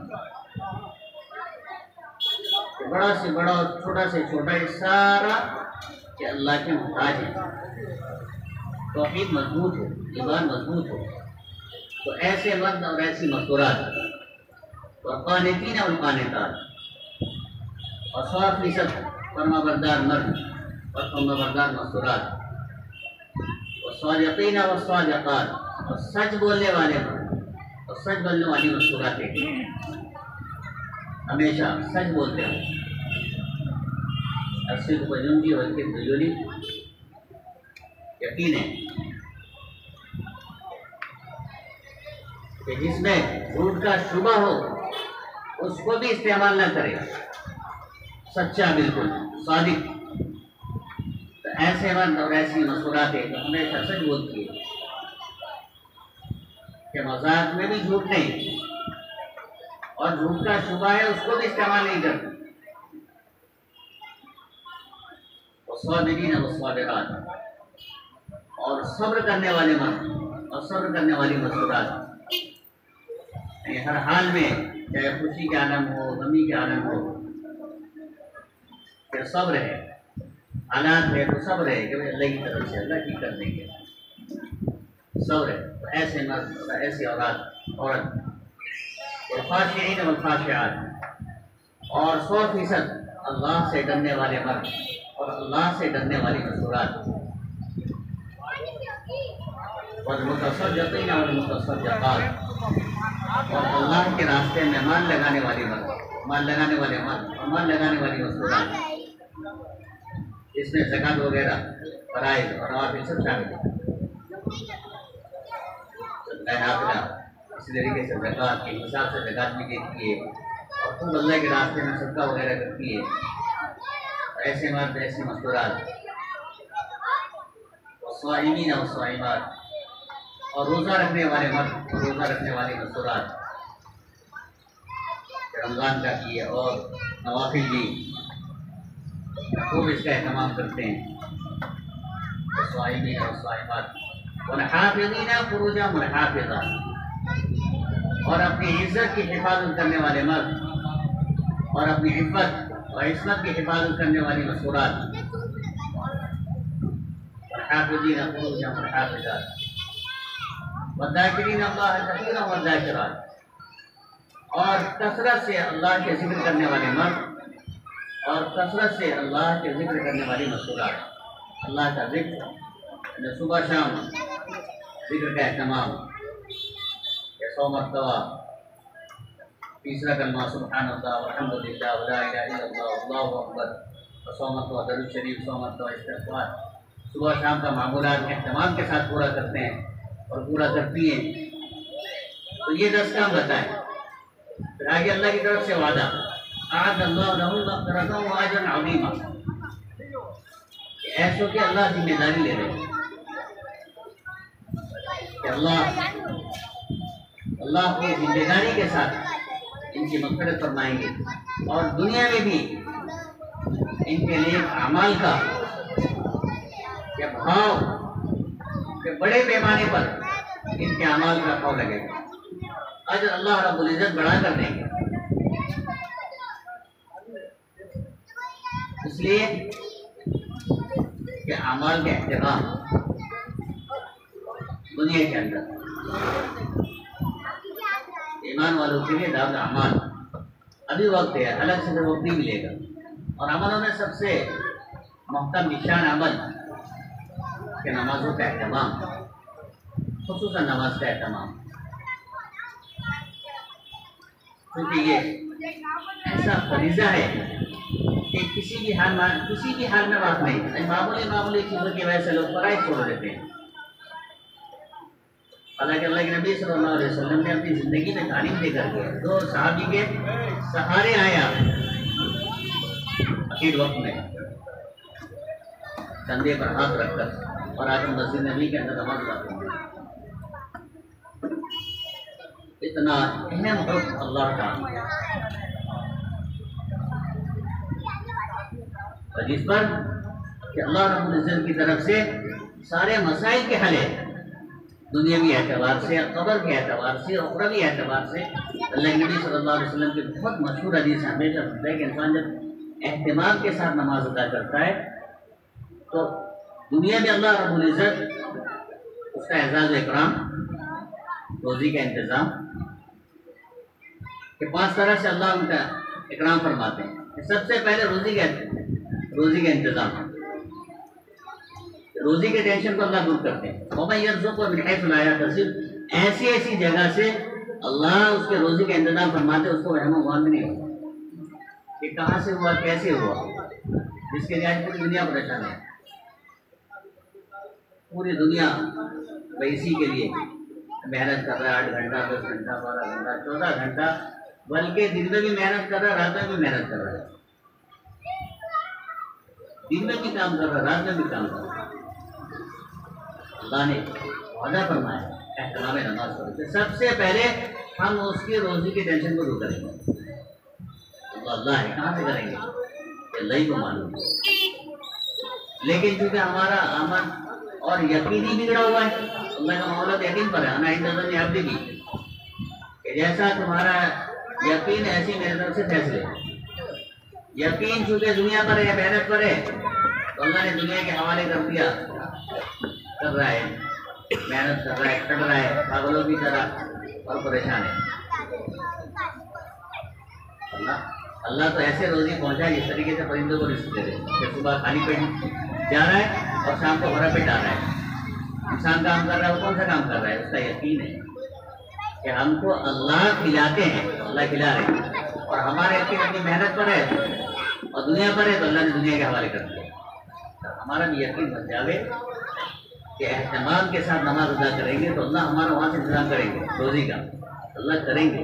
بڑا سے بڑا اور چھوٹا سے چھوٹا، یہ سارا کہ اللہ کے محتاج ہے۔ توحید مضبوط ہو، ایمان مضبوط ہو، تو ایسے مرد اور ایسی مستورات اور قانتین اور قانتات اور 100% فرما بردار مرد اور فرما بردار مستورات اور صادقین اور صادقات اور سچ بولنے والے مرد اور سچ بولنے والی مستورات ہمیشہ سچ بولتے ہیں۔ الصدق ينجي والكذب يهلك، یقین ہے کہ جس میں جھوٹ کا شبہ ہو اس کو بھی استعمال نہ کرے، سچا بالکل صادق، تو ایسے مرد اور ایسی مصورات ہے جو ہمیشہ سچ بولتی ہے کہ مذاق میں بھی جھوٹ نہیں اور جھوٹ کا شبہ ہے اس کو بھی استعمال نہیں کرتی، والصابرین والصابرات، اور صبر کرنے والے مرد اور صبر کرنے والی مصورات، یعنی ہر حال میں چاہے خوشی کے عالم ہو، غمی کے عالم ہو، کہ صبر ہے، حالات ہے تو صبر ہے کہ اللہ کی طرف سے اللہ ٹھیک کر دیں گے، صبر ہے۔ تو ایسے مرد اور ایسی عورت والخاشعین والخاشعات، اور 100% اللہ سے ڈرنے والے مرد اور اللہ سے ڈرنے والی مصورات، والمتصدقین والمتصدقات، اور اللہ کے راستے میں مال لگانے والے مرد، مال لگانے والے مرد اور مال لگانے والی مصورات، اس میں زکات وغیرہ فرائض اور نوافل سب شامل ہے۔ نافلہ اسی طریقے سے زکات کے حساب سے زکات بھی دیتی ہے اور خوب اللہ کے راستے میں صدقہ وغیرہ کرتی ہے۔ ایسے مرد ایسی مستورات، والصائمین والصائمات، اور روزہ رکھنے والے مرد اور روزہ رکھنے والی مستورات، رمضان کا کیے اور نوافل بھی خوب اس کا اہتمام کرتے ہیں۔ والصائمین والصائمات والحافظین فروجهم والحافظات، اور اپنی عزت کی حفاظت کرنے والے مرد اور اپنی عفت اور عصمت کی حفاظت کرنے والی مصورات، والحافظین فروجهم والحافظات، والذاکرین اللہ کثیرا والذاکرات، اور کثرت سے اللہ کے ذکر کرنے والے مرد اور کثرت سے اللہ کے ذکر کرنے والی مصورات، اللہ کا ذکر صبح شام ذکر کا اہتمام، 100 مرتبہ تیسرا کلمہ سبحان اللہ والحمد للہ ولا الہ الا اللہ واللہ اکبر، 100 مرتبہ درود شریف، 100 مرتبہ استغفار، صبح شام کا معمولات اہتمام کے ساتھ پورا کرتے ہیں اور پورا کرتی ہیں۔ تو یہ 10 کام بتائیں، پھر آگے اللہ کی طرف سے وعدہ، اعد اللہ لهم مغفرۃ واجرا عظیما، ایسو کہ اللہ ذمہ داری لے رہے ہیں کہ اللہ کو ذمہ داری کے ساتھ ان کی مغفرت فرمائیں گے، اور دنیا میں بھی ان کے لیے اعمال کا کہ بھاؤ کہ بڑے پیمانے پر ان کے اعمال کا بھاؤ لگے گا، اجر اللہ رب العزت بڑھا کر دیں گے۔ اس لیے کہ اعمال کے احترام دنیا کے اندر ایمان والوں کے لیے دعوت اعمال ابھی وقت ہے، الگ سے وقت نہیں ملے گا، اور عملوں میں سب سے محتم نشان عمل کہ نمازوں کا اہتمام، خصوصاً نماز کا اہتمام، کیونکہ یہ ایسا فریضہ ہے کہ کسی بھی حال میں بات نہیں، معمولی چیزوں کی وجہ سے لوگ فرائض چھوڑ دیتے ہیں۔ حالانکہ اللہ کے نبی صلی اللہ علیہ وسلم نے اپنی زندگی میں تعلیم دے کر کے 2 صحابی کے سہارے آئے آپ اخیر وقت میں کندھے پر ہاتھ رکھ کر اور آج ہم مسجد نبی کے اندر نماز پڑھتے ہیں. اتنا اہم حکم اللہ کا، اور جس پر کہ اللہ رب العزت کی طرف سے سارے مسائل کے حل ہے، دنیاوی اعتبار سے، قبر کے اعتبار سے، اخروی اعتبار سے. اللہ کے نبی صلی اللہ علیہ وسلم کی بہت مشہور حدیث ہمیشہ سنتا ہے کہ انسان جب اہتمام کے ساتھ نماز ادا کرتا ہے تو دنیا میں اللہ رب العزت اس کا اعزاز و اکرام، روزی کا انتظام، کہ 5 طرح سے اللہ ان کا اکرام فرماتے ہیں. سب سے پہلے روزی کا انتظام، روزی کے ٹینشن کو اللہ دور کرتے ہیں. وَمَن يَرْزُقْهُ مِنْ حَيْثُ لَا يَحْتَسِبْ، ایسی جگہ سے اللہ اس کے روزی کا انتظام فرماتے ہیں، اس کو وہم و گمان بھی نہیں ہوتا کہ کہاں سے ہوا، کیسے ہوا، جس کے لیے آج پوری دنیا پریشان ہے. پوری دنیا اسی کے لیے محنت کر رہا ہے، 8 گھنٹہ 10 گھنٹہ 12 گھنٹہ 14 گھنٹہ، بلکہ دن میں بھی محنت کر رہا ہے، رات میں بھی محنت کر رہا ہے. دن میں بھی کام کر رہا ہے، رات میں بھی کام کر رہا ہے. اللہ نے وعدہ فرمایا اہتمام نماز پڑھ کے سب سے پہلے ہم اس کی روزی کی ٹینشن کو دور کریں گے. اللہ ہے، کہاں سے کریں گے؟ اللہ ہی کو معلوم ہے. لیکن چونکہ ہمارا عمل اور یقین ہی بگڑا ہوا ہے، اللہ کا معاملہ تو یقین پر ہے، انا عند ظن عبدی بھی، کہ جیسا تمہارا یقین ایسی میرے طرف سے فیصلے. یقین چونکہ دنیا پر ہے، محنت پر ہے، تو اللہ نے دنیا کے حوالے کر دیا. کر رہا ہے، محنت کر رہا ہے، کٹ رہا ہے پاگلوں کی طرح اور پریشان ہے. اللہ تو ایسے روزی پہنچائے جس طریقے سے پرندوں کو رزق دے دے کہ صبح خالی پیٹ جا رہا ہے اور شام کو بھرا پیٹ آ رہا ہے. انسان کام کر رہا ہے، وہ کون سا کام کر رہا ہے؟ اس کا یقین ہے کہ ہم کو اللہ کھلاتے ہیں، اللہ کھلا رہے ہیں، اور ہمارا یقین اپنی محنت پر ہے اور دنیا پر ہے تو اللہ نے دنیا کے حوالے کر دیا. ہمارا بھی یقین بن جاوے کہ اہتمام کے ساتھ نماز ادا کریں گے تو اللہ ہمارا وہاں سے انتظام کریں گے، روزی کا اللہ کریں گے.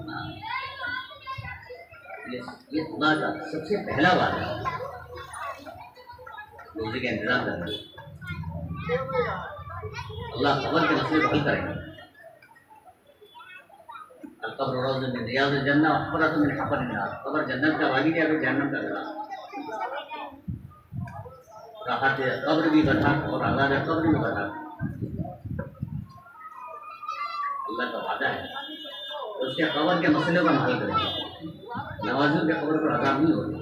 یہ خدا کا سب سے پہلا وعدہ ہے، روزی کا انتظام کرنا. اللہ قبر کے مسئلے کو حل کریں گے. القبر روض من ریاض الجنہ وحفرۃ من حفر النار، قبر جنت کا باغیچہ ہے، جہنم کا گڑھا. راحت قبر بھی بتا اور عذاب قبر بھی بتا. اللہ کا وعدہ ہے اس کے قبر کے مسئلے کو حل کریں گے. نمازیوں کے قبر پر عذاب نہیں ہوگا،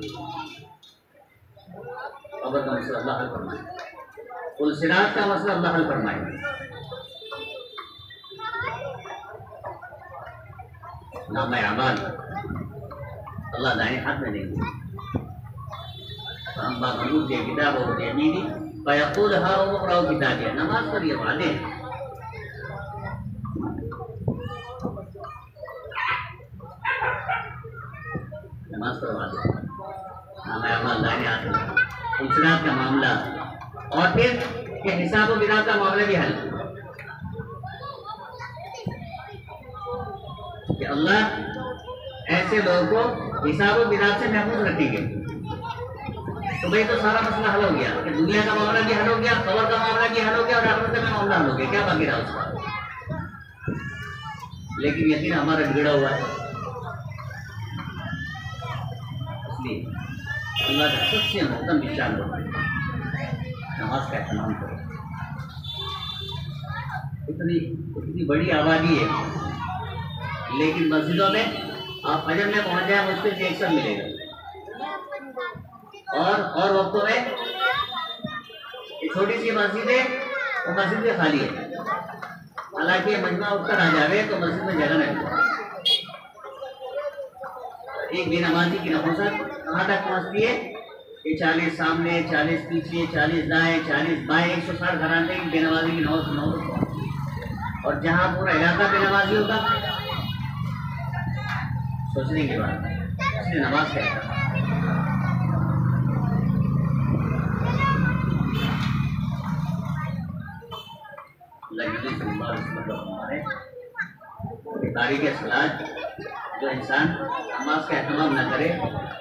قبر کا مسئلہ اللہ حل فرمائے. پل صراط کا مسئلہ اللہ حل فرمائے. نام اعمال اللہ دائیں ہاتھ میں دیں گے. اما من اوتی کتابہ بیمینہ فیقول ہاؤم اقرؤوا کتابیہ. نماز پر یہ وعدے ہیں. نماز پر وعدے، نام اعمال دائیں ہاتھ میں، انسانات کا معاملہ، اور پھر کہ حساب و کتاب کا معاملہ بھی حل. کہ اللہ ایسے لوگوں کو حساب و کتاب سے محفوظ رکھیں گے. تو بھائی تو سارا مسئلہ حل ہو گیا کہ دنیا کا معاملہ بھی حل ہو گیا، قبر کا معاملہ بھی حل ہو گیا، اور آخرت کا معاملہ حل ہو گیا. کیا باقی رہا اس کا؟ لیکن یقین ہمارا بگڑا ہوا ہے. اس لیے اللہ کا سب سے محترم نشان ہوتا ہے نماز کا اہتمام کرو. اتنی بڑی آبادی ہے، لیکن مسجدوں میں آپ فجر میں پہنچ جائیں مشکل سے 100 ملے گا، اور وقتوں میں چھوٹی سی مسجد ہے وہ مسجد میں خالی ہے. حالانکہ مجمع اٹھ کر آ جاوے تو مسجد میں جگہ نہیں. ایک بے نمازی کی نفاست کہاں تک پہنچتی ہے کہ 40 سامنے، 40 پیچھے، 40 دائیں، 40 بائیں، 160 گھرانے کی بے نمازی کی نوبت. اور جہاں پورا علاقہ بے نمازی ہوگا سوچنے کی بات ہے. اس لیے نماز کا تاریخ صلاح جو انسان نماز کا اہتمام نہ کرے،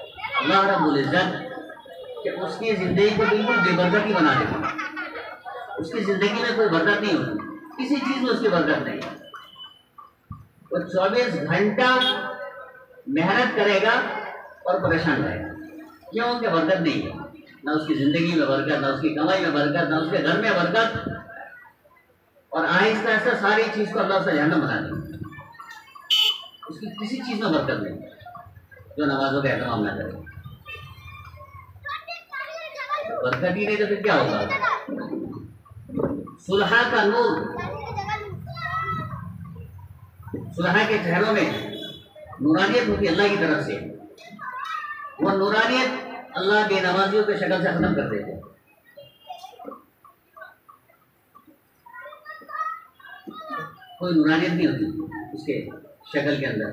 اللہ رب العزت کہ اس کی زندگی کو بالکل بے برکتی بنا دے. اس کی زندگی میں کوئی برکت نہیں ہوتی، کسی چیز میں اس کی برکت نہیں ہے۔ وہ 24 گھنٹہ محنت کرے گا اور پریشان رہے گا، کیوں کہ برکت نہیں ہے، نہ اس کی زندگی میں برکت، نہ اس کی کمائی میں برکت، نہ اس کے گھر میں برکت، اور آہستہ آہستہ ساری چیز کو اللہ سے جہنم بنا دیں گے۔ اس کی کسی چیز میں برکت نہیں جو نمازوں کا اہتمام نہ کرے، برکت ہی نہیں تو پھر کیا ہوگا؟ صلحاء کا نور، صلحاء کے چہروں میں نورانیت ہوتی ہے اللہ کی طرف سے، وہ نورانیت اللہ بے نمازیوں کے شکل سے ختم کر دیتے ہیں۔ کوئی نورانیت نہیں ہوتی اس کے شکل کے اندر،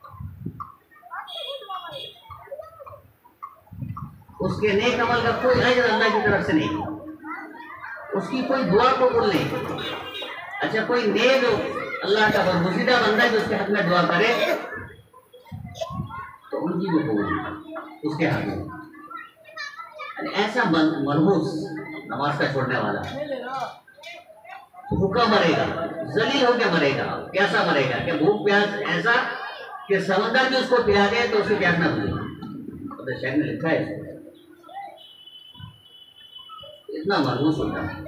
اس کے نیک عمل کا کوئی اجر اللہ کی طرف سے نہیں، اس کی کوئی دعا قبول نہیں۔ اچھا کوئی نیک اللہ کا برگزیدہ بندہ جو اس کے حق میں دعا کرے تو ان کی بھی قبول نہیں اس کے حق میں۔ ایسا مرموز نماز کا چھوڑنے والا بھوکا مرے گا، ذلیل ہو کے مرے گا، پیاسا مرے گا کہ بھوک پیاس ایسا کہ سمندر بھی اس کو پلا دے تو اس کی پیاس نہ بھولے۔ شہر نے لکھا ہے اس کو، اتنا مرموز ہوتا ہے۔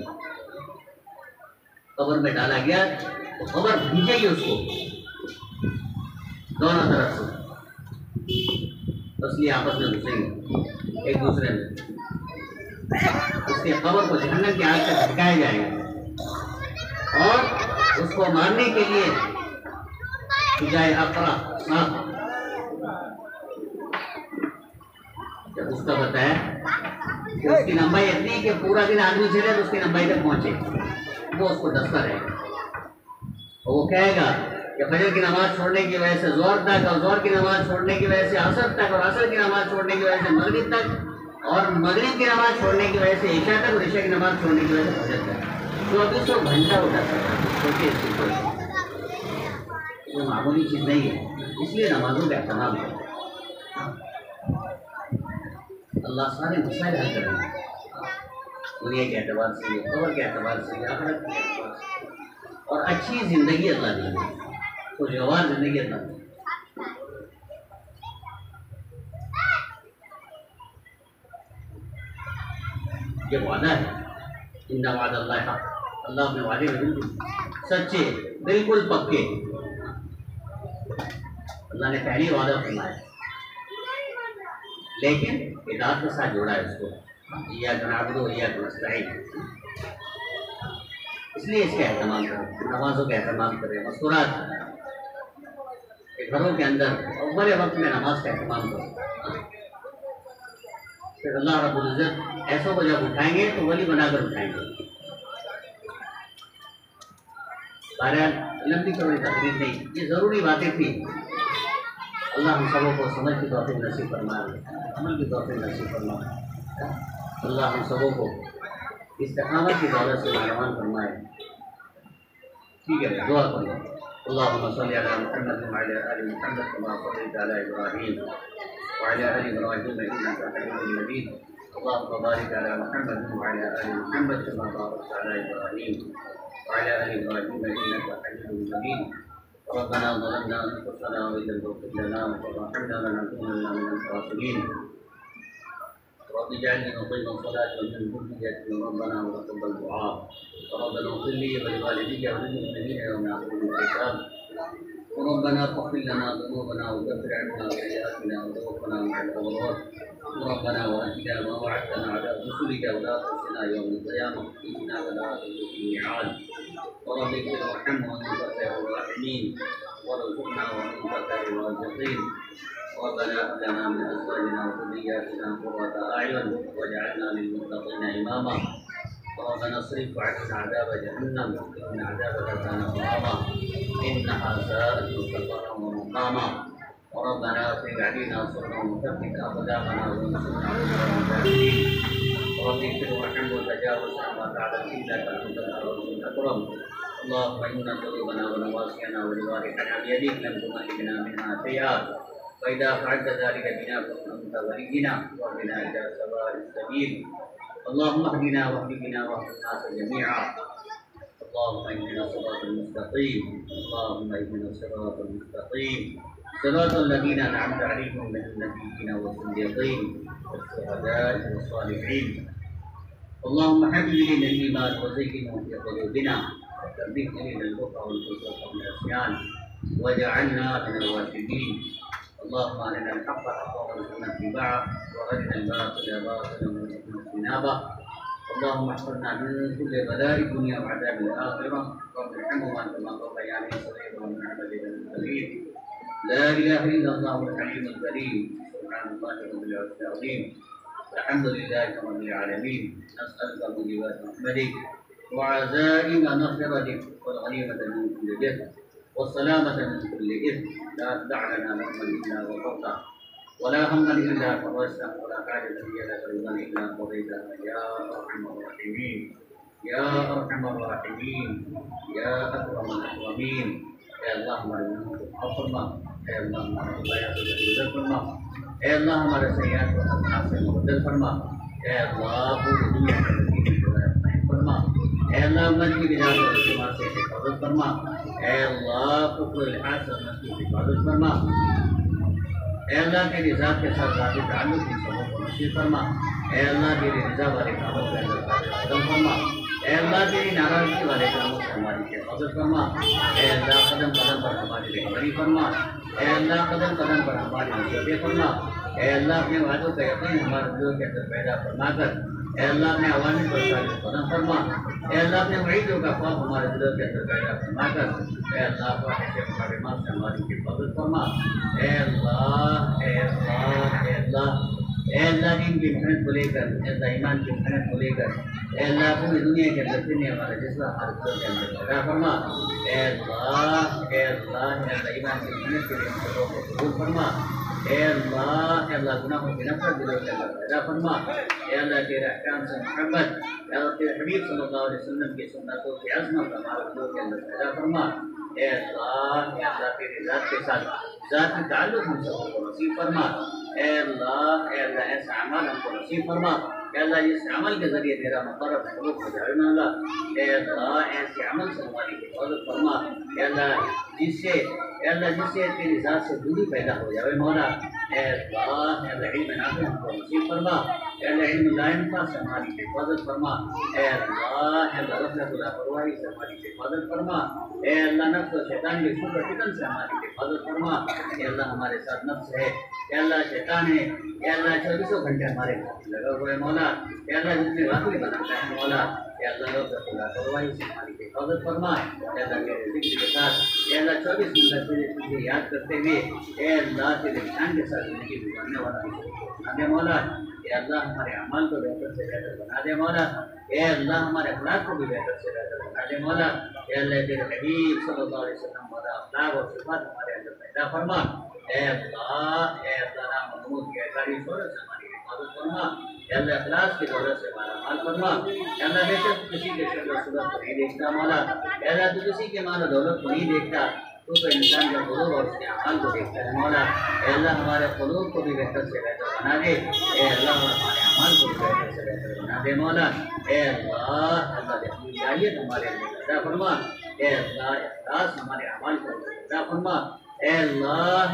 قبر میں ڈالا گیا تو قبر بھیجے گی اس کو دونوں طرف سے، اس لیے آپس میں گھسیں گے ایک دوسرے میں، اس کے قبر کو جہنم کی آگ سے بھٹکایا جائے گا، اور اس کو مارنے کے لیے شجاع اقرا سانپ جب اس کا بتایا کہ اس کی لمبائی اتنی کہ پورا دن آدمی چلے تو اس کی لمبائی تک پہنچے، وہ اس کو دستا رہے گا، اور وہ کہے گا کہ فجر کی نماز چھوڑنے کی وجہ سے زور تک، اور زور کی نماز چھوڑنے کی وجہ سے عصر تک، اور عصر کی نماز چھوڑنے کی وجہ سے مغرب تک، اور مغرب کی نماز چھوڑنے کی وجہ سے عشاء تک، اور عشاء کی نماز چھوڑنے کی وجہ سے فجر تک 2400 گھنٹہ اٹھا سکتا ہے۔ وہ معمولی چیز نہیں ہے، اس لیے نمازوں کا اہتمام ہے۔ اللہ سارے مسائل حل کریں گے، دنیا کے اعتبار سے، قبر کے اعتبار سے، آخرت کے اعتبار سے، اور اچھی زندگی اللہ دے گی، خوشگوار زندگی اللہ دے گی۔ یہ وعدہ ہے، ان وعد اللہ حق، اللہ اپنے وعدے میں بالکل سچے، بالکل پکے۔ اللہ نے پہلی وعدہ فرمایا، لیکن اطاعت کے ساتھ جوڑا ہے اس کو، ایاک نعبد و ایاک نستعین، اس لیے اس کا اہتمام کریں، نمازوں کا اہتمام کریں، مستورات کے گھروں کے اندر اول وقت میں نماز کا اہتمام کریں۔ پھر اللہ رب العزت ایسوں کو جب اٹھائیں گے تو ولی بنا کر اٹھائیں گے۔ بہرحال لمبی چوڑی تقریر نہیں، یہ ضروری باتیں تھیں۔ اللہ ہم سبوں کو سمجھ کی توفیق نصیب فرمائے، عمل کی توفیق نصیب فرمائے۔ اللہ ہم سبوں کو استقامت کی دولت سے مہربان فرمائے۔ ٹھیک ہے، دعا کرو۔ اللهم صل على محمد وعلى آل محمد كما صليت على إبراهيم وعلى آل إبراهيم إنك حميد مجيد. اللهم بارك على محمد وعلى آل محمد كما باركت على إبراهيم وعلى آل إبراهيم إنك حميد مجيد. ربنا ظلمنا أنفسنا وإن لم تغفر لنا وترحمنا لنكونن من الخاسرين. رب اجعلني مقيم الصلاة ومن ذريتي ربنا وتقبل دعاء. ربنا اغفر لي ولوالدي وللمؤمنين يوم يقوم الحساب. ربنا اغفر لنا ذنوبنا وكفر عنا سيئاتنا وتوفنا مع الأبرار. ربنا وآتنا ما وعدتنا على رسلك ولا تخزنا يوم القيامة إنا ولا تخلف الميعاد. رب اغفر وارحم وأنت خير الراحمين وارزقنا وأنت خير الرازقين. ربنا هب لنا من أزواجنا وذرياتنا قرة أعين واجعلنا للمتقين إماما. ربنا اصرف عنا عذاب جهنم إن عذابها كان غراما إنها ساءت مستقرا ومقاما. ربنا افرغ علينا صبرا وثبت أقدامنا وانصرنا على القوم الكافرين. رب اغفر وارحم وتجاوز عما تعلم إنك أنت العزيز الأكرم. اللهم إن قلوبنا ونواصينا وجوارحنا بيدك لم تملكنا منها شيئا. فإذا فعلت ذلك بنا فأنت ولينا وبنا إلى سواء السبيل. اللهم اهدنا واهد بنا واهد الناس جميعا. اللهم اهدنا الصراط المستقيم. اللهم اهدنا الصراط المستقيم صراط الذين انعمت عليهم من النبيين والصديقين والشهداء والصالحين. اللهم حبب الينا الايمان وزينه في قلوبنا وكره الينا الكفر والفسوق والعصيان واجعلنا من الراشدين. اللهم ارنا الحق حقا وارزقنا اتباعه وارنا الباطل باطلا وارزقنا اجتنابه. اللهم احفظنا من كل بلاء الدنيا وعذاب الاخره. رب ارحمهما كما ربياني صغيرا ومن عبادنا الكريم. لا اله الا الله الحليم الكريم. سبحان الله رب العرش العظيم. الحمد لله رب العالمين. نسالك موجبات رحمتك وعزائم مغفرتك والغنيمه من كل جهل والسلامة من كل إثم. لا تدع لنا ذنبا إلا غفرته ولا هما إلا فرجته ولا حاجة هي لك رضا إلا قضيتها يا أرحم الراحمين يا أرحم الراحمين يا أكرم الأكرمين. اے اللہ ہمارے گناہوں کو معاف فرما. اے اللہ ہمارے خطایا سے درگزر فرما. اے اللہ ہمارے سیئات کو حسنات سے مبدل فرما. اے اللہ پوری دنیا میں نصیب قائم فرما. اے اللہ من کی بنا سے اجتماع سے حفاظت فرما. اے اللہ کفر الحاظ سے مسجد کی حفاظت فرما. اے اللہ تیری ذات کے ساتھ ذاتی تعلق کی سبوں کو نصیب فرما. اے اللہ تیری رضا والے کاموں کے اندر قدم فرما. اے اللہ تیری ناراضگی والے کاموں سے ہماری حفاظت فرما. اے اللہ قدم قدم پر ہماری رہبری فرما. اے اللہ قدم قدم پر ہماری نصیحت فرما. اے اللہ اپنے وعدوں کا یقین ہمارے دلوں کے اندر پیدا فرما کر اے اللہ اپنے عوامل پر قدم فرما. اے اللہ اپنے وعیدوں کا خواب ہمارے دلوں کے اندر پیدا فرما کر اے اللہ فاحش محرمات سے ہماری حفاظت فرما. اے اللہ اے اللہ اے اللہ اے اللہ دین کی محنت کو لے کر اے اللہ ایمان کی محنت کو لے کر اے اللہ پوری دنیا کے اندر پھرنے والا جذبہ ہمارے دلوں کے اندر پیدا فرما. اے اللہ اے اللہ اے اللہ ایمان کی محنت کے لیے ہم سبوں کو قبول فرما. اے اللہ گناہوں کی نفرت دلوں کے اندر پیدا فرما. اے اللہ تیرے احکام سے محبت اے اللہ تیرے حبیب صلی اللہ علیہ وسلم کی سنتوں کی عظمت ہمارے دلوں کے اندر پیدا فرما. اے اللہ تیری ذات کے ساتھ ذاتی تعلق ہم سب کو نصیب فرما. اے اللہ ایسا عمل ہم کو نصیب فرما. اے اللہ جس عمل کے ذریعے تیرا مقرب محبوب ہو جائے مولا. اے اللہ ایسے عمل سے ہماری حفاظت فرما. اے اللہ جس سے تیری ذات سے دوری پیدا ہو جائے مولا. اے اللہ علم نافع ہم کو نصیب فرما. اے اللہ علم لا ينفع سے ہماری حفاظت فرما. اے اللہ غفلت و لاپرواہی سے ہماری حفاظت فرما. اے اللہ نفس و شیطان کے شر و فتن سے ہماری حفاظت فرما. اے اللہ ہمارے ساتھ نفس ہے. اے اللہ شیطان ہے. اے اللہ 24 گھنٹے ہمارے ساتھ لگا ہوا ہے مولا. اے اللہ جتنے غافل بناتا ہے مولا. اے اللہ غفلت و لاپرواہی سے ہماری حفاظت فرما. اے اللہ تیرے ذکر کے ساتھ اے اللہ 24 گھنٹے تجھے یاد کرتے ہوئے اے اللہ تیرے دھیان کے ساتھ زندگی گزارنے والا بنا دے مولا. اے اللہ ہمارے اعمال کو بہتر سے بہتر بنا دے مولا. اے اللہ ہمارے اخلاق کو بھی بہتر سے بہتر بنا دے مولا. اے اللہ تیرے حبیب صلی اللہ علیہ وسلم والا اخلاق اور صفات ہمارے اندر پیدا فرما. اے اللہ نام محمود کی اعتباری صورت سے ہماری حفاظت فرما. اے اللہ اخلاص کی دولت سے ہمارا مال فرما. اے اللہ بے شک کسی کے شکل و صورت کو نہیں دیکھتا مولا. اے اللہ تو کسی کے مال و دولت کو نہیں دیکھتا. تو انسان کا قلوب اور اس کے اعمال کو دیکھتا ہے مولا. اے اللہ ہمارے قلوب کو بھی بہتر سے بہتر بنا دے. اے اللہ ہمارے اعمال کو بھی بہتر سے بہتر بنا دے مولا. اے اللہ جاہلیت ہمارے اندر پیدا فرما. اے اللہ اخلاص ہمارے اعمال کو پیدا فرما. اے اللہ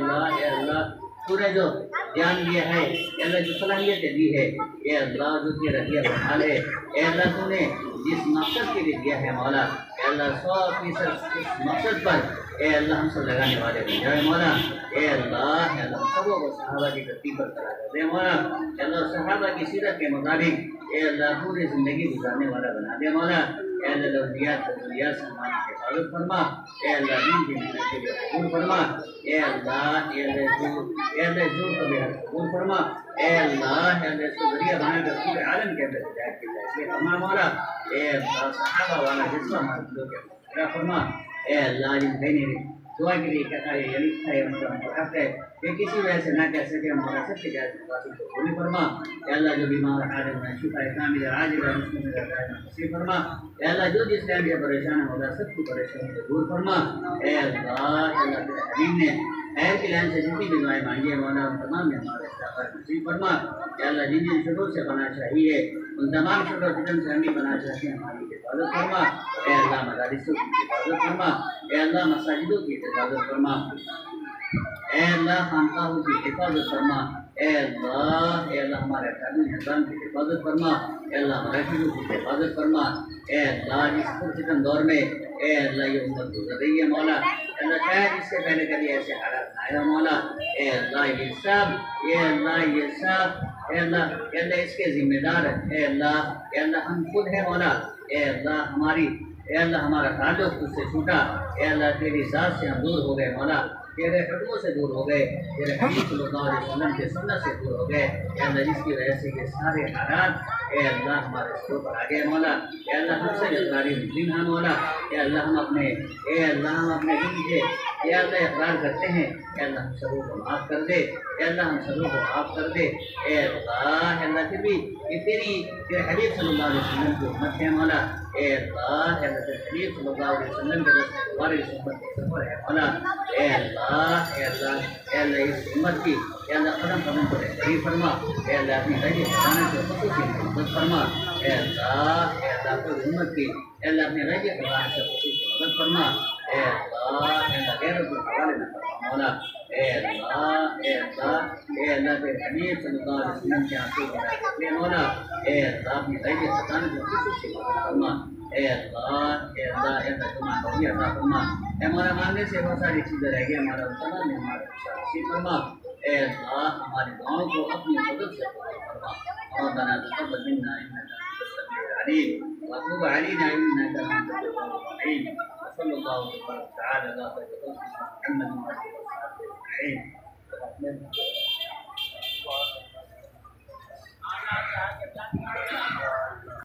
تو نے جو جان دیا ہے اے اللہ جو صلاحیتیں دی ہے اے اللہ جو تیرا دیا بنا لے. اے اللہ تو نے جس مقصد کے لیے دیا ہے مولا اے اللہ 100% اس مقصد پر اے اللہ ہم سب لگانے والے بن جائے مولا. اے اللہ سبوں کو صحابہ کی ترتیب پر قرار دے مولا. اے اللہ صحابہ کی سیرت کے مطابق اے اللہ پوری زندگی گزارنے والا بنا دے مولا. اے اللہ لوحیات سے ہماری حفاظت فرما. اے اللہ دین کی محنت کے لیے قبول فرما. اے اللہ زور کو بھی قبول فرما. اے اللہ اس کو ذریعہ بنا کر پورے عالم کے اندر ہدایت کی فیصلے فرما مولا. اے اللہ صحابہ والا جذبہ ہمارے دلوں کے اندر پیدا فرما. اے اللہ جن بھائی نے دعا کے لیے کہا ہے یعنی ہے ان کا حق ہے کہ کسی وجہ سے نہ کہہ سکے ہمارا سب کے جائز مقاصد کو پوری فرما. اے اللہ جو بیمار حالم ہے شفا کامل عاجل ہے مسلم رضا نصیب فرما. اے اللہ جو جس ٹائم یہ پریشان ہے مولا سب کی پریشانی کو دور فرما. اے اللہ تیرے حبیب نے خیر کی لائن سے جتنی بھی دعائیں مانگی ہے مولا ان تمام میں ہمارے استغفار نصیب فرما. اے اللہ جن جن شروع سے بنا چاہیے उन तमाम शुक्र फितन से हम भी बना चाहते हैं, हमारी हिफाजत फरमा। ए अल्लाह मदारिसों की हिफाजत फरमा, ए अल्लाह मसाजिदों की हिफाजत फरमा, ए अल्लाह खानकाहों की हिफाजत फरमा, ए अल्लाह हमारे कानून निज़ाम की हिफाजत फरमा, ए अल्लाह मराठियों की हिफाजत फरमा। ए अल्लाह इस पुरफितन दौर में ए अल्लाह ये उम्मत गुजर रही है मौला, अल्लाह शायद इससे पहले कभी ऐसे हालात आए हो मौला। ए अल्लाह ये सब ए अल्लाह इसके जिम्मेदार है। ए अल्लाह हम खुद हैं मौला। ए अल्लाह हमारा ताल्लुक तुझसे छूटा। ए अल्लाह तेरी ज़ात से हम दूर हो गए मौला, तेरे हुक्मों से दूर हो गए, तेरे हबीब सल्लल्लाहु अलैहि वसल्लम के सुन्नत से दूर हो गए। ए अल्लाह जिसकी वजह से ये सारे हालात ए अल्लाह हमारे सर पर आ गए मौला। ए अल्लाह हमसे इकरारी मुस्लिम हैं मौला। ए अल्लाह हम अपने दिल से ए अल्लाह इकरार करते हैं। ए अल्लाह हम सबों को माफ़ कर दे। ए अल्लाह हम सबों को माफ़ कर दे। ए अल्लाह फिर भी ये तेरे हबीब सल्लल्लाहु अलैहि वसल्लम की उम्मत है मौला। ए अल्लाह तेरे हबीब सल्लल्लाहु अलैहि वसल्लम के रस्ते तुम्हारे इस उम्मत के सफर है मौला। ए अल्लाह इस उम्मत की ए अल्लाह कदम कदम पर रहबरी फरमा। ए अल्लाह अपनी गैर खजाने से खुसूसी मदद फरमा। ए अल्लाह पूरी उम्मत की ए अल्लाह अपनी गैर खजाने से खुसूसी मदद फरमा। ए अल्लाह गैरत के हवाले में फरमा मौला। ए अल्लाह तेरे हबीब सल्लल्लाहु अलैहि वसल्लम के आंसू बहाए मौला। ए अल्लाह अपनी गैर खजाने से खुसूसी मदद फरमा। ए अल्लाह तुम्हारा कबूल अता फरमा। हमारा मांगने से बहुत सारी चीज़ें रह गई, हमारा तमाम ने हमारे नसीब फरमा। ए अल्लाह हमारी दुआओं को अपनी मदद से कबूल फरमा। और बना तक़ब्बल मिन्ना इन्नका अंतस समीउल अलीम व तुब अलैना इन्नका अंतत तव्वाबुर रहीम। सल्लल्लाहु तआला अला सय्यिदिना मुहम्मद व आलिहि व सहबिहि अजमईन।